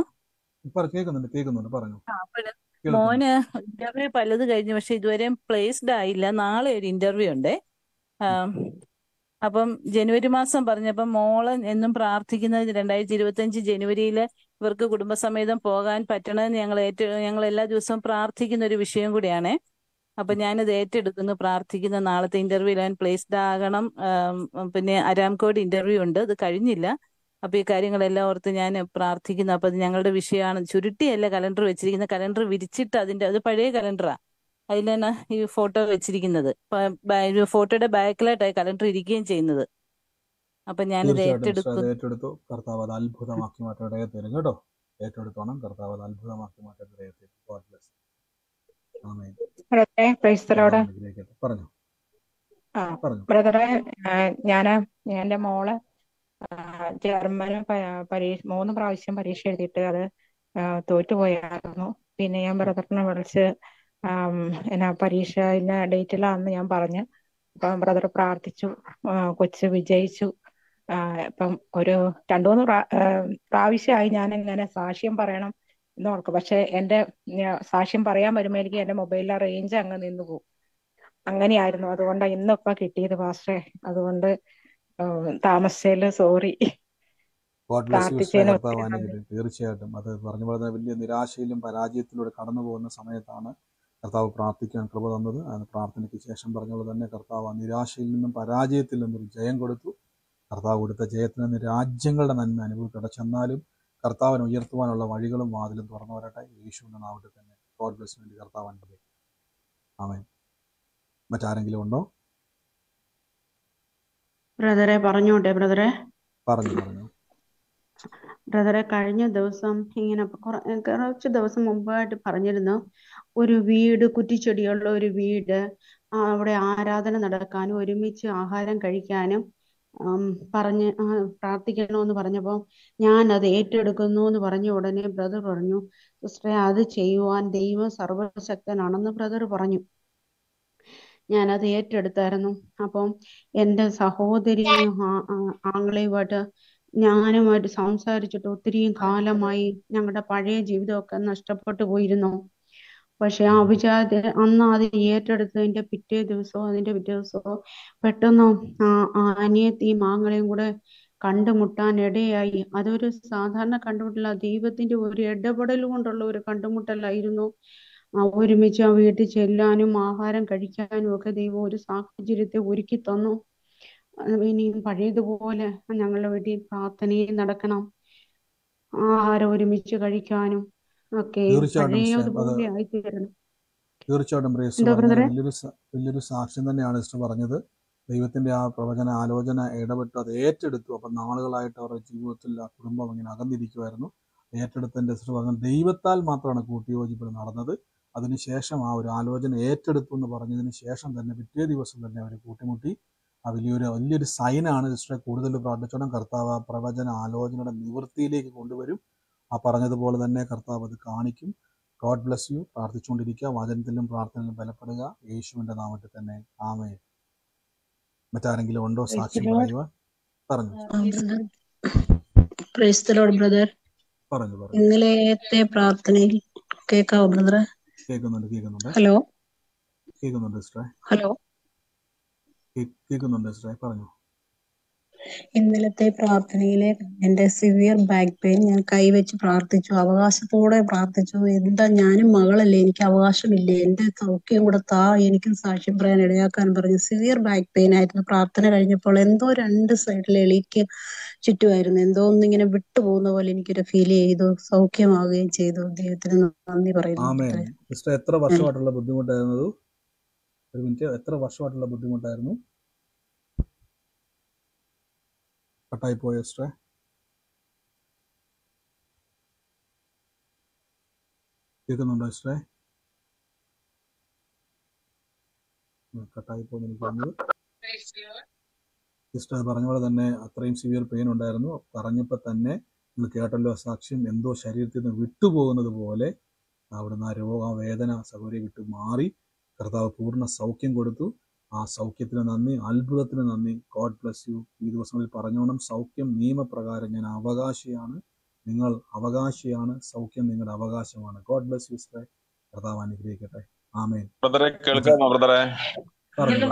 മോന് ഇന്റർവ്യൂ പലത് കഴിഞ്ഞു, പക്ഷെ ഇതുവരെയും പ്ലേസ്ഡ് ആയില്ല. നാളെ ഒരു ഇന്റർവ്യൂ ഉണ്ടേ. അപ്പം ജനുവരി മാസം പറഞ്ഞപ്പം മോള് എന്നും പ്രാർത്ഥിക്കുന്നത് രണ്ടായിരത്തി ഇരുപത്തി അഞ്ച് ജനുവരിയില് ഇവർക്ക് കുടുംബസമേതം പോകാൻ പറ്റണമെന്ന് ഞങ്ങൾ ഏറ്റ ഞങ്ങൾ എല്ലാ ദിവസവും പ്രാർത്ഥിക്കുന്ന ഒരു വിഷയം കൂടിയാണേ. അപ്പൊ ഞാനത് ഏറ്റെടുക്കുന്നു, പ്രാർത്ഥിക്കുന്ന നാളത്തെ ഇന്റർവ്യൂവിൽ അവൻ പ്ലേസ്ഡ് ആകണം. പിന്നെ അരാംകോട് ഇന്റർവ്യൂ ഉണ്ട്, അത് കഴിഞ്ഞില്ല. അപ്പൊ ഈ കാര്യങ്ങളെല്ലാം ഓർത്ത് ഞാൻ പ്രാർത്ഥിക്കുന്നു. അപ്പൊ അത് ഞങ്ങളുടെ വിഷയമാണ്. ചുരുട്ടിയല്ല കലണ്ടർ വെച്ചിരിക്കുന്ന, കലണ്ടർ വിരിച്ചിട്ട് അതിന്റെ അത് പഴയ കലണ്ടറാ, അതിൽ തന്നെ ഈ ഫോട്ടോ വെച്ചിരിക്കുന്നത്. ഫോട്ടോയുടെ ബാക്കിലായിട്ടായി കലണ്ടർ ഇരിക്കുകയും ചെയ്യുന്നത്. അപ്പൊ ഞാനിത് ഏറ്റെടുത്തു. കർത്താവ് അത് അത്ഭുതമാക്കി മാറ്റാൻ ഇടയെ തരും കേട്ടോ. ഏറ്റെടുത്തോണം. കർത്താവ് അത് അത്ഭുതമാക്കി മാറ്റാൻ ഇടയെ തരും. God bless. ആമേൻ. പറഞ്ഞു ബ്രദറെ, ഞാന് എന്റെ മോള് ജർമ്മന് പരീക്ഷ മൂന്ന് പ്രാവശ്യം പരീക്ഷ എഴുതിയിട്ട് അത് തോറ്റുപോയായിരുന്നു. പിന്നെ ഞാൻ ബ്രദറിനെ വിളിച്ച് എന്നാ പരീക്ഷ ഇന്ന ഡേറ്റിലാന്ന് ഞാൻ പറഞ്ഞു. അപ്പം ബ്രദർ പ്രാർത്ഥിച്ചു, കൊച്ച് വിജയിച്ചു. ഇപ്പം ഒരു രണ്ടു മൂന്ന് പ്രാ പ്രാവശ്യമായി ഞാൻ ഇങ്ങനെ സാക്ഷ്യം പറയണം എന്ന് ഓർക്കും. പക്ഷെ എന്റെ സാക്ഷ്യം പറയാൻ വരുമ്പോഴേക്കും എന്റെ മൊബൈലിലെ റേഞ്ച് അങ്ങ് നിന്ന് പോകും. അങ്ങനെയായിരുന്നു. അതുകൊണ്ടാണ് ഇന്നിപ്പ കിട്ടിയത് പാസ്റ്ററെ. അതുകൊണ്ട് താമസിച്ചതില് സോറി. തീർച്ചയായിട്ടും അത് പറഞ്ഞ പോലെ വലിയ നിരാശയിലും പരാജയത്തിലൂടെ കടന്നു പോകുന്ന സമയത്താണ് കർത്താവ് പ്രാർത്ഥിക്കാൻ കൃപ തന്നത്. അതിന് പ്രാർത്ഥനയ്ക്ക് ശേഷം പറഞ്ഞ പോലെ തന്നെ കർത്താവ് ആ നിരാശയിൽ നിന്നും പരാജയത്തിൽ നിന്നും ജയം കൊടുത്തു. കർത്താവ് കൊടുത്ത ജയത്തിൽ നിന്ന് രാജ്യങ്ങളുടെ നന്മ അനുഭവപ്പെടെ ചെന്നാലും കർത്താവിനെ ഉയർത്തുവാനുള്ള വഴികളും വാതിലും തുറന്നു വരട്ടെ. യേശുവിന്റെ നാമത്തിൽ തന്നെ. ഗോഡ് ബ്ലെസ് വേണ്ടി കർത്താവ് അനുഗ്രഹിക്കട്ടെ. ആമേൻ. മറ്റാരെങ്കിലും ഉണ്ടോ? ബ്രദറെ പറഞ്ഞോട്ടെ? ബ്രദറെ പറഞ്ഞു പറഞ്ഞു ബ്രദറെ, കഴിഞ്ഞ ദിവസം ഇങ്ങനെ കുറച്ച് ദിവസം മുമ്പായിട്ട് പറഞ്ഞിരുന്നു, ഒരു വീട്, കുറ്റിച്ചെടിയുള്ള ഒരു വീട്, അവിടെ ആരാധന നടക്കാനും ഒരുമിച്ച് ആഹാരം കഴിക്കാനും പറഞ്ഞ് പ്രാർത്ഥിക്കണമെന്ന് പറഞ്ഞപ്പോൾ ഞാൻ അത് ഏറ്റെടുക്കുന്നു എന്ന് പറഞ്ഞ ഉടനെ ബ്രദർ പറഞ്ഞു, സിസ്റ്ററെ അത് ചെയ്യുവാൻ ദൈവം സർവശക്തനാണെന്ന് ബ്രദർ പറഞ്ഞു. ഞാനത് ഏറ്റെടുത്തായിരുന്നു. അപ്പം എൻ്റെ സഹോദരിയും ആങ്ങളെയുമായിട്ട് ഞാനുമായിട്ട് സംസാരിച്ചിട്ട് ഒത്തിരിയും കാലമായി. ഞങ്ങളുടെ പഴയ ജീവിതമൊക്കെ നഷ്ടപ്പെട്ടു പോയിരുന്നു. പക്ഷെ ആ വിചാര അന്ന് അത് ഏറ്റെടുത്തതിന്റെ പിറ്റേ ദിവസമോ അതിന്റെ പിറ്റേ ദിവസമോ പെട്ടെന്ന് ആ ആ അനിയത്തിയും ആങ്ങളെയും കൂടെ കണ്ടുമുട്ടാൻ ഇടയായി. അതൊരു സാധാരണ കണ്ടുമുട്ടല, ദൈവത്തിന്റെ ഒരു ഇടപെടൽ കൊണ്ടുള്ള ഒരു കണ്ടുമുട്ടലായിരുന്നു. ആ ഒരുമിച്ച് ആ വീട്ടിൽ ചെല്ലാനും ആഹാരം കഴിക്കാനും ഒക്കെ ദൈവം ഒരു സാഹചര്യത്തെ ഒരുക്കി തന്നു. ഇനിയും പഴയതുപോലെ ഞങ്ങളുടെ വീട്ടിൽ പ്രാർത്ഥനയും നടക്കണം, ആഹാരം ഒരുമിച്ച് കഴിക്കാനും ഒക്കെ തീർച്ചയായിട്ടും സിസ്റ്റർ, അത് പഴയതുപോലെ ആയിത്തീരണം. തീർച്ചയായിട്ടും പ്രിയ സിസ്റ്റർ എന്താ പറഞ്ഞത് ബ്രദറെ? വലിയൊരു സ- വലിയൊരു സാക്ഷ്യം തന്നെയാണ് സിസ്റ്റർ പറഞ്ഞത്. ദൈവത്തിന്റെ ആ പ്രവചന ആലോചന ഇടപെട്ട് അത് ഏറ്റെടുത്തു. അപ്പം നാളുകളായിട്ട് അവരുടെ ജീവിതത്തിൽ ആ കുടുംബം ഇങ്ങനെ അകന്നിരിക്കുമായിരുന്നു. ഏറ്റെടുത്തതിന്റെ സിസ്റ്റർ പറഞ്ഞത് ദൈവത്താൽ മാത്രമാണ് കൂട്ടിയോജിപ്പിൽ നടന്നത്. അതിനുശേഷം ആ ഒരു ആലോചന ഏറ്റെടുത്തു എന്ന് പറഞ്ഞതിന് ശേഷം തന്നെ പിറ്റേ ദിവസം തന്നെ അവർ കൂട്ടിമുട്ടി. ആ വലിയൊരു വലിയൊരു സൈനാണ് സിസ്റ്ററെ. കൂടുതൽ പ്രാർത്ഥിച്ചോണം കർത്താവ് ആ പ്രവചന ആലോചനയുടെ നിവൃത്തിയിലേക്ക് കൊണ്ടുവരും. ആ പറഞ്ഞതുപോലെ തന്നെ കർത്താവ് അത് കാണിക്കും. God bless you. പ്രാർത്ഥിച്ചുകൊണ്ടിരിക്കുക, വചനത്തിലും പ്രാർത്ഥനയിലും ബലപ്പെടുക, യേശുവിന്റെ നാമത്തിൽ തന്നെ. ആമേൻ. മറ്റാരെങ്കിലും ഉണ്ടോ Praise the സാക്ഷ്യം Lord. പറയുവാൻ? പറഞ്ഞു ആ, brother. Praise the Lord, brother. പറഞ്ഞു പറഞ്ഞു ഇന്നലത്തെ പ്രാർത്ഥനയിൽ കേൾക്കാവോ ബ്രദറെ? കേൾക്കുന്നുണ്ട് കേൾക്കുന്നുണ്ട് ഹലോ കേൾക്കുന്നുണ്ട് സിസ്റ്ററെ. ഹലോ കേ- കേൾക്കുന്നുണ്ട് സിസ്റ്ററെ, പറഞ്ഞു. ഇന്നലത്തെ പ്രാർത്ഥനയിലെ എന്റെ സിവിയർ ബാക്ക് പെയിൻ ഞാൻ കൈവച്ച് പ്രാർത്ഥിച്ചു, അവകാശത്തോടെ പ്രാർത്ഥിച്ചു. എന്താ, ഞാനും മകളല്ലേ, എനിക്ക് അവകാശമില്ലേ, എന്റെ സൗഖ്യം കൂടെ താ, എനിക്കും സാക്ഷ്യം പറയാൻ ഇടയാക്കാൻ പറഞ്ഞു. സിവിയർ ബാക്ക് പെയിൻ ആയിരുന്നു. പ്രാർത്ഥന കഴിഞ്ഞപ്പോൾ എന്തോ രണ്ട് സൈഡിൽ എളിക്ക് ചുറ്റുമായിരുന്നു, എന്തോ ഒന്നിങ്ങനെ വിട്ടുപോകുന്ന പോലെ എനിക്കൊരു ഫീൽ ചെയ്തു. സൗഖ്യമാവുകയും ചെയ്തു. ദൈവത്തിന് നന്ദി പറയുന്നു. ആമേൻ. ബ്രദറെ. സിസ്റ്റർ എത്ര വർഷമായിട്ടുള്ള ബുദ്ധിമുട്ടായിരുന്നു? ഒരു മിനിറ്റ്. എത്ര വർഷമായിട്ടുള്ള ബുദ്ധിമുട്ടായിരുന്നു? കട്ടായി പോയ സിസ്റ്ററെ. കേൾക്കുന്നുണ്ടോ സിസ്റ്ററെ? കട്ടായി പോകുന്ന എനിക്ക് തോന്നുന്നത്. സിസ്റ്റർ പറഞ്ഞ പോലെ തന്നെ അത്രയും സിവിയർ പെയിൻ ഉണ്ടായിരുന്നു. പറഞ്ഞപ്പോൾ തന്നെ നിങ്ങൾ കേട്ടല്ലോ സാക്ഷ്യം, എന്തോ ശരീരത്തിൽ നിന്ന് വിട്ടുപോകുന്നത് പോലെ അവിടുന്ന് ആ രോഗ ആ വേദന സൗകര്യം വിട്ടു മാറി. കർത്താവ് പൂർണ്ണ സൗഖ്യം കൊടുത്തു. ആ സൗഖ്യത്തിന് നന്ദി, അത്ഭുതത്തിന് നന്ദി. God bless you. ഈ ദിവസങ്ങളിൽ പറഞ്ഞോണം, സൗഖ്യം നിയമപ്രകാരം ഞാൻ അവകാശിയാണ്, നിങ്ങൾ അവകാശിയാണ്, സൗഖ്യം നിങ്ങളുടെ അവകാശമാണ്. ഗോഡ് ബ്ലസ് യു സിസ്റ്ററെ. കർത്താവ് അനുഗ്രഹിക്കട്ടെ. ആമേൻ. ബ്രദറെ കേൾക്കാമോ? ബ്രദറെ പറഞ്ഞു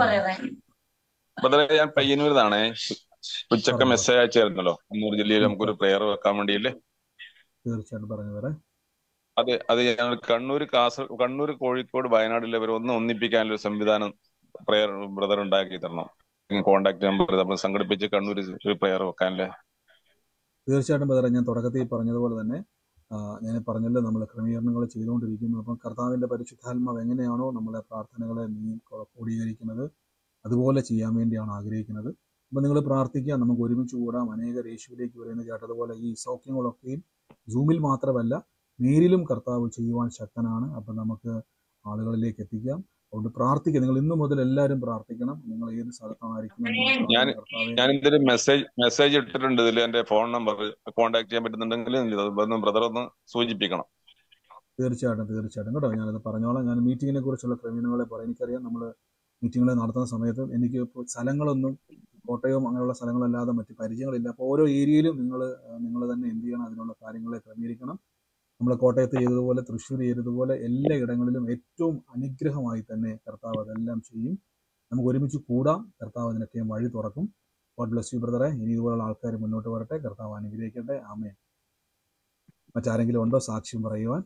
ബ്രദറെ ഞാൻ പയ്യന്നൂരിന്നാണേ. ഉച്ചക്ക് പറഞ്ഞു മെസ്സേജ് അയച്ചായിരുന്നല്ലോ കണ്ണൂർ ജില്ലയിൽ നമുക്കൊരു പ്രെയർ വെക്കാൻ വേണ്ടിയില്ലേ. തീർച്ചയായിട്ടും പറഞ്ഞു തരാം. അത് അത് ഞങ്ങൾ കണ്ണൂർ കാസർഗോഡ് കണ്ണൂർ കോഴിക്കോട് വയനാട്ടിലെ ഇവർ ഒന്ന് ഒന്നിപ്പിക്കാനുള്ള ഒരു സംവിധാനം പ്രെയർ ബ്രദർ ഉണ്ടാക്കി തരണം. കോണ്ടാക്ട് നമ്പർ നമ്മൾ സംഘടിപ്പിച്ച് കണ്ണൂർ ഒരു പ്രെയർ വെക്കാനല്ലേ. തീർച്ചയായിട്ടും ബദറെ, ഞാൻ തുടക്കത്തിൽ പറഞ്ഞതുപോലെ തന്നെ ആ, ഞാൻ പറഞ്ഞല്ലോ നമ്മൾ ക്രമീകരണങ്ങൾ ചെയ്തുകൊണ്ടിരിക്കുന്നു. അപ്പം കർത്താവിൻ്റെ പരിശുദ്ധാത്മാവ് എങ്ങനെയാണോ നമ്മളെ പ്രാർത്ഥനകളെ നീ ക്രോഡീകരിക്കുന്നത് അതുപോലെ ചെയ്യാൻ വേണ്ടിയാണ് ആഗ്രഹിക്കുന്നത്. അപ്പം നിങ്ങൾ പ്രാർത്ഥിക്കുക, നമുക്ക് ഒരുമിച്ച് കൂടാം, അനേക യേശുവിലേക്ക് വരുന്നത് കേട്ടതുപോലെ ഈ സൗഖ്യങ്ങളൊക്കെയും സൂമിൽ മാത്രമല്ല നേരിലും കർത്താവ് ചെയ്യുവാൻ ശക്തനാണ്. അപ്പം നമുക്ക് ആളുകളിലേക്ക് എത്തിക്കാം. അതുകൊണ്ട് പ്രാർത്ഥിക്കുക. നിങ്ങൾ ഇന്നു മുതൽ എല്ലാവരും പ്രാർത്ഥിക്കണം. നിങ്ങൾ ഏത് സ്ഥലത്തായിരിക്കണം ഞാൻ ഞാൻ എന്തൊരു മെസ്സേജ് മെസ്സേജ് ഇട്ടിട്ടുണ്ട് ഇതിൽ എന്റെ ഫോൺ നമ്പർ കോണ്ടാക്ട് ചെയ്യാൻ പറ്റുന്നുണ്ടെങ്കിൽ ബ്രദർ ഒന്ന് സൂചിപ്പിക്കണം. തീർച്ചയായിട്ടും തീർച്ചയായിട്ടും കേട്ടോ. ഞാനത് പറഞ്ഞോളാം. ഞാൻ മീറ്റിങ്ങിനെ കുറിച്ചുള്ള ക്രമീകരണങ്ങളെ പറയാം. എനിക്കറിയാം നമ്മൾ മീറ്റിങ്ങുകൾ നടത്തുന്ന സമയത്ത് എനിക്ക് ഇപ്പോൾ സ്ഥലങ്ങളൊന്നും കോട്ടയവും അങ്ങനെയുള്ള സ്ഥലങ്ങളല്ലാതെ മറ്റ് പരിചയങ്ങളില്ല. അപ്പോൾ ഓരോ ഏരിയയിലും നിങ്ങൾ നിങ്ങൾ തന്നെ എന്ത് ചെയ്യണം, അതിനുള്ള കാര്യങ്ങളെ ക്രമീകരിക്കണം. നമ്മൾ കോട്ടയത്ത് ചെയ്തതുപോലെ തൃശ്ശൂർ ചെയ്തതുപോലെ എല്ലാ ഇടങ്ങളിലും ഏറ്റവും അനുഗ്രഹമായി തന്നെ കർത്താവ് അതെല്ലാം ചെയ്യും. നമുക്ക് ഒരുമിച്ച് കൂടാം. കർത്താവ് അതിനൊക്കെ വഴി തുറക്കും. ഗോഡ് ബ്ലസ് യു ബ്രദറെ. ഇനി ഇതുപോലുള്ള ആൾക്കാർ മുന്നോട്ട് വരട്ടെ. കർത്താവ് അനുഗ്രഹിക്കട്ടെ. ആമേൻ. മറ്റാരെങ്കിലും ഉണ്ടോ സാക്ഷ്യം പറയുവാൻ?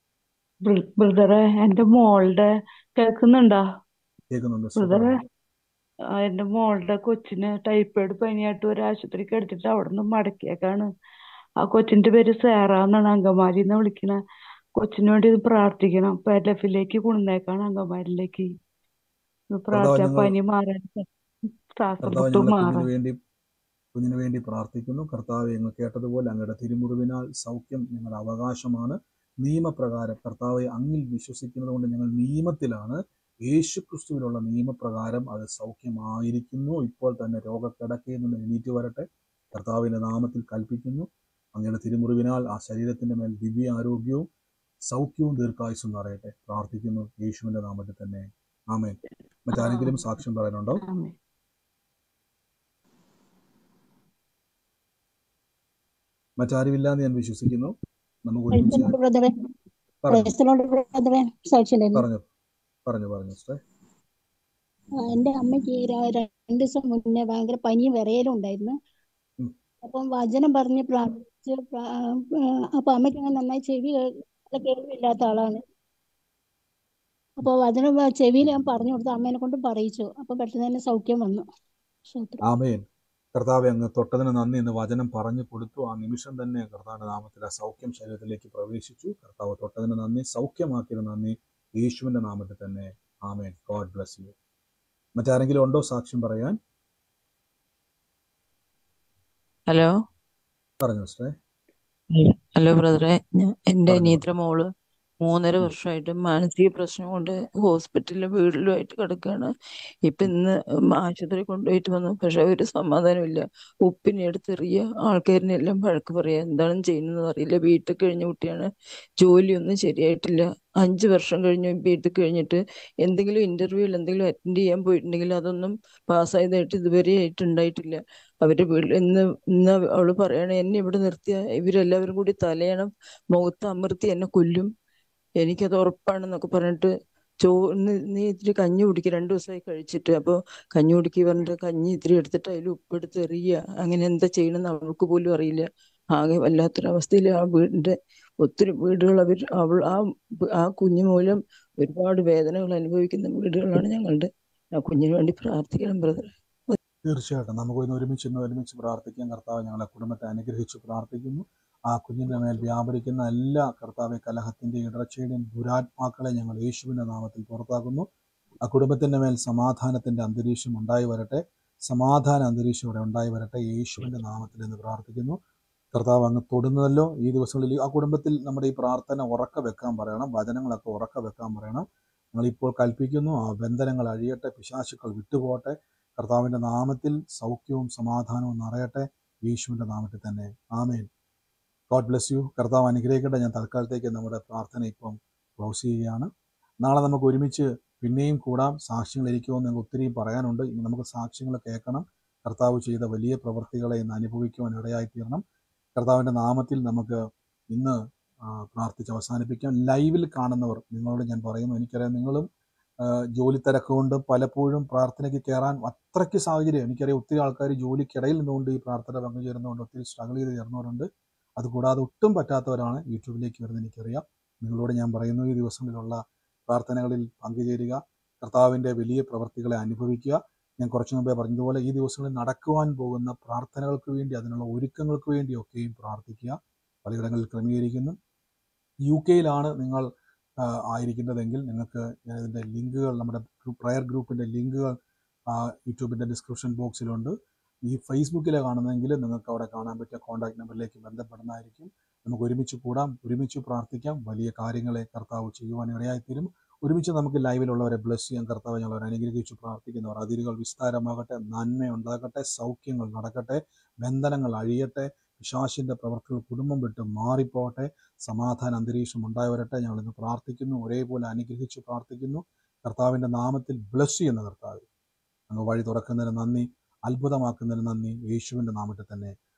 ബ്രദറെ, എന്റെ മോളുടെ കേൾക്കുന്നുണ്ടോ കേൾക്കുന്നുണ്ട് ബ്രദറെ? പറഞ്ഞു. ആ, എന്റെ മോളുടെ കൊച്ചിന് ടൈഫോയിഡ് പനിയായിട്ട് ഒരു ആശുപത്രിക്ക് എടുത്തിട്ട് അവിടെ നിന്ന് മടക്കിയേക്കാണ്. ആ കൊച്ചിന്റെ പേര് സേറ എന്നാണ്, അങ്കമാലിന്ന് വിളിക്കണ. കൊച്ചിന് വേണ്ടി ഇത് പ്രാർത്ഥിക്കണം. പെലഫിലേക്ക് കൊണ്ടുവന്നേക്കാണ്, അങ്കമാലിലേക്ക്. ഇത് കർത്താവ് പ്രാർത്ഥന, ഞങ്ങൾ പനി മാറാൻ, ശ്വാസം കർത്താവ് മുട്ട് ഞങ്ങളെ കുഞ്ഞിന് മാറാൻ. വേണ്ടി കുഞ്ഞിന് വേണ്ടി പ്രാർത്ഥിക്കുന്നു. കർത്താവ് ഞങ്ങൾ കേട്ടതുപോലെ അങ്ങയുടെ തിരുമുറിവിനാൽ സൗഖ്യം ഞങ്ങളുടെ അവകാശമാണ്. നിയമപ്രകാരം കർത്താവെ അങ്ങിൽ വിശ്വസിക്കുന്നത് കൊണ്ട് ഞങ്ങൾ നിയമത്തിലാണ്. യേശു ക്രിസ്തുവിലുള്ള നിയമപ്രകാരം അത് സൗഖ്യമായിരിക്കുന്നു. ഇപ്പോൾ തന്നെ രോഗക്കിടക്കയിൽ നിന്ന് എണീറ്റ് വരട്ടെ. കർത്താവിൻ്റെ നാമത്തിൽ കൽപ്പിക്കുന്നു. അങ്ങയുടെ തിരുമുറിവിനാൽ ആ ശരീരത്തിൻ്റെ മേൽ ദിവ്യ ആരോഗ്യവും സൗഖ്യവും ദീർഘായുസ്സും നിറയട്ടെ. പ്രാർത്ഥിക്കുന്നു യേശുവിൻ്റെ നാമത്തിൽ തന്നെ. ആമേൻ. മറ്റാരെങ്കിലും സാക്ഷ്യം പറയാനുണ്ടോ? ആമേൻ. മറ്റാരുമില്ല എന്ന് ഞാൻ വിശ്വസിക്കുന്നു. നമുക്ക് ഒരുമിച്ച് പ്രൈസ് ബ്രദറെ പറഞ്ഞു പ്രൈസ് ബ്രദറെ സാക്ഷി ഉണ്ടായിരുന്നു. പറഞ്ഞു പറഞ്ഞു പറഞ്ഞു സിസ്റ്റർ. ആ, എന്റെ അമ്മയ്ക്ക് ര- രണ്ട് ദിവസം മുന്നേ ഭയങ്കര പനിയും വിറയലും ഉണ്ടായിരുന്നു. ഉം. അപ്പം വചനം പറഞ്ഞ് പ്രാർത്ഥിച്ച് പ്രാ- ആ, അപ്പൊ അമ്മയ്ക്ക് അങ്ങനെ നന്നായി ചെവി കേ- നല്ല കേൾവില്ലാത്ത ആളാണ്. അപ്പൊ വചനം വ- ചെവിയിൽ ഞാൻ പറഞ്ഞു കൊടുത്തു, അമ്മേനെ കൊണ്ട് പറയിച്ചു. അപ്പൊ പെട്ടെന്ന് തന്നെ സൗഖ്യം വന്നു. സ്തോത്രം. ആമേൻ. കർത്താവെ അങ്ങ് തൊട്ടതിന് നന്ദി എന്ന് വചനം പറഞ്ഞു കൊടുത്തു. ആ നിമിഷം തന്നെ കർത്താവിന്റെ നാമത്തിൽ ആ സൗഖ്യം ശരീരത്തിലേക്ക് പ്രവേശിച്ചു. കർത്താവ് തൊട്ടതിന് നന്ദി, സൗഖ്യമാക്കിയതിന് നന്ദി, യേശുവിന്റെ നാമത്തിൽ തന്നെ. ആമേൻ. God bless you. മറ്റാരെങ്കിലും ഉണ്ടോ സാക്ഷ്യം പറയാൻ? ഹലോ പറഞ്ഞു സിസ്റ്ററെ. ഹലോ ബ്രദറെ, ഞാൻ- എൻ്റെ പറഞ്ഞു അനിയത്തിയുടെ പറഞ്ഞു മോള് മൂന്നര ഉം. വർഷമായിട്ട് മാനസിക പ്രശ്നം കൊണ്ട് ഹോസ്പിറ്റലിലും വീട്ടിലുമായിട്ട് കിടക്കുകയാണ്. ഇപ്പൊ ഇന്ന് ആശുപത്രി കൊണ്ടുപോയിട്ട് വന്നു. പക്ഷെ ഒരു സമാധാനമില്ല. ഉപ്പിനെ എടുത്തെറിയ, ആൾക്കാരിനെല്ലാം വഴക്ക് പറയാ, എന്താണ് ചെയ്യുന്നത് അറിയില്ല. വീട്ടിൽ കഴിഞ്ഞ കുട്ടിയാണ്, ജോലിയൊന്നും ശരിയായിട്ടില്ല. അഞ്ച് വർഷം കഴിഞ്ഞു വീട്ടിൽ കഴിഞ്ഞിട്ട്. എന്തെങ്കിലും ഇന്റർവ്യൂവിൽ എന്തെങ്കിലും അറ്റൻഡ് ചെയ്യാൻ പോയിട്ടുണ്ടെങ്കിൽ അതൊന്നും പാസ്സായതായിട്ട് ഇതുവരെ ആയിട്ടുണ്ടായിട്ടില്ല. അവര് വീട്ടിൽ ഇന്ന് ഇന്ന് അവള് പറയണേ, എന്നെ ഇവിടെ നിർത്തിയ ഇവരെല്ലാവരും കൂടി തലയണം മുഖത്ത് അമർത്തി എന്നെ കൊല്ലും, എനിക്കത് ഉറപ്പാണെന്നൊക്കെ പറഞ്ഞിട്ട് ചോ നീ നീ ഇത്തിരി കഞ്ഞി കുടിക്കുക, രണ്ടു ദിവസമായി കഴിച്ചിട്ട്. അപ്പോൾ കഞ്ഞി കുടിക്കുക പറഞ്ഞിട്ട് കഞ്ഞി ഇത്തിരി എടുത്തിട്ട് അതിൽ ഉപ്പെടുത്ത് എറിയുക. അങ്ങനെ എന്താ ചെയ്യണമെന്ന് അവൾക്ക് പോലും അറിയില്ല. ആകെ വല്ലാത്തൊരവസ്ഥയിൽ ആ വീടിന്റെ ഒത്തിരി വീടുകൾ അവർ അവൾ ആ ആ കുഞ്ഞു മൂലം ഒരുപാട് വേദനകൾ അനുഭവിക്കുന്ന വീടുകളാണ് ഞങ്ങളുടെ. ആ കുഞ്ഞിന് വേണ്ടി പ്രാർത്ഥിക്കണം ബ്രദർ. തീർച്ചയായിട്ടും നമുക്ക് ഇന്ന് ഒരുമിച്ച് ഇന്ന് ഒരുമിച്ച് പ്രാർത്ഥിക്കാം. കർത്താവ് ഞങ്ങളെ കുടുംബത്തെ അനുഗ്രഹിച്ച് പ്രാർത്ഥിക്കുന്നു. ആ കുഞ്ഞിന്റെ മേൽ വ്യാപരിക്കുന്ന എല്ലാ കർത്താവെ കലഹത്തിന്റെയും ഇടർച്ചയുടെയും ദുരാത്മാക്കളെ ഞങ്ങൾ യേശുവിന്റെ നാമത്തിൽ പുറത്താക്കുന്നു. ആ കുടുംബത്തിന്റെ മേൽ സമാധാനത്തിന്റെ അന്തരീക്ഷം ഉണ്ടായി വരട്ടെ. സമാധാന അന്തരീക്ഷം ഇവിടെ ഉണ്ടായി വരട്ടെ യേശുവിന്റെ നാമത്തിൽ എന്ന് പ്രാർത്ഥിക്കുന്നു. കർത്താവ് അങ്ങ് തൊടുന്നതല്ലോ ഈ ദിവസങ്ങളിൽ ആ കുടുംബത്തിൽ നമ്മുടെ ഈ പ്രാർത്ഥന ഉറക്ക വെക്കാൻ പറയണം. വചനങ്ങളൊക്കെ ഉറക്ക വെക്കാൻ പറയണം. ഞങ്ങളിപ്പോൾ കൽപ്പിക്കുന്നു, ആ ബന്ധനങ്ങൾ അഴിയട്ടെ, പിശാചുക്കൾ വിട്ടുപോകട്ടെ. കർത്താവിന്റെ നാമത്തിൽ സൗഖ്യവും സമാധാനവും നിറയട്ടെ യേശുവിന്റെ നാമത്തിൽ തന്നെ. ആമേൻ. God bless you. കർത്താവ് അനുഗ്രഹിക്കട്ടെ. ഞാൻ തൽക്കാലത്തേക്ക് നമ്മുടെ പ്രാർത്ഥന ഇപ്പം ക്ലോസ് ചെയ്യുകയാണ്. നാളെ നമുക്ക് ഒരുമിച്ച് പിന്നെയും കൂടാം. സാക്ഷ്യങ്ങൾ ഇരിക്കുമെന്ന് ഞങ്ങൾക്ക് ഒത്തിരി പറയാനുണ്ട്. ഇനി നമുക്ക് സാക്ഷ്യങ്ങൾ കേൾക്കണം. കർത്താവ് ചെയ്ത വലിയ പ്രവൃത്തികളെ ഇന്ന് അനുഭവിക്കുവാൻ ഇടയായിത്തീരണം. കർത്താവിൻ്റെ നാമത്തിൽ നമുക്ക് ഇന്ന് ആ, പ്രാർത്ഥിച്ച് അവസാനിപ്പിക്കാം. ലൈവിൽ കാണുന്നവർ നിങ്ങളോട് ഞാൻ പറയുന്നു, എനിക്കറിയാം നിങ്ങളും ആ, ജോലി തിരക്കുകൊണ്ട് പലപ്പോഴും പ്രാർത്ഥനയ്ക്ക് കയറാൻ അത്രയ്ക്ക് സാഹചര്യം. എനിക്കറിയാം ഒത്തിരി ആൾക്കാർ ജോലിക്കിടയിൽ നിന്നുകൊണ്ട് ഈ പ്രാർത്ഥന പങ്കുചേരുന്നതുകൊണ്ട് ഒത്തിരി സ്ട്രഗിൾ ചെയ്ത് ചേർന്നവരുണ്ട്. അതുകൂടാതെ ഒട്ടും പറ്റാത്തവരാണ് യൂട്യൂബിലേക്ക് വരുന്നത് എനിക്കറിയാം. നിങ്ങളോട് ഞാൻ പറയുന്നു, ഈ ദിവസങ്ങളിലുള്ള പ്രാർത്ഥനകളിൽ പങ്കുചേരുക, കർത്താവിൻ്റെ വലിയ പ്രവൃത്തികളെ അനുഭവിക്കുക. ഞാൻ കുറച്ചു മുമ്പേ പറഞ്ഞതുപോലെ ഈ ദിവസങ്ങളിൽ നടക്കുവാൻ പോകുന്ന പ്രാർത്ഥനകൾക്ക് വേണ്ടി, അതിനുള്ള ഒരുക്കങ്ങൾക്ക് വേണ്ടിയൊക്കെയും പ്രാർത്ഥിക്കുക. പലയിടങ്ങളിൽ ക്രമീകരിക്കുന്നു. യു കെയിലാണ് നിങ്ങൾ ആ, ആയിരിക്കുന്നതെങ്കിൽ നിങ്ങൾക്ക് ഞാൻ ഇതിൻ്റെ ലിങ്കുകൾ, നമ്മുടെ പ്രയർ ഗ്രൂപ്പിൻ്റെ ലിങ്കുകൾ യൂട്യൂബിൻ്റെ ഡിസ്ക്രിപ്ഷൻ ബോക്സിലുണ്ട്. ഈ ഫേസ്ബുക്കിലെ കാണുന്നതെങ്കിൽ നിങ്ങൾക്ക് അവിടെ കാണാൻ പറ്റിയ കോൺടാക്ട് നമ്പറിലേക്ക് ബന്ധപ്പെടുന്നതായിരിക്കും. നമുക്ക് ഒരുമിച്ച് കൂടാം, ഒരുമിച്ച് പ്രാർത്ഥിക്കാം. വലിയ കാര്യങ്ങളെ കർത്താവ് ചെയ്യുവാൻ ഇടയായിത്തീരും. ഒരുമിച്ച് നമുക്ക് ലൈവിലുള്ളവരെ ബ്ലസ് ചെയ്യാൻ കർത്താവ് ഞങ്ങളവരെ അനുഗ്രഹിച്ച് പ്രാർത്ഥിക്കുന്നവർ. അതിരുകൾ വിസ്താരമാകട്ടെ, നന്മ ഉണ്ടാകട്ടെ, സൗഖ്യങ്ങൾ നടക്കട്ടെ, ബന്ധനങ്ങൾ അഴിയട്ടെ, പിശാചിന്റെ പ്രവർത്തികൾ കുടുംബം വിട്ട് മാറിപ്പോകട്ടെ, സമാധാന അന്തരീക്ഷം ഉണ്ടായി വരട്ടെ. ഞങ്ങൾ ഇന്ന് പ്രാർത്ഥിക്കുന്നു, ഒരേപോലെ അനുഗ്രഹിച്ച് പ്രാർത്ഥിക്കുന്നു. കർത്താവിൻ്റെ നാമത്തിൽ ബ്ലസ് ചെയ്യുന്ന കർത്താവ് അങ്ങ് വഴി തുറക്കുന്നതിന് നന്ദി, അത്ഭുതമാക്കുന്നതിന് നന്ദി, യേശുവിൻ്റെ നാമത്തിൽ തന്നെ.